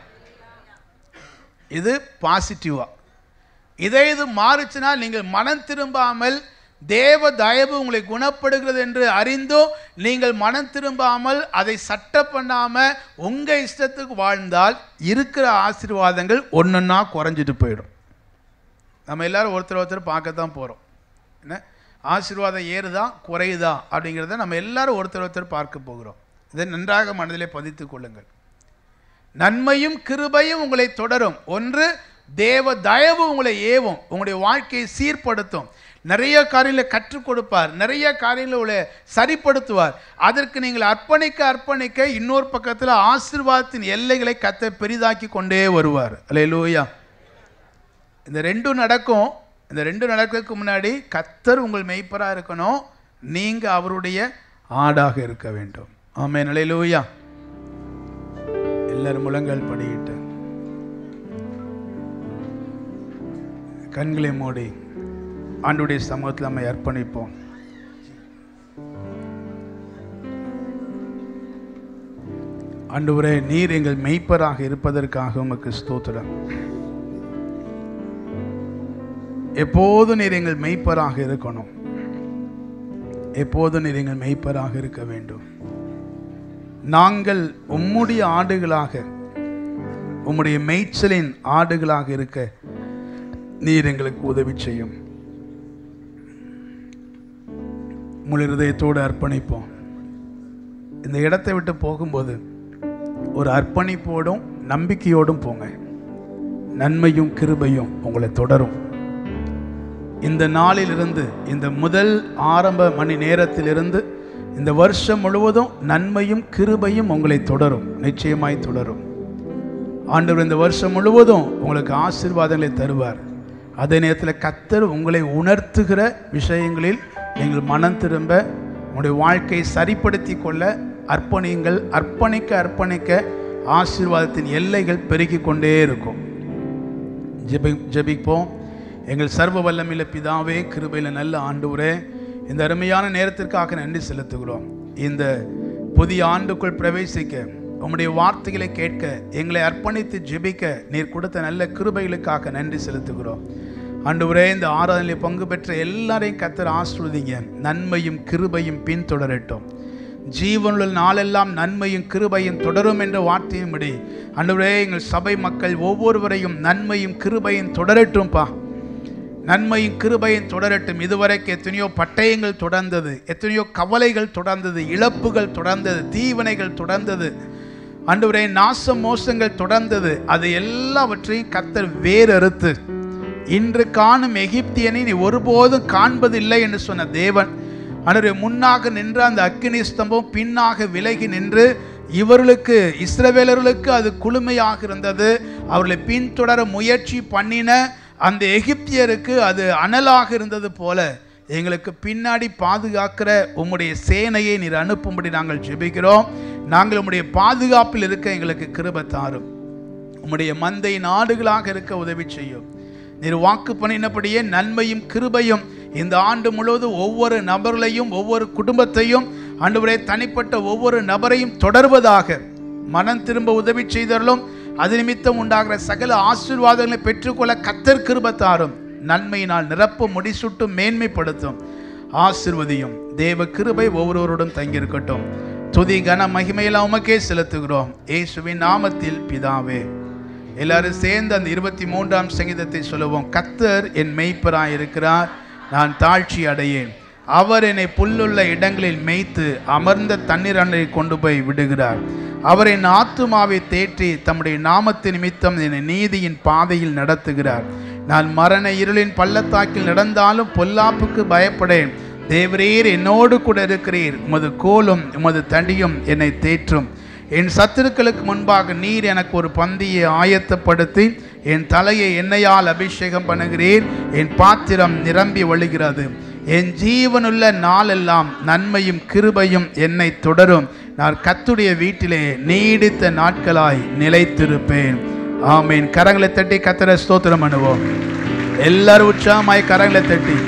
இது பாசிட்டிவா. இது மாறுச்சுன்னா, நீங்கள் மனம் திரும்பாமல் தேவ தயவு உங்களை குணப்படுகிறது என்று அறிந்தோ நீங்கள் மனம் திரும்பாமல் அதை சட்ட பண்ணாமல் உங்கள் இஷ்டத்துக்கு வாழ்ந்தால் இருக்கிற ஆசீர்வாதங்கள் ஒன்றொன்னா குறைஞ்சிட்டு போயிடும். நம்ம எல்லாரும் ஒருத்தர் பார்க்கத்தான் போகிறோம். என்ன ஆசீர்வாதம் ஏறுதா குறையுதா அப்படிங்கிறத நம்ம எல்லாரும் ஒருத்தர் பார்க்க போகிறோம். இதை நன்றாக மனதிலே பதித்து கொள்ளுங்கள். நன்மையும் கிருபையும் உங்களை தொடரும். ஒன்று, தேவ தயவு உங்களை ஏவும், உங்களுடைய வாழ்க்கையை சீர்படுத்தும், நிறைய காரியங்களை கற்றுக் கொடுப்பார், நிறைய காரியங்களை உங்களை சரிப்படுத்துவார். அதற்கு நீங்கள் அர்ப்பணிக்க இன்னொரு பக்கத்தில் ஆசீர்வாதத்தின் எல்லைகளை கர்த்தர் பெரிதாக்கி கொண்டே வருவார். அல்லேலூயா. இந்த ரெண்டும் நடக்கும். இந்த ரெண்டும் நடக்கிறதுக்கு முன்னாடி கர்த்தர் உங்கள் மெய்ப்பராக இருக்கணும், நீங்கள் அவருடைய ஆடாக இருக்க வேண்டும். ஆமென். அல்லேலூயா. எல்லாரும் முழங்கால் படியிட்டு கண்களை மூடி ஆண்டவருடைய சமூகத்தில் நம்மை அர்ப்பணிப்போம். ஆண்டவரே, நீர் எங்கள் மெய்ப்பராக இருப்பதற்காக உமக்கு ஸ்தோத்திரம். எப்போதும் நீர் எங்கள் மெய்ப்பராக இருக்கணும், எப்போதும் நீர் எங்கள் மெய்ப்பராக இருக்க வேண்டும். நாங்கள் உம்முடைய ஆடுகளாக, உம்முடைய மேய்ச்சலின் ஆடுகளாக இருக்க நீர் எங்களுக்கு உதவி செய்யும். முழு இருதயத்தோடு அர்ப்பணிப்போம். இந்த இடத்தை விட்டு போகும்போது ஒரு அர்ப்பணிப்போடும் நம்பிக்கையோடும் போங்க. நன்மையும் கிருபையும் உங்களை தொடரும். இந்த நாளிலிருந்து, இந்த முதல் ஆரம்ப மணி நேரத்திலிருந்து இந்த வருஷம் முழுவதும் நன்மையும் கிருபையும் உங்களை தொடரும், நிச்சயமாய் தொடரும். ஆண்டவர் இந்த வருஷம் முழுவதும் உங்களுக்கு ஆசீர்வாதங்களை தருவார். அதே நேரத்தில் கர்த்தர் உங்களை உணர்த்துகிற விஷயங்களில் நீங்கள் மனம் திரும்ப உங்களுடைய வாழ்க்கையை சரிப்படுத்தி கொள்ள அர்ப்பணியுங்கள். அர்ப்பணிக்க ஆசீர்வாதத்தின் எல்லைகள் பெருகி கொண்டே இருக்கும். ஜெபிப்போம். எங்கள் சர்வ வல்லமையுள்ள பிதாவே, கிருபையில் நல்ல ஆண்டவரே, இந்த அருமையான நேரத்திற்காக நன்றி செலுத்துகிறோம். இந்த புதிய ஆண்டுக்குள் பிரவேசிக்க, உம்முடைய வார்த்தைகளை கேட்க, எங்களை அர்ப்பணித்து ஜெபிக்க நீர் கொடுத்த நல்ல கிருபைகளுக்காக நன்றி செலுத்துகிறோம். ஆண்டவரே, இந்த ஆராதனையில் பங்கு பெற்ற எல்லாரையும் கர்த்தர் ஆசீர்வதிங்க. நன்மையும் கிருபையும் பின்தொடரட்டும். ஜீவனுள்ள நாளெல்லாம் நன்மையும் கிருபையும் தொடரும் என்ற வார்த்தையும்படி ஆண்டவரே, எங்கள் சபை மக்கள் ஒவ்வொருவரையும் நன்மையும் கிருபையும் தொடரட்டும்பா. நன்மையும் கிருபையும் தொடரட்டும். இதுவரைக்கும் எத்தனையோ பட்டயங்கள் தொடர்ந்தது, எத்தனையோ கவலைகள் தொடர்ந்தது, இழப்புகள் தொடர்ந்தது, தீவினைகள் தொடர்ந்தது, ஆண்டவரே நாச மோசங்கள் தொடர்ந்தது. அது எல்லாவற்றையும் கர்த்தர் வேறறுத்து, இன்று காணும் எகிப்தியனை நீ ஒருபோதும் காண்பதில்லை என்று சொன்ன தேவன், ஆண்டவரே முன்னாக நின்ற அந்த அக்கினி ஸ்தம்பம் பின்னாக விலகி நின்று இவர்களுக்கு, இஸ்ரவேலர்களுக்கு அது குளுமையாக இருந்தது. அவர்களை பின்தொடர முயற்சி பண்ணின அந்த எகிப்தியருக்கு அது அனலாக இருந்தது போல எங்களுக்கு பின்னாடி பாதுகாக்கிற உம்முடைய சேனையை நீர் அனுப்பும்படி நாங்கள் ஜெபிக்கிறோம். நாங்கள் உம்முடைய பாதுகாப்பில் இருக்க எங்களுக்கு கிருபை தாரும். உம்முடைய மந்தை நாடுகளாக இருக்க உதவி செய்யும். நீர் வாக்கு பண்ணினபடியே நன்மையும் கிருபையும் இந்த ஆண்டு முழுவதும் ஒவ்வொரு நபர்களையும், ஒவ்வொரு குடும்பத்தையும், ஆண்டவரே தனிப்பட்ட ஒவ்வொரு நபரையும் தொடர்வதாக மனம் திரும்ப உதவி செய்தவர்களும் அது நிமித்தம் உண்டாகிற சகல ஆசீர்வாதங்களை பெற்றுக்கொள்ள கர்த்தர் கிருபை தாரும். நன்மையினால் நிரப்பும், முடிசூட்டும், மேன்மைப்படுத்தும், ஆசீர்வதியும். தேவ கிருபை ஒவ்வொருவரோடும் தங்கியிருக்கட்டும். துதி கன மகிமையெல்லாம் உமக்கே செலுத்துகிறோம், இயேசுவின் நாமத்தில் பிதாவே. எல்லாரும் சேர்ந்து அந்த 23ஆம் சங்கீதத்தை சொல்லுவோம். கர்த்தர் என் மேய்ப்பராய் இருக்கிறார், நான் தாழ்ச்சி அடையேன். அவர் என்னை புல்லுள்ள இடங்களில் மேய்த்து அமர்ந்த தண்ணீர் அண்டை கொண்டு போய் விடுகிறார். அவர் என் ஆத்துமாவை தேற்றி தம்முடைய நாமத்து நிமித்தம் என்னை நீதியின் பாதையில் நடத்துகிறார். நான் மரண இருளின் பள்ளத்தாக்கில் நடந்தாலும் பொல்லாப்புக்கு பயப்படேன். தேவரீர் என்னோடு கூட இருக்கிறீர், உமது கோலும் உமது தடியும் என்னை தேற்றும். என் சத்துருக்களுக்கு முன்பாக நீர் எனக்கு ஒரு பந்தியை ஆயத்தப்படுத்தி என் தலையை எண்ணெயால் அபிஷேகம் பண்ணுகிறீர். என் பாத்திரம் நிரம்பி வழிகிறது. என் ஜீவனுள்ள நாளெல்லாம் நன்மையும் கிருபையும் என்னை தொடரும். நான் கர்த்தருடைய வீட்டிலே நீடித்த நாட்களாய் நிலைத்திருப்பேன். ஆமீன். கரங்களை தட்டி கர்த்தரை ஸ்தோத்திரம் பண்ணுவோம். எல்லாரும் உற்சாகமாய் கரங்களை தட்டி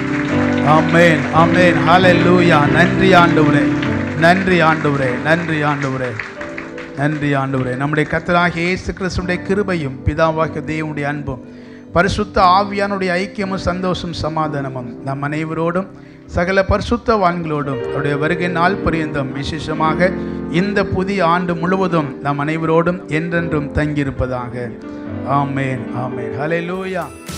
ஆமேன், ஆமேன், ஹல்லேலூயா. நன்றி ஆண்டவரே, நன்றி ஆண்டவரே, நன்றி ஆண்டவரே, நன்றி ஆண்டவரே. நம்முடைய கர்த்தராகிய இயேசு கிறிஸ்துவினுடைய கிருபையும் பிதாவாகிய தேவனுடைய அன்பும் பரிசுத்த ஆவியானுடைய ஐக்கியமும் சந்தோஷம் சமாதானமும் நம் அனைவரோடும் சகல பரிசுத்தவான்களோடும் அவருடைய வருகை நாள் பரியந்தம் விசேஷமாக இந்த புதிய ஆண்டு முழுவதும் நம் அனைவரோடும் என்றென்றும் தங்கியிருப்பதாக. ஆமேன், ஆமேன், ஹல்லேலூயா.